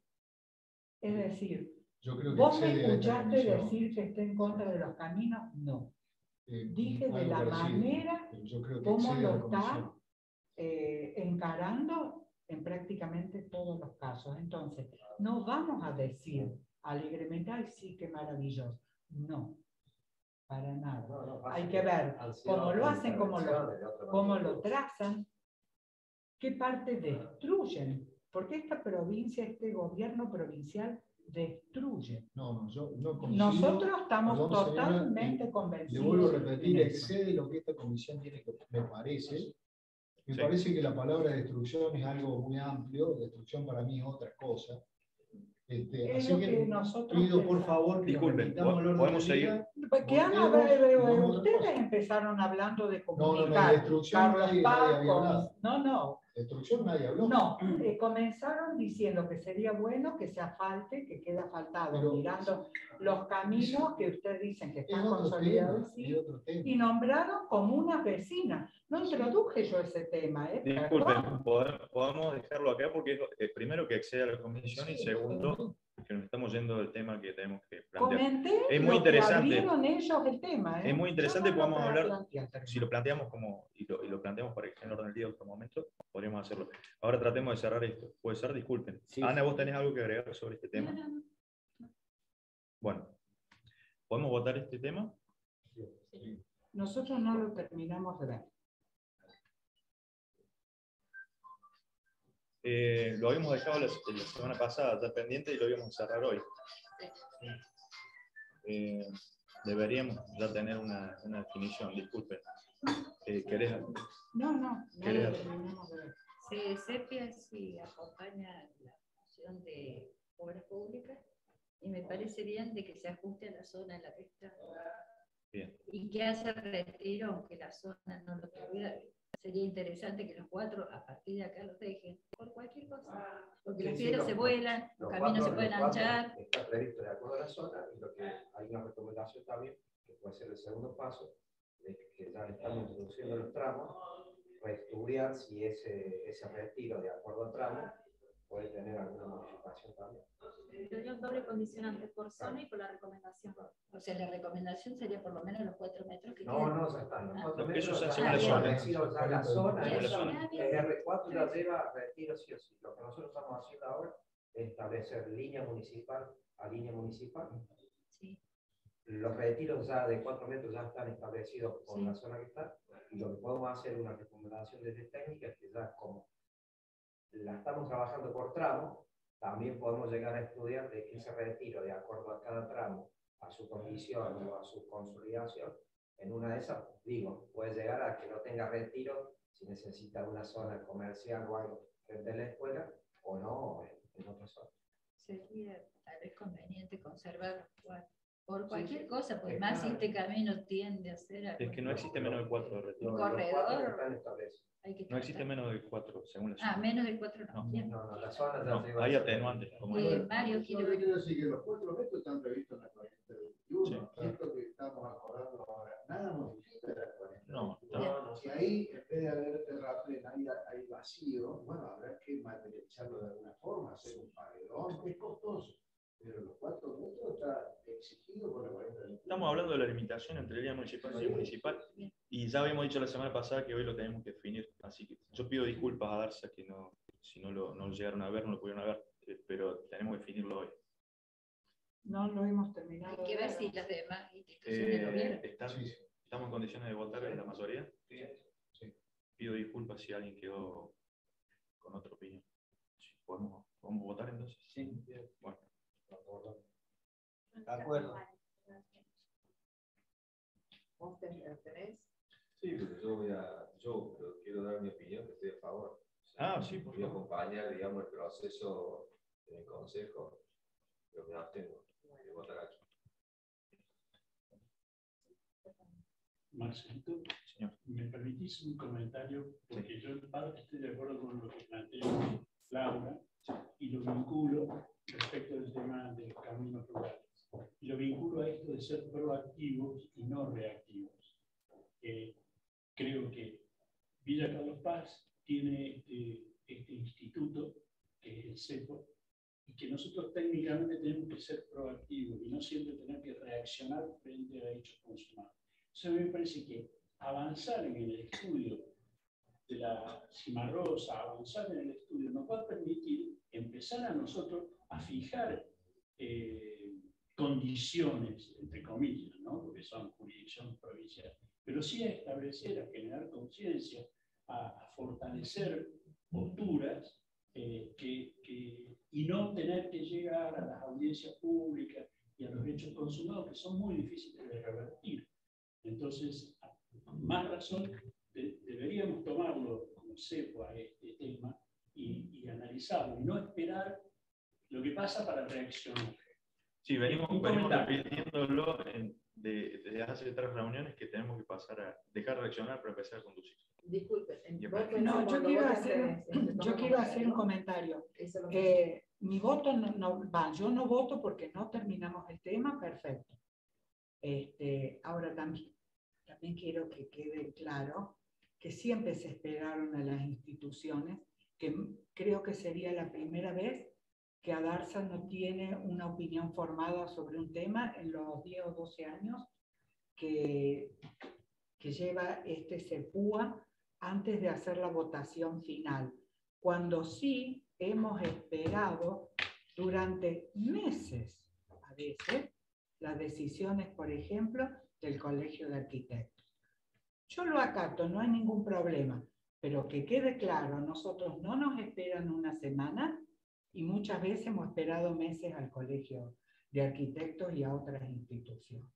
Es decir, Yo creo que ¿vos me excede a esta escuchaste comisión. decir que esté en contra de los caminos? No. Eh, Dije de algo la parecido, manera pero yo creo que cómo excede a lo la está comisión. eh, encarando en prácticamente todos los casos. Entonces, no vamos a decir alegremente, ay, sí, qué maravilloso. No, para nada. No, no, pasa Hay que que ver han sido cómo lo hacen, cómo lo, intervenciones de otra cómo magnitud. lo trazan, qué parte destruyen. Porque esta provincia, este gobierno provincial destruye. No, no, yo no coincido. Nosotros estamos Perdón, señora, totalmente y Le convencidos. vuelvo a repetir, en eso. excede lo que esta comisión tiene que, me parece. Me Sí. parece que la palabra destrucción es algo muy amplio, destrucción para mí es otra cosa. Este, Es así lo que, que nosotros pido por pensamos. favor que Disculpen, repitamos el orden ¿podemos del seguir? día. Pues que han Volvemos hablado- y vamos a otra ustedes cosa. empezaron hablando de No, no, no, de comunicar. destrucción Carlos nadie, nadie Paz había con- hablado. no, no, Destrucción nadie habló. no. eh, comenzaron diciendo que sería bueno que se asfalte, que queda asfaltado, Pero- mirando los caminos que ustedes dicen que Es están otro consolidados, tema, sí, es otro tema. y nombraron comunas vecinas. No introduje yo ese tema, ¿eh? Disculpen, Perdón. podemos podemos dejarlo acá porque es eh, primero que accede a la comisión y segundo que nos estamos yendo del tema que tenemos que plantear. Comenté Es muy lo que interesante. abrieron ellos el tema, ¿eh? Es muy interesante, Yo no lo podemos hablar, planteé. si lo planteamos como, y lo, y lo planteamos para que en orden del día de otro momento, podríamos hacerlo. Ahora tratemos de cerrar esto. ¿Puede ser? Disculpen. Sí, Ana, sí. ¿vos tenés algo que agregar sobre este tema? Bueno, ¿podemos votar este tema? Nosotros no lo terminamos de ver. Eh, lo habíamos dejado la, la semana pasada, ya pendiente, y lo íbamos a cerrar hoy. Eh, deberíamos ya tener una, una definición, disculpe. Eh, ¿Querés? No, no, no ¿Querés? lo terminamos de ver. Se sepia si acompaña la función de obras públicas y me parece bien de que se ajuste a la zona en la que está. Bien. Y que hace retiro, aunque la zona no lo tuviera. Sería interesante que los cuatro a partir de acá los dejen por cualquier cosa. Porque Sí, las sí, piedras los se cuatro- vuelan, los Los caminos se cuatro- pueden los cuatro anchar. Está previsto de acuerdo a la zona y lo que hay una recomendación también, que puede ser el segundo paso, de que ya estamos introduciendo los tramos, reestudiar si ese, ese retiro de acuerdo al tramo puede tener alguna modificación también. Tendría un doble condicionante por zona y por la recomendación. O sea, la recomendación sería por lo menos los cuatro metros que No, quedan. no, ya están. Los Ah. cuatro Lo que eso metros se hace ya en la está zona. establecido ya la zona. Bien, eso, bien, bien. El R cuatro ya lleva retiro sí o sí. Lo que nosotros estamos haciendo ahora es establecer línea municipal a línea municipal. Sí. los retiros ya de cuatro metros ya están establecidos por Sí. la zona que está, y lo que podemos hacer, una recomendación desde técnica, es que ya como la estamos trabajando por tramo, también podemos llegar a estudiar de que ese retiro, de acuerdo a cada tramo, a su condición o a su consolidación, en una de esas, digo, puede llegar a que no tenga retiro si necesita una zona comercial o algo frente a la escuela, o no en, en otra zona. Sería tal vez conveniente conservar por cualquier sí. cosa, porque Es más si claro. este camino tiende a ser algo- Es que no existe menos de cuatro de retiro. Un corredor. Están establecidos. hay que No existe tratar. menos de cuatro, según la Ah, zona. menos de cuatro no. No. Bien. No, no, la zona ya No, llegó a hay ser- atenuantes. Como Eh, el- Mario Yo quiere le ver. quiero decir que los cuatro metros están previstos en la cuarenta veintiuno. Sí. Esto que estamos acordando ahora, nada modifica la cuarenta No, veintiuno. no. Si ahí, en vez de haber terraplén, hay, hay vacío, bueno, habrá que materializarlo de alguna forma, hacer un paredón, es costoso. Pero los cuatro metros está exigido por la cuarenta veintiuno. Estamos hablando de la limitación entre línea municipal y línea municipal. Y ya habíamos dicho la semana pasada que hoy lo tenemos que definir. Así que yo pido disculpas a Darza que no, si no lo, no lo llegaron a ver, no lo pudieron ver, eh, pero tenemos que definirlo hoy. No lo hemos terminado. Hay que ver de si las demás instituciones lo Eh, vieron. ¿están- ¿Estamos en condiciones de votar en la mayoría? Sí. Pido disculpas si alguien quedó con otra opinión. Sí, ¿Podemos, ¿Podemos votar entonces? Sí. Bueno. De acuerdo. ¿Vos tenés? tenés? Sí, pero yo voy a, yo pero quiero dar mi opinión, que estoy a favor. O sea, Ah, sí, por voy a favor. acompañar, digamos, el proceso en el consejo, pero me abstengo de votar aquí. Marcelito, Señor. ¿me permitís un comentario? Porque yo en parte estoy de acuerdo con lo que plantea Laura y lo vinculo respecto del tema de los caminos rurales. Y lo vinculo a esto de ser proactivos y no reactivos. Eh, creo que Villa Carlos Paz tiene este, este instituto, que es el CEPO, y que nosotros técnicamente tenemos que ser proactivos y no siempre tener que reaccionar frente a hechos consumados. Eso me parece que avanzar en el estudio de la cimarrosa, avanzar en el estudio, nos va a permitir empezar a nosotros a fijar eh, condiciones, entre comillas, ¿no? Porque son jurisdicción provincial, pero sí a establecer, a generar conciencia, a, a fortalecer posturas eh, que, que, y no tener que llegar a las audiencias públicas y a los hechos consumados que son muy difíciles de revertir. Entonces, más razón, de, deberíamos tomarlo como cepo a este tema y, y analizarlo, y no esperar lo que pasa para reaccionar. Sí, venimos, Un venimos comentario. repitiéndolo en- de- desde hace tres reuniones que tenemos que pasar a dejar de reaccionar para empezar a conducir. Disculpe, Y vos aparte- pensás No, yo cuando quiero vos hacer, tenés, este, yo toma quiero hacer un comentario. comentario. Eso es lo que- Eh, mi voto no, no va, yo no voto porque no terminamos el tema, perfecto. Este, ahora también, también quiero que quede claro que siempre se esperaron a las instituciones, que m- creo que sería la primera vez que Adarsa no tiene una opinión formada sobre un tema en los diez o doce años que, que lleva este CEPUA antes de hacer la votación final, cuando sí hemos esperado durante meses, a veces, las decisiones, por ejemplo, del Colegio de Arquitectos. Yo lo acato, no hay ningún problema, pero que quede claro, nosotros no nos esperan una semana y muchas veces hemos esperado meses al Colegio de Arquitectos y a otras instituciones.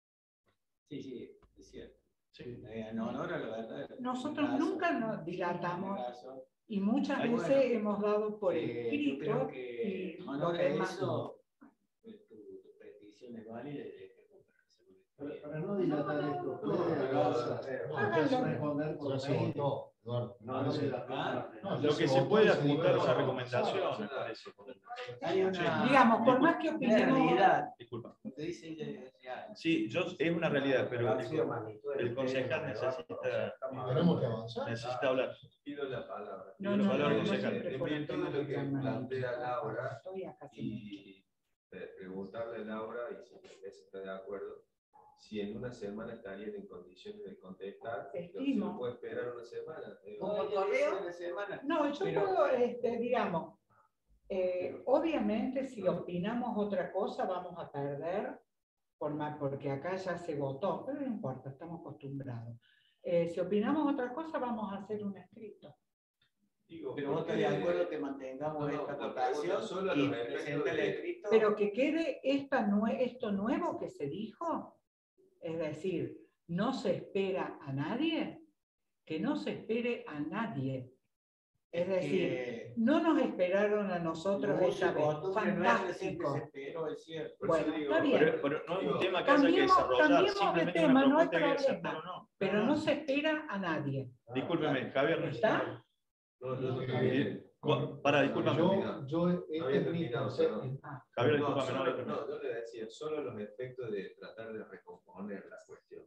Sí, sí, es cierto. Sí. Eh, en honor a la verdad. Nosotros tiene razón. nunca nos dilatamos Tiene razón. y muchas Ay, veces bueno, hemos dado por Eh, yo escrito creo que y en lo honor a demás no. eso, eh, tu, tu petición es válida y hay que comprarse. Para, para no dilatar No, esto, no, puede no, Agarza no, háganlo. responder por Ya se mail. votó, Eduardo. No, no se la Ah, no, Lo ya que se votó puede y se adjuntar votó. una recomendación, me parece. Hay una, Digamos, por más que una opinemos, realidad. Disculpa. Lo que dice ella es real. Sí, yo, es una realidad, pero el, Relación, magnitud del el concejal tema, necesita, o sea, estamos Tenemos que avanzar. necesita hablar. Pido la palabra. no, la no, palabra, no, no concejal. siempre En por el virtud tema de lo de que llamar. plantea Laura, Estoy acá hace mucho. y eh, preguntarle a Laura, y si usted está de acuerdo, si en una semana estarían en condiciones de contestar, pero se Estimo. puede esperar una semana. Eh, ¿Por Oye, correo? una semana. No, yo Pero- puedo, este, digamos, eh, obviamente si opinamos otra cosa vamos a perder por más, porque acá ya se votó, pero no importa, estamos acostumbrados. Eh, si opinamos otra cosa, vamos a hacer un escrito. Digo, pero vos estás de acuerdo que mantengamos no, esta votación solo y los presenta el escrito. Pero que quede esta nue esto nuevo que se dijo, es decir, no se espera a nadie, que no se espere a nadie. Es decir, que no nos esperaron a nosotros esa vez. Fantástico. Se esperó, es cierto. Bueno, digo, está bien. Pero, pero no es un tema que haya que Cambiemos, desarrollar. cambiemos de Simplemente tema, una no hay propuesta que hay que problema. aceptar o no. Pero No, no no. se espera a nadie. Discúlpeme, Javier. ¿Está? No, no, no, Eh, Para, discúlpame. Yo, yo este Había es mi terminado, concepto. perdón. Ah, Javier, No, discúlpame, no solo- lo terminé. no, yo le decía, solo los efectos de tratar de recomponer la cuestión.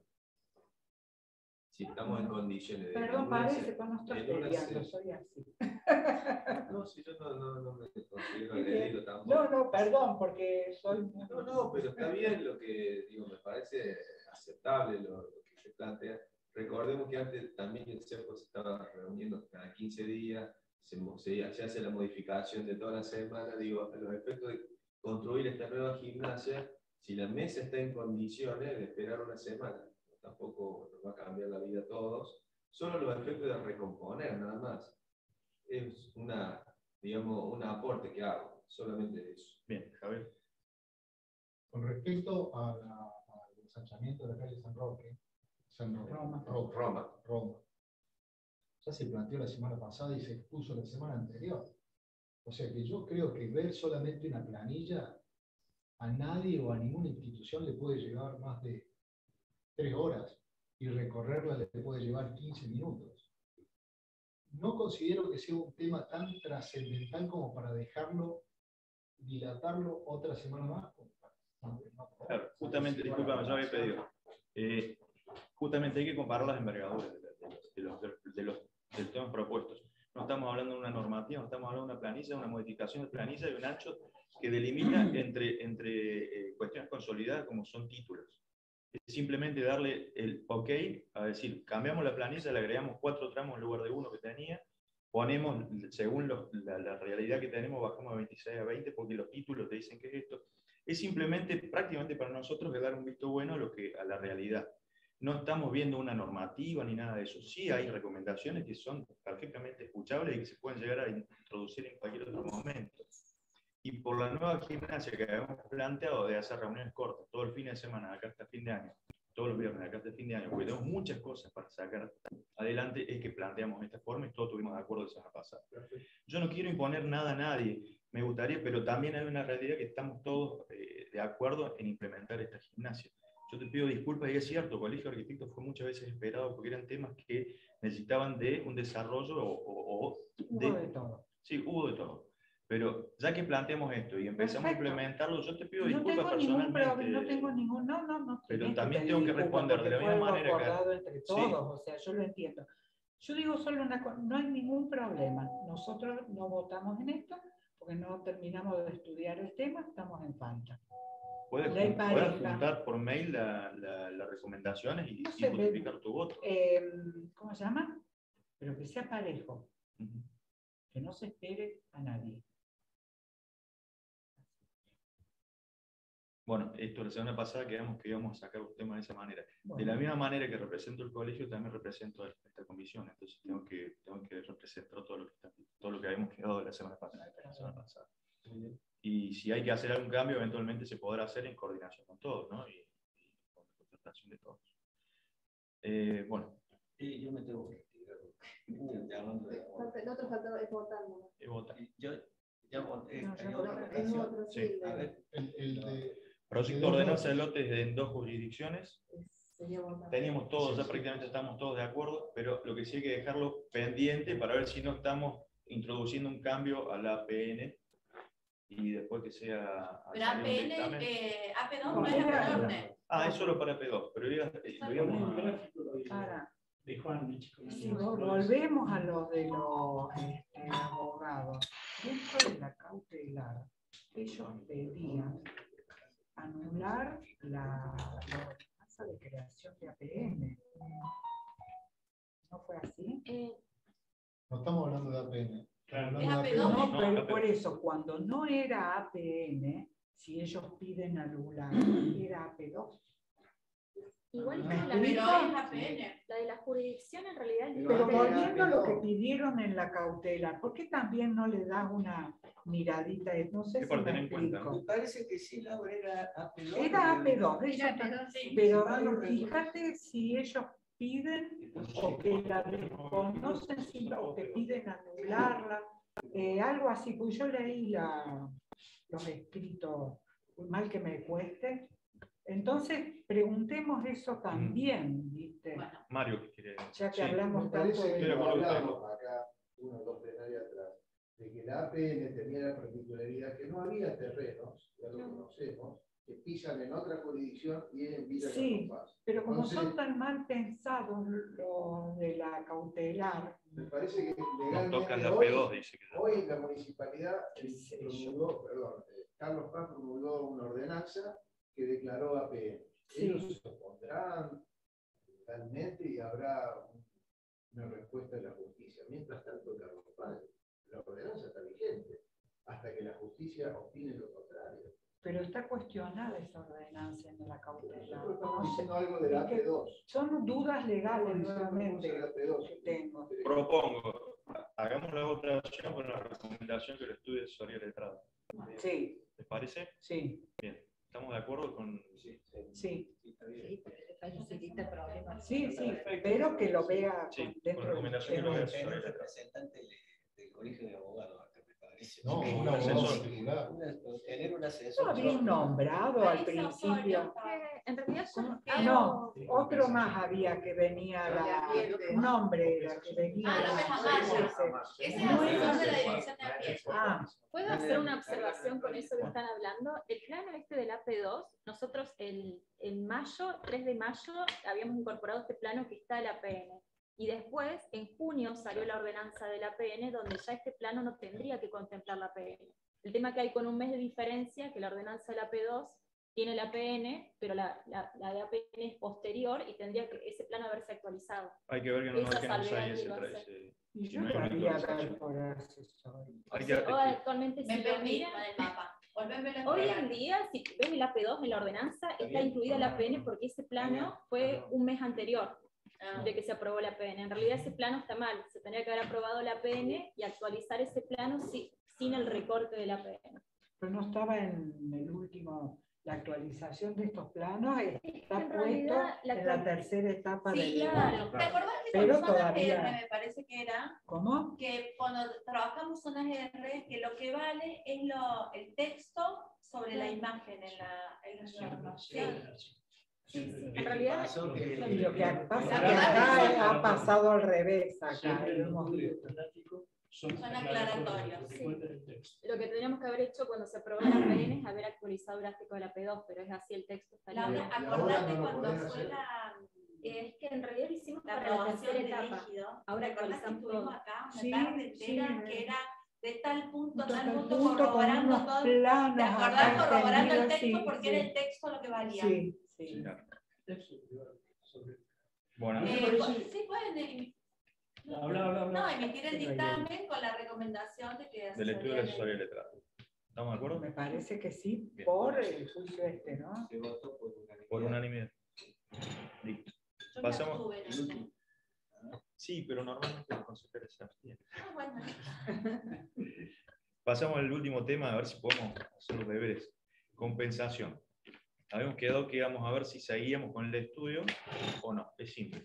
Si estamos en condiciones de... Perdón, en una parece se- que no estoy en una peleando, se- soy así. No, si yo no, no, no me considero agredido tampoco. No, no, perdón, porque soy... No, no, pero está bien lo que, digo, me parece aceptable lo, lo que se plantea. Recordemos que antes también el CEPO se estaba reuniendo cada quince días, se, mo- se, se hace la modificación de toda la semana, digo, los efectos de construir esta nueva gimnasia, si la mesa está en condiciones de esperar una semana, tampoco nos va a cambiar la vida a todos, solo los efectos de recomponer, nada más. Es una, digamos, un aporte que hago, solamente eso. Bien, Javier. Con respecto a la- al ensanchamiento de la calle San Roque, San Roque, Roma. Ro- Roma. Roma, ya se planteó la semana pasada y se expuso la semana anterior. O sea que yo creo que ver solamente una planilla a nadie o a ninguna institución le puede llevar más de tres horas y recorrerla le puede llevar quince minutos. No considero que sea un tema tan trascendental como para dejarlo, dilatarlo otra semana más. Claro, justamente, discúlpame, yo había pedido. Eh, justamente hay que comparar las envergaduras de, de los, de, los, de, los, de los temas propuestos. No estamos hablando de una normativa, no estamos hablando de una planilla, una modificación de planilla y un ancho que delimita entre, entre eh, cuestiones consolidadas como son títulos. Es simplemente darle el ok a decir, cambiamos la planilla, le agregamos cuatro tramos en lugar de uno que tenía, ponemos, según los, la, la realidad que tenemos, bajamos de veintiséis a veinte porque los títulos te dicen que es esto. Es simplemente, prácticamente para nosotros, de dar un visto bueno a, lo que, a la realidad. No estamos viendo una normativa ni nada de eso. Sí hay recomendaciones que son perfectamente escuchables y que se pueden llegar a introducir en cualquier otro momento. Y por la nueva gimnasia que habíamos planteado de hacer reuniones cortas, todo el fin de semana, acá hasta fin de año, todos los viernes, acá hasta fin de año, porque tenemos muchas cosas para sacar adelante, es que planteamos esta forma y todos tuvimos de acuerdo la semana pasada. Yo no quiero imponer nada a nadie, me gustaría, pero también hay una realidad que estamos todos eh, de acuerdo en implementar esta gimnasia. Yo te pido disculpas, y es cierto, el Colegio de Arquitectos fue muchas veces esperado porque eran temas que necesitaban de un desarrollo o, o, o de, Hubo de todo. Sí, hubo de todo. Pero ya que planteamos esto y empezamos Perfecto. a implementarlo, yo te pido No disculpas tengo ningún personalmente. problema, no tengo ningún, no, no, no. Pero tenés también pedir tengo que disculpas responder de la porque misma fue algo manera que- acordado entre Sí. todos, o sea, yo lo entiendo. Yo digo solo una cosa, no hay ningún problema. Nosotros no votamos en esto porque no terminamos de estudiar el tema, estamos en falta. Puedes, Ley puedes pareja. juntar por mail la- la- las recomendaciones y, No y sé, justificar tu voto. Eh, ¿Cómo se llama? Pero que sea parejo, que no se espere a nadie. Bueno, esto la semana pasada quedamos que íbamos a sacar los temas de esa manera. Bueno. De la misma manera que represento el colegio, también represento esta esta comisión. Entonces tengo que, tengo que representar todo lo que, está- todo lo que habíamos quedado de la semana pasada. la semana pasada. Y si hay que hacer algún cambio, eventualmente se podrá hacer en coordinación con todos, ¿no? Y, y con la contratación de todos. Eh, bueno, Sí, yo me tengo que retirar. Ya hablando de- El otro faltaba es votar, ¿no? eh, vota. Yo ya voté. No, ¿Hay ya otra voté. Es votación? otro, Sí. sí, A ver, El, el de, Proyecto de de dos ordenanza de lotes. lotes en dos jurisdicciones. sería votar. Teníamos todos, Sí, ya sí. prácticamente estamos todos de acuerdo, pero lo que sí hay que dejarlo pendiente para ver si no estamos introduciendo un cambio a la A P N y después que sea... al Pero salir un A P N, dictamen. eh, A P dos no es la norte. Ah, es solo para P dos, pero diga- eh, lo íbamos a... Ahora, De Juan, el chico. si vo- volvemos a lo de los este, abogados, dentro de la cautelar, ellos pedían anular la, la ordenanza de creación de A P N. ¿No fue así? Eh, No estamos hablando de A P N. Claro. Estamos Es hablando de A P dos. No, No, pero no, por pero- eso, cuando no era A P N, si ellos piden anular, era A P dos. Igual ¿Me que la, explico? la de la jurisdicción en realidad. el Pero límite de- volviendo a lo que pidieron en la cautela, ¿por qué también no le das una miradita? No sé Es si para me tener en cuenta, explico. Me parece que sí, Laura, era A P dos. Era A P dos, eso Era está- A P dos, sí. pero Sí, eh, sí, fíjate si ellos piden o que la desconocen si- o que piden anularla, eh, algo así, pues yo leí la, los escritos, mal que me cueste. Entonces, preguntemos eso también, ¿viste? Mario, ¿qué quiere? Ya que Sí. hablamos Me tanto parece de que Estoy de lo acuerdo con hablamos acá, uno o dos plenarios atrás, de que la A P N tenía la particularidad que no había terrenos, ya lo conocemos, que pisan en otra jurisdicción y en Villa Sí, Carlos Paz. pero como Entonces, son tan mal pensados los de la cautelar, me parece que Nos tocan legalmente la hoy, P dos, dice que hoy la municipalidad qué sé yo. promulgó, perdón, eh, Carlos Paz promulgó una ordenanza que declaró A P N. Sí. Ellos se opondrán legalmente y habrá un- una respuesta de la justicia. Mientras tanto, Carlos Paz, la ordenanza está vigente, hasta que la justicia opine lo contrario. pero está cuestionada esa ordenanza en la cautelar. Nosotros estamos diciendo algo de la Es que A P dos. son dudas legales Estamos diciendo nuevamente de la A P dos. que tengo. Propongo, hagamos la votación con la recomendación que el estudio de asesoría letrada. Sí, ¿Les parece? sí, Bien. ¿Estamos de acuerdo con...? sí. Sí, pero le facilita el problema. Sí, sí, pero que lo vea Sí, con- con dentro del recomendación que tema lo vea de- asesoría Un letrada. representante de- del colegio de abogados, acá me parece. No, Sí. un un abogado asesor. particular. Una- Tener un asesor. No había un nombrado al principio. que en realidad yo Ah, no, otro más había que venía la, un hombre era que venía. Ah, la- López Amaya. ese- Ese es no el era- asesor de la dirección de ambiente. Ah, ¿Puedo hacer una observación con eso que están hablando? El plano este del A P dos, nosotros el, en mayo, tres de mayo, habíamos incorporado este plano que está el A P N. Y después, en junio, salió la ordenanza del A P N, donde ya este plano no tendría que contemplar la A P N. El tema que hay con un mes de diferencia, que la ordenanza del A P dos tiene el A P N, pero la, la, la de A P N es posterior y tendría que ese plano haberse actualizado. Hay que ver que no, Esa que no salvedad hay ese, quiero hacer. ese- y si yo no hay una podría actualización. dar por asesor. Hay O que- sea, o actualmente Me si lo perdí miran, con el mapa. Volvémelo a hoy explicar. en día, si ves el A P dos en la ordenanza, está incluida la A P N porque ese plano fue un mes anterior Ah. de que se aprobó la A P N. En realidad ese plano está mal, se tendría que haber aprobado la A P N y actualizar ese plano si- sin el recorte de la A P N. Pero no estaba en el último, la actualización de estos planos está En puesto realidad, la en la actual- tercera etapa Sí, del claro. ¿Te acordás que Pero con zonas todavía- R me parece que era? ¿Cómo? Que cuando trabajamos zonas R, que lo que vale es lo, el texto sobre la imagen en la, en la norma. Sí. Sí, sí, en ¿Qué realidad, pasó? Que- Y lo que pasa es La que verdad acá que sí. ha pasado al revés, acá Siempre los hemos estudios visto. estáticos son Son aclaratorios, lo que sí. cuenta el texto. lo que tendríamos que haber hecho cuando se aprobó la A P N es haber actualizado el gráfico de la P dos, pero es así, el texto está Laura, libre. Y ahora acordate no lo cuando podés fue hacer. la, Es que en realidad lo hicimos la para la aprobación tercera del etapa. líquido. Ahora ¿Te acordás que actualizamos estuvimos todo. acá una Sí, tarde entera sí. que era de tal punto a Punto, tal tal punto, punto, con corroborando unos todo? planos ¿Te acordás acá corroborando el extendidos? texto Sí, porque sí. era el texto lo que valía? Sí, sí. Claro. Texto privado sobre- Bueno, Eh, parece- pues, sí, pueden emitir, Habla, habla, habla. no, emitir el Pero ahí- dictamen con la recomendación de que del estudio de la asesoría asesoría letrada. ¿Estamos de acuerdo? Me parece que sí, Bien. por el juicio este, ¿no? Se votó por unanimidad. Por unanimidad. Listo. Yo me Pasamos- abstuve, no El sé. último. Sí, pero normalmente los consejeros se abstienen. Ah, bueno. Pasamos al último tema, a ver si podemos hacer los deberes. Compensación. Habíamos quedado que íbamos a ver si seguíamos con el estudio o no. Es simple.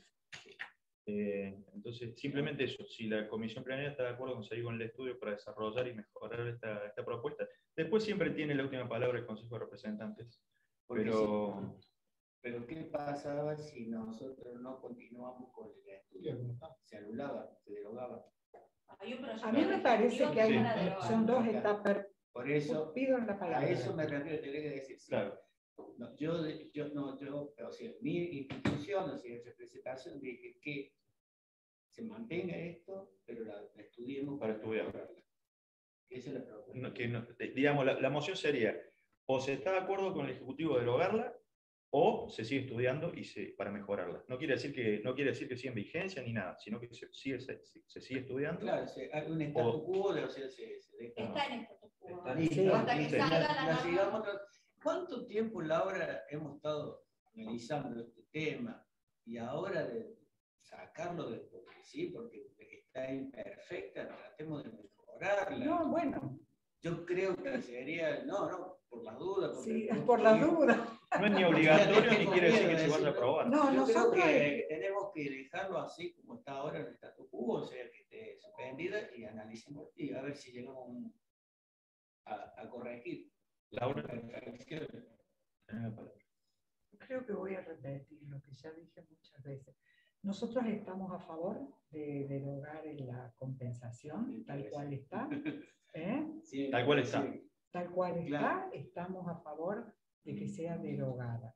Eh, entonces, simplemente eso. Si la comisión plenaria está de acuerdo con seguir con el estudio para desarrollar y mejorar esta, esta propuesta, después siempre tiene la última palabra el Consejo de Representantes. Porque Pero Pero ¿qué pasaba si nosotros no continuamos con el estudio? Se anulaba, se derogaba. Hay un proyecto A mí me parece que hay, Sí. son dos etapas. Por eso, Pido la a palabra. eso me refiero, tenés que decir. sí. claro, No, yo, yo, no, yo, o sea, mi institución, o sea, en representación, dije que se mantenga esto, pero la, la estudiemos Para estudiar. mejorarla. Esa es la propuesta. no- que no- eh, digamos, la, la moción sería, o se está de acuerdo con el Ejecutivo de derogarla, o se sigue estudiando y se, para mejorarla. No quiere decir que, no quiere decir que siga en vigencia ni nada, sino que se sigue, se, se sigue estudiando. Claro, se- hay un statu O- quo, de, o sea, se, se deja. Está en statu quo. Está Sí, listo. hasta que Sí, salga la- la la norma. sigamos otra- ¿Cuánto tiempo, Laura, hemos estado analizando este tema? Y ahora de sacarlo de porque sí, porque está imperfecta, tratemos de mejorarla. No, bueno. Yo creo que sería, no, no, por las dudas. porque- Sí, porque- por las dudas. No es ni obligatorio ni quiere decir que se vaya a aprobar. No, Yo creo nosotros que es- tenemos que dejarlo así como está ahora en el statu quo, o sea, que esté suspendida y analicemos y a ver si llegamos a un- a, a corregir. Laura. Perfecciones. Creo que voy a repetir lo que ya dije muchas veces. Nosotros estamos a favor de derogar la compensación, tal cual está. ¿eh? Sí, Tal cual está. sí. Tal cual está, Claro. estamos a favor de que sea derogada.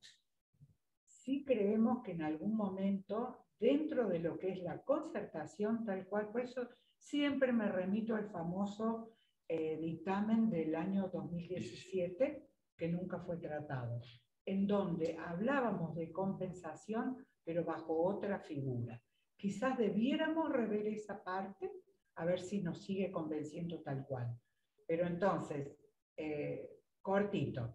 Sí creemos que en algún momento, dentro de lo que es la concertación tal cual, por eso siempre me remito al famoso eh, dictamen del año dos mil diecisiete, que nunca fue tratado, en donde hablábamos de compensación, pero bajo otra figura. Quizás debiéramos rever esa parte, a ver si nos sigue convenciendo tal cual. Pero entonces, eh, cortito,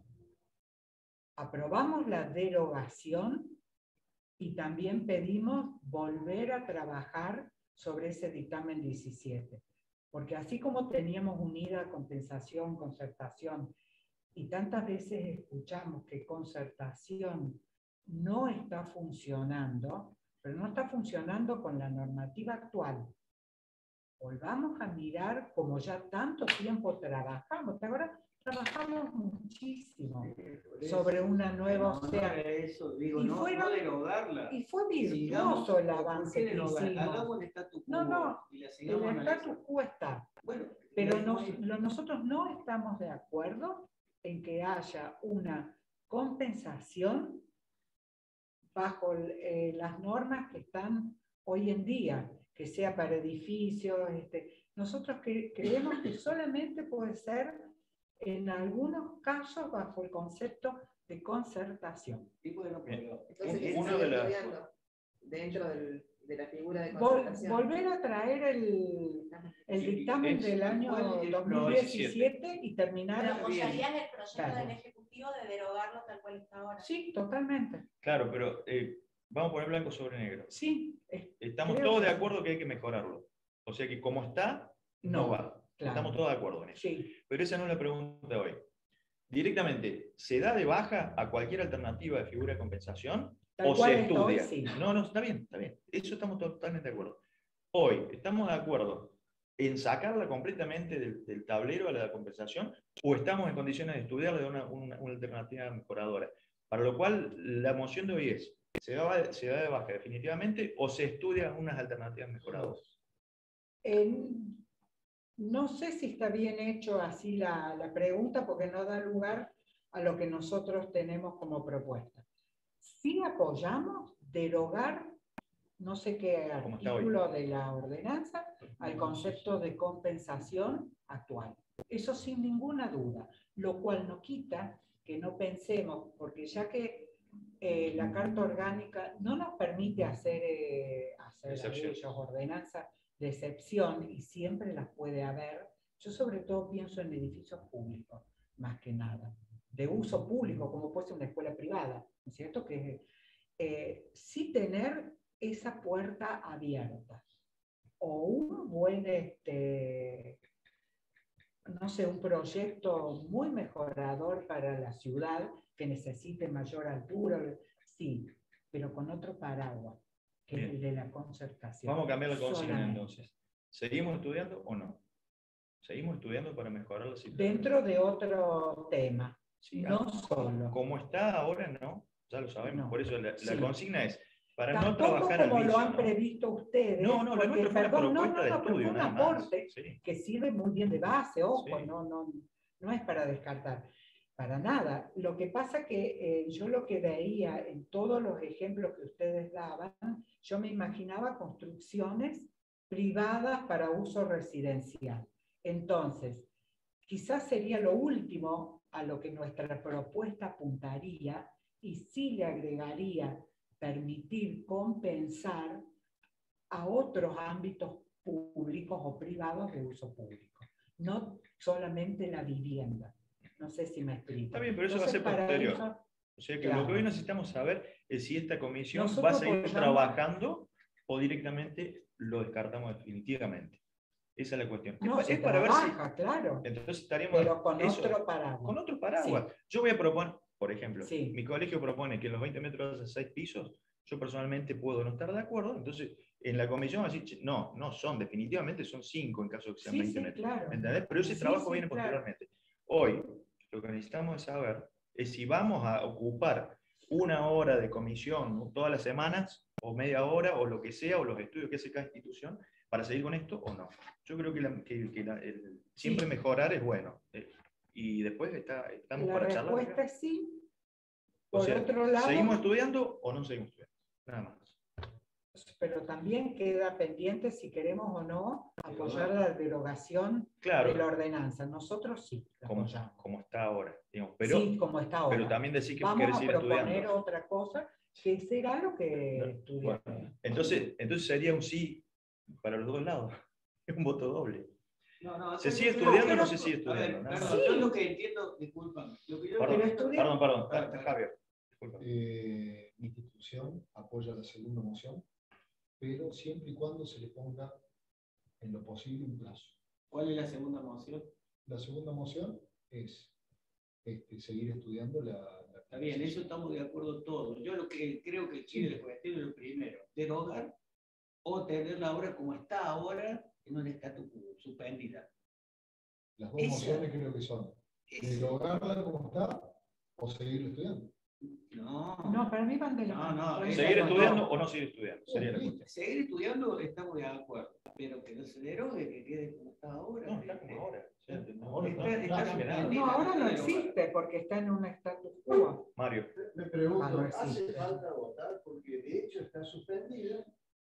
aprobamos la derogación y también pedimos volver a trabajar sobre ese dictamen diecisiete. Porque así como teníamos unida compensación, concertación, y tantas veces escuchamos que concertación no está funcionando, pero no está funcionando con la normativa actual. Volvamos a mirar como ya tanto tiempo trabajamos. ¿Te acuerdas? Trabajamos muchísimo sobre una nueva, o sea, eso, digo, y no, fueron- no derogarla. y fue virtuoso Sigamos, el ¿por qué avance que derogar? hicimos. Hagamos el statu quo No, no, y la el sigamos status analizando. quo está. Bueno, Pero y nos- después- lo- nosotros no estamos de acuerdo en que haya una compensación bajo eh, las normas que están hoy en día, que sea para edificios. Este, nosotros cre- creemos que solamente puede ser en algunos casos bajo el concepto de concertación. Y bueno, pero Entonces, ¿qué se Uno sigue de las- estudiando dentro del- de la figura de Vol- concertación? volver a traer el, el Sí, dictamen es- del año ¿cuál es el dos mil diecisiete y terminar. Pero apoyarías el proyecto Claro. del Ejecutivo de derogarlo tal cual está ahora. Sí, totalmente. Claro, pero eh, vamos a poner blanco sobre negro. Sí. es- Estamos creo todos de que- acuerdo que hay que mejorarlo. O sea que como está, no, No, va. claro. Estamos todos de acuerdo en eso. Sí. Pero esa no es la pregunta de hoy. Directamente, ¿se da de baja a cualquier alternativa de figura de compensación? Tal ¿O cual se está hoy, estudia? sí. No, no, está bien, está bien. Eso estamos totalmente de acuerdo. Hoy, ¿estamos de acuerdo en sacarla completamente del, del tablero a la compensación? ¿O estamos en condiciones de estudiarla de una, una- una alternativa mejoradora? Para lo cual, la moción de hoy es, ¿se da, se da de baja definitivamente o se estudian unas alternativas mejoradoras? Eh, no sé si está bien hecho así la, la pregunta porque no da lugar a lo que nosotros tenemos como propuesta. Sí apoyamos derogar no sé qué Como está hoy. artículo de la ordenanza al concepto de compensación actual. Eso sin ninguna duda, lo cual no quita que no pensemos, porque ya que eh, la Carta Orgánica no nos permite hacer, eh, hacer Excepción. ellos ordenanzas de excepción, y siempre las puede haber. Yo sobre todo pienso en edificios públicos, más que nada, de uso público, como puede ser una escuela privada, ¿no es cierto? Que eh, sí tener esa puerta abierta, o un buen, este, no sé, un proyecto muy mejorador para la ciudad, que necesite mayor altura, sí, pero con otro paraguas, que Bien. es el de la concertación. Vamos a cambiar la consigna Solamente. entonces. ¿Seguimos estudiando o no? ¿Seguimos estudiando para mejorar la situación? Dentro de otro tema, Sí, no ah, solo. Como está ahora, no, ya lo sabemos. No. Por eso la, la Sí. consigna es, para no Tampoco trabajar al como lo vicio, han ¿no? previsto ustedes. No, no, la porque, nuestra fue una perdón, no, propuesta no, de no, pero estudio, fue un nada más. aporte Sí. que sirve muy bien de base, ojo, Sí. no, no, no es para descartar, para nada. Lo que pasa que eh, yo lo que veía en todos los ejemplos que ustedes daban, yo me imaginaba construcciones privadas para uso residencial. Entonces, quizás sería lo último a lo que nuestra propuesta apuntaría, y sí le agregaría permitir compensar a otros ámbitos públicos o privados de uso público. no solamente la vivienda. No sé si me explico. Está bien, pero eso Entonces, va a ser para posterior. eso- O sea que claro. lo que hoy necesitamos saber es si esta comisión Nosotros va a seguir apoyamos- trabajando o directamente lo descartamos definitivamente. Esa es la cuestión. No, es se para ver trabaja, si, claro. entonces estaríamos Pero con eso, otro paraguas. con otro paraguas. Sí. Yo voy a proponer, por ejemplo, Sí. mi colegio propone que en los veinte metros haya seis pisos. Yo personalmente puedo no estar de acuerdo, entonces en la comisión va a decir, no, no son, definitivamente son cinco en caso de que sean Sí, veinte sí, metros. claro. ¿Me entendés? Pero ese Sí, trabajo sí, viene claro. posteriormente. Hoy, lo que necesitamos es saber es si vamos a ocupar una hora de comisión, ¿no?, todas las semanas, o media hora, o lo que sea, o los estudios que hace cada institución, para seguir con esto o no. Yo creo que, la- que- que la- el- siempre Sí. mejorar es bueno. eh, Y después está, estamos La para charlar. respuesta es sí. O Por sea, otro lado, ¿seguimos estudiando o no seguimos estudiando? Nada más. pero también queda pendiente si queremos o no apoyar la derogación Claro. de la ordenanza. Nosotros sí. la Como, apoyamos. como está ahora. Digamos. Pero, Sí, como está ahora. pero también decir que Vamos querés a seguir proponer estudiando. otra cosa que será lo que estudiamos. Bueno, entonces, entonces sería un sí para los dos lados. Es un voto doble. No, no, ¿Se acá sigue yo- estudiando o no pero- se sigue a estudiando? ver, Nada perdón, más. yo lo que entiendo, disculpa, lo que yo Perdón, entiendo- perdón, perdón, Ah, está Javier. Eh, mi institución apoya la segunda moción, pero siempre y cuando se le ponga en lo posible un plazo. ¿Cuál es la segunda moción? La segunda moción es este, seguir estudiando la... la Está bien, eso estamos de acuerdo todos. Yo lo que creo que quiere la cuestión es lo primero, derogar o tener la obra como está ahora en un estatus quo, suspendida. Las dos Esa- mociones creo que son derogarla como está o seguir estudiando. No. No, para mí van de la No, mano. no, Puede es- ser ¿Seguir los estudiando dos. o no seguir estudiando? Sería la cuestión. Seguir estudiando estamos de acuerdo, pero que no se derogue, que quede como está ahora. No, está como ahora. O sea, no, Está- no, está no, no, suspendida, No, ahora no derogar. existe porque está en un status quo. Mario. Me pregunto, Ah, no ¿hace existe. falta votar? Porque de hecho está suspendida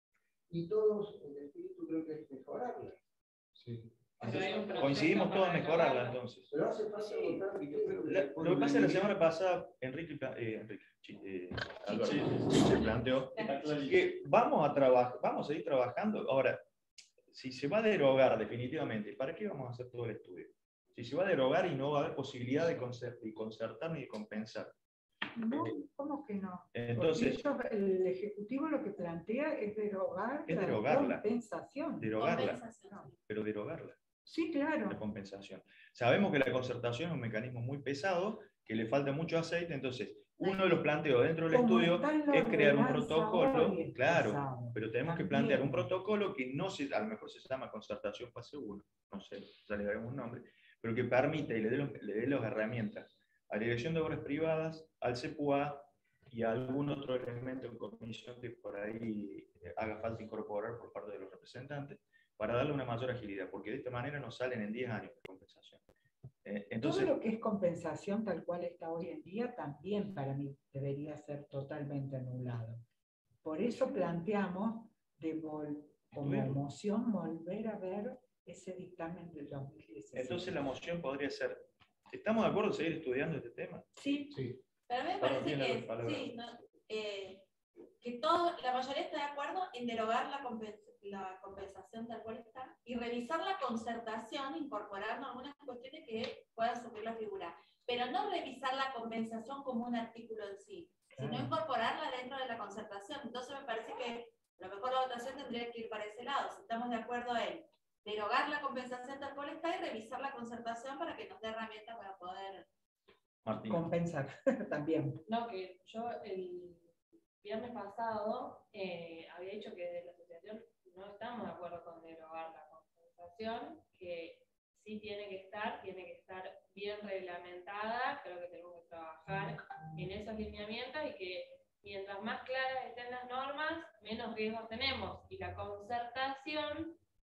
y todos, el espíritu creo que es mejorarla. Sí. Coincidimos todos en mejorarla entonces. Pero hace falta votar. Yo creo que La- lo que pasa es que la semana pasada Enrique, pla- eh, Enrique chi- eh, Alberto, se planteó que vamos a trabajar, vamos a seguir trabajando. Ahora, si se va a derogar definitivamente, ¿para qué vamos a hacer todo el estudio? Si se va a derogar y no va a haber posibilidad de concer- de concertar ni de compensar. No, ¿cómo que no? Entonces, Porque ellos- el Ejecutivo lo que plantea es derogar Es la derogarla. compensación. derogarla, Compensación. pero derogarla. Sí, claro. La compensación. Sabemos que la concertación es un mecanismo muy pesado, que le falta mucho aceite, entonces uno de los planteos dentro del Como estudio está en la es crear un ordenanza protocolo, hoy, es claro, pesado. pero tenemos que También. plantear un protocolo que no se, a lo mejor se llama concertación fase uno, no sé, ya le daremos un nombre, pero que permita y le dé, los, le dé las herramientas a la Dirección de Obras Privadas, al C E P U A y a algún otro elemento en comisión que por ahí eh, haga falta incorporar por parte de los representantes, para darle una mayor agilidad, porque de esta manera nos salen en diez años de compensación. Eh, entonces, Todo lo que es compensación tal cual está hoy en día también para mí debería ser totalmente anulado. Por eso planteamos de vol- como Estudiarlo. moción volver a ver ese dictamen del dos mil diecisiete. entonces la moción podría ser, ¿estamos de acuerdo en seguir estudiando este tema? Sí. Sí. Pero a mí me Perdón, parece tiene la que, palabra. sí, no, eh, que todo, la mayoría está de acuerdo en derogar la, compens- la compensación tal cual está y revisar la concertación, incorporando algunas cuestiones que puedan suplir la figura, pero no revisar la compensación como un artículo en sí, sino Claro. incorporarla dentro de la concertación. Entonces me parece que a lo mejor la votación tendría que ir para ese lado, si estamos de acuerdo en derogar la compensación tal cual está y revisar la concertación para que nos dé herramientas para poder... Martín. Compensar también. No, que yo el viernes pasado eh, había dicho que desde la asociación no estamos de acuerdo con derogar la compensación, que sí tiene que estar, tiene que estar bien reglamentada, creo que tenemos que trabajar en esos lineamientos y que mientras más claras estén las normas, menos riesgos tenemos. Y la concertación,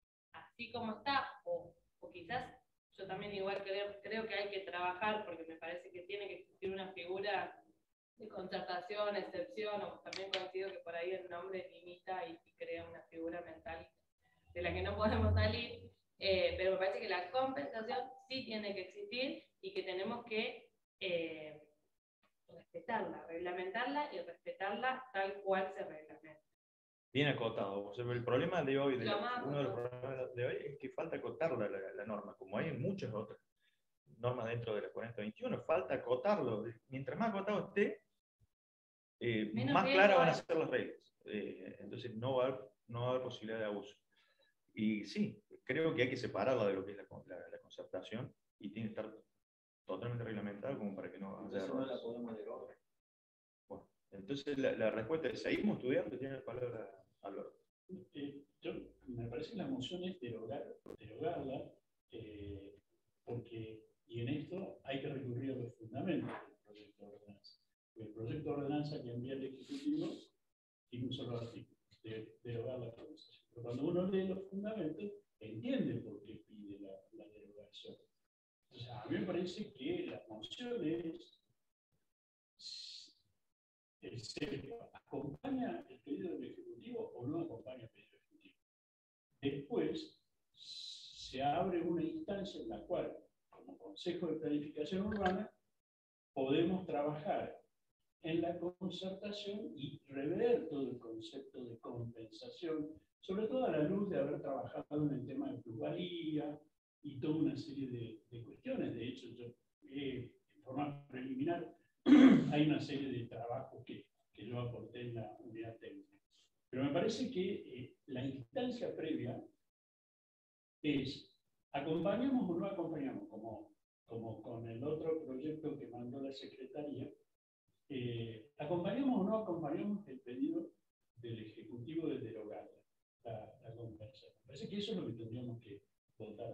así como está, o, o quizás yo también igual creo, creo que hay que trabajar, porque me parece que tiene que existir una figura de concertación, excepción, o también coincido que por ahí el nombre limita y, y crea una figura mental de la que no podemos salir, eh, pero me parece que la compensación sí tiene que existir y que tenemos que eh, respetarla, reglamentarla y respetarla tal cual se reglamenta. bien acotado. O sea, el problema de hoy, de, Lo más uno de los problemas de hoy es que falta acotar la, la, la norma, como hay muchas otras normas dentro de la cuarenta veintiuno, falta acotarlo. Mientras más acotado esté, eh, más claras van a ser las reglas. Eh, entonces no va, a haber, no va a haber posibilidad de abuso. Y sí, creo que hay que separarla de lo que es la, la, la concertación y tiene que estar totalmente reglamentada como para que no haya Entonces no errores. la podemos derogar. Bueno, entonces la, la respuesta es, ¿seguimos estudiando? Tiene la palabra Alberto. Eh, yo, me parece que la moción es derogar, derogarla, eh, porque, y en esto hay que recurrir a los fundamentos del proyecto de ordenanza. El proyecto de ordenanza que envía el Ejecutivo tiene un solo artículo, de, derogar la pronunciación. Pero cuando uno lee los fundamentos, entiende por qué pide la, la derogación. Entonces, a mí me parece que la moción es, el se acompaña el pedido del Ejecutivo o no acompaña el pedido del Ejecutivo. Después, se abre una instancia en la cual, como Consejo de Planificación Urbana, podemos trabajar en la concertación y rever todo el concepto de compensación, sobre todo a la luz de haber trabajado en el tema de plusvalía y toda una serie de, de cuestiones. De hecho, yo, eh, en forma preliminar, hay una serie de trabajos que, que yo aporté en la unidad técnica. Pero me parece que eh, la instancia previa es, ¿acompañamos o no acompañamos? Como, como con el otro proyecto que mandó la Secretaría, eh, ¿acompañamos o no acompañamos el pedido del Ejecutivo de derogar la, la compensación? Me parece que eso es lo que tendríamos que votar.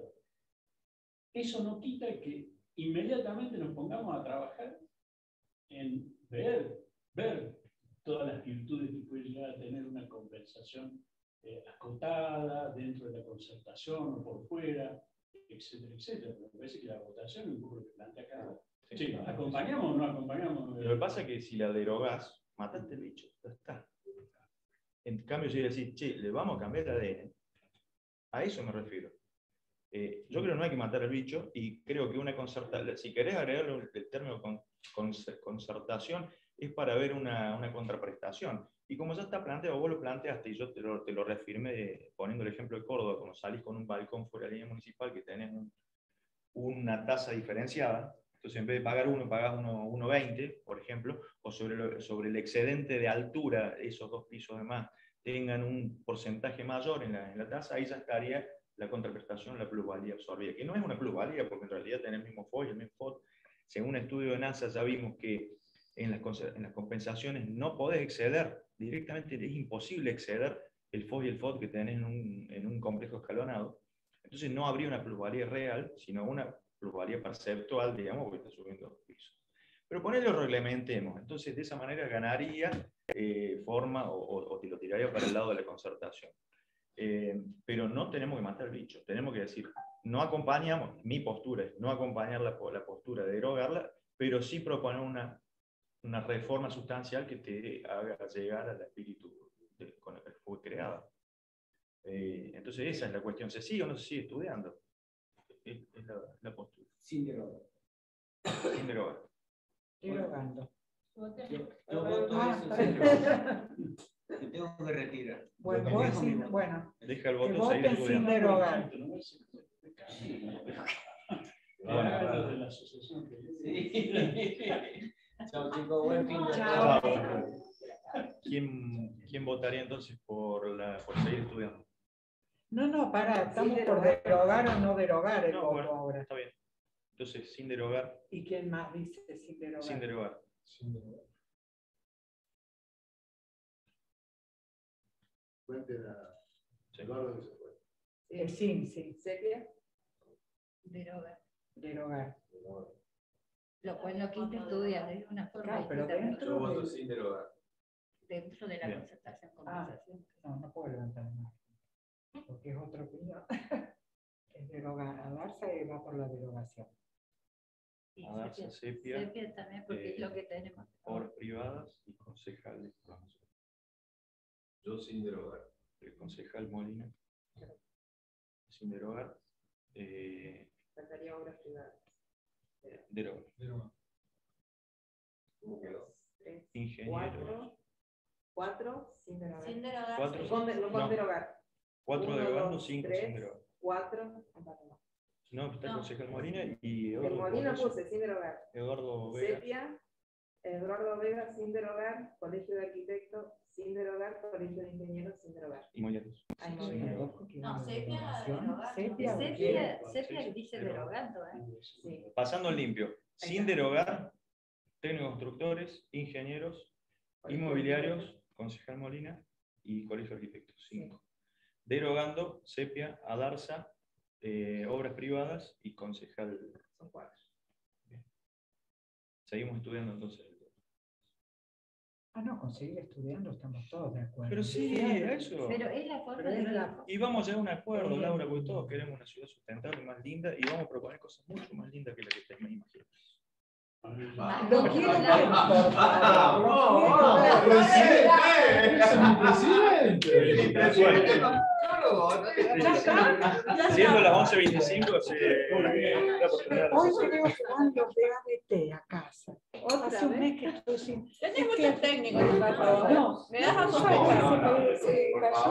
Eso no quita que inmediatamente nos pongamos a trabajar en ver, ver todas las virtudes que puede llegar a tener una compensación eh, acotada dentro de la concertación o por fuera, etcétera, etcétera. Me parece que la votación es un poco lo que plantea acá. Sí, ¿acompañamos o no acompañamos? Lo que pasa es que si la derogás, mataste el bicho, ya está. En cambio, si decís, che, le vamos a cambiar el A D N, a eso me refiero. Eh, yo creo que no hay que matar al bicho y creo que una concertación, si querés agregarle el término con, con, concertación, es para ver una, una contraprestación. Y como ya está planteado, vos lo planteaste y yo te lo, te lo reafirmé poniendo el ejemplo de Córdoba, como salís con un balcón fuera de la línea municipal que tenés un, una tasa diferenciada, entonces en vez de pagar uno, pagás uno veinte, por ejemplo, o sobre, lo, sobre el excedente de altura, esos dos pisos de más tengan un porcentaje mayor en la, en la tasa, ahí ya estaría la contraprestación, la plusvalía absorbida, que no es una plusvalía, porque en realidad tenés el mismo F O I, el mismo F O D. Según un estudio de NASA ya vimos que en las, en las compensaciones no podés exceder, directamente es imposible exceder el F O I y el F O D que tenés en un, en un complejo escalonado. Entonces no habría una plusvalía real, sino una plusvalía perceptual, digamos, porque está subiendo los pisos. Pero ponelo reglamentemos, entonces de esa manera ganaría eh, forma o, o, o te lo tiraría para el lado de la concertación. Eh, pero no tenemos que matar al bicho, tenemos que decir, no acompañamos, mi postura es no acompañar la, la postura de derogarla, pero sí proponer una, una reforma sustancial que te haga llegar al espíritu de, con el que fue creada. Eh, entonces esa es la cuestión, ¿se sigue o no se sigue estudiando? Es, es la, la postura. Sin derogar. Sin derogar. Derogando. Yo voto Ah, eso sin derogar. Me tengo que retirar. Bueno, Yo vos dejo mi sin, voto. bueno, Deja el que voto, seguir voten sin estudiando. derogar. Bueno, de la asociación que Sí. Chao chicos, buen fin de Chao. semana. ¿Quién, ¿Quién votaría entonces por, la, por seguir estudiando? No, no, para, estamos por derogar o no derogar el No, voto bueno, ahora. está bien. Entonces, sin derogar. ¿Y quién más dice sin derogar? Sin derogar. Sin derogar. Cuente la... Eduardo que se fue. Eh, sin, sí. ¿Sepia? Derogar. Derogar. Lo cual no quita estudiar, es una forma Claro, pero distinta, dentro Yo voto de- sin derogar. dentro de la Bien. concertación, Ah, conversación. no, no puedo levantar la mano. Porque es otra opinión. Es derogar. A darse va por la derogación. Y A darse sepia, sepia, sepia también, porque eh, es lo que tenemos. obras privadas y concejales. Yo sin derogar. El concejal Molina. Sin derogar. Eh, Faltaría obras privadas. derogar. Derogar. ¿Cómo quedó? Tres, Ingeniero. cuatro, cuatro, sin derogar. Sin derogar. Cuatro. Con, de- con No. derogar. Cuatro Uno, derogando, dos, cinco tres, sin derogar. cuatro, empate no. No, está el No. concejal Molina y El Eduardo. Molino Bonoso. puse sin derogar. Eduardo Vega. Sepia, Eduardo Vega sin derogar, Colegio de Arquitectos sin derogar, Colegio de Ingenieros sin derogar. Y Moyanos. Ay, Sí, Moyanos. señor. No, sepia, Derogación. derogar. Sepia, Sepia, Sí, sepia sí, dice pero- derogando, ¿eh? Sí. Pasando en limpio. Sin está. derogar, técnicos constructores, ingenieros, inmobiliarios, concejal Molina y colegio de arquitectos. Cinco. Derogando, Sepia, Adarza, eh, obras privadas y concejal. Son cuatro. Bien. Seguimos estudiando entonces. Ah, no, conseguir estudiando, estamos todos de acuerdo. Pero sí, eso. Pero es la forma Pero de es ver la- las cosas. Y vamos a llegar a un acuerdo, Eh, Laura, porque todos queremos una ciudad sustentable, más linda, y vamos a proponer cosas mucho más lindas que las que te imaginas. Lo quiero ver, por favor. No, no, presidente. Es un presidente. Presidente. Ya está. Siendo las once veinticinco, se la oportunidad de Hoy hacer- creo que van los de A D T a casa. Hace un mes que estoy sin. Tenés muchos técnicos, por favor. No, Me das a no, sospechar. no, no, no.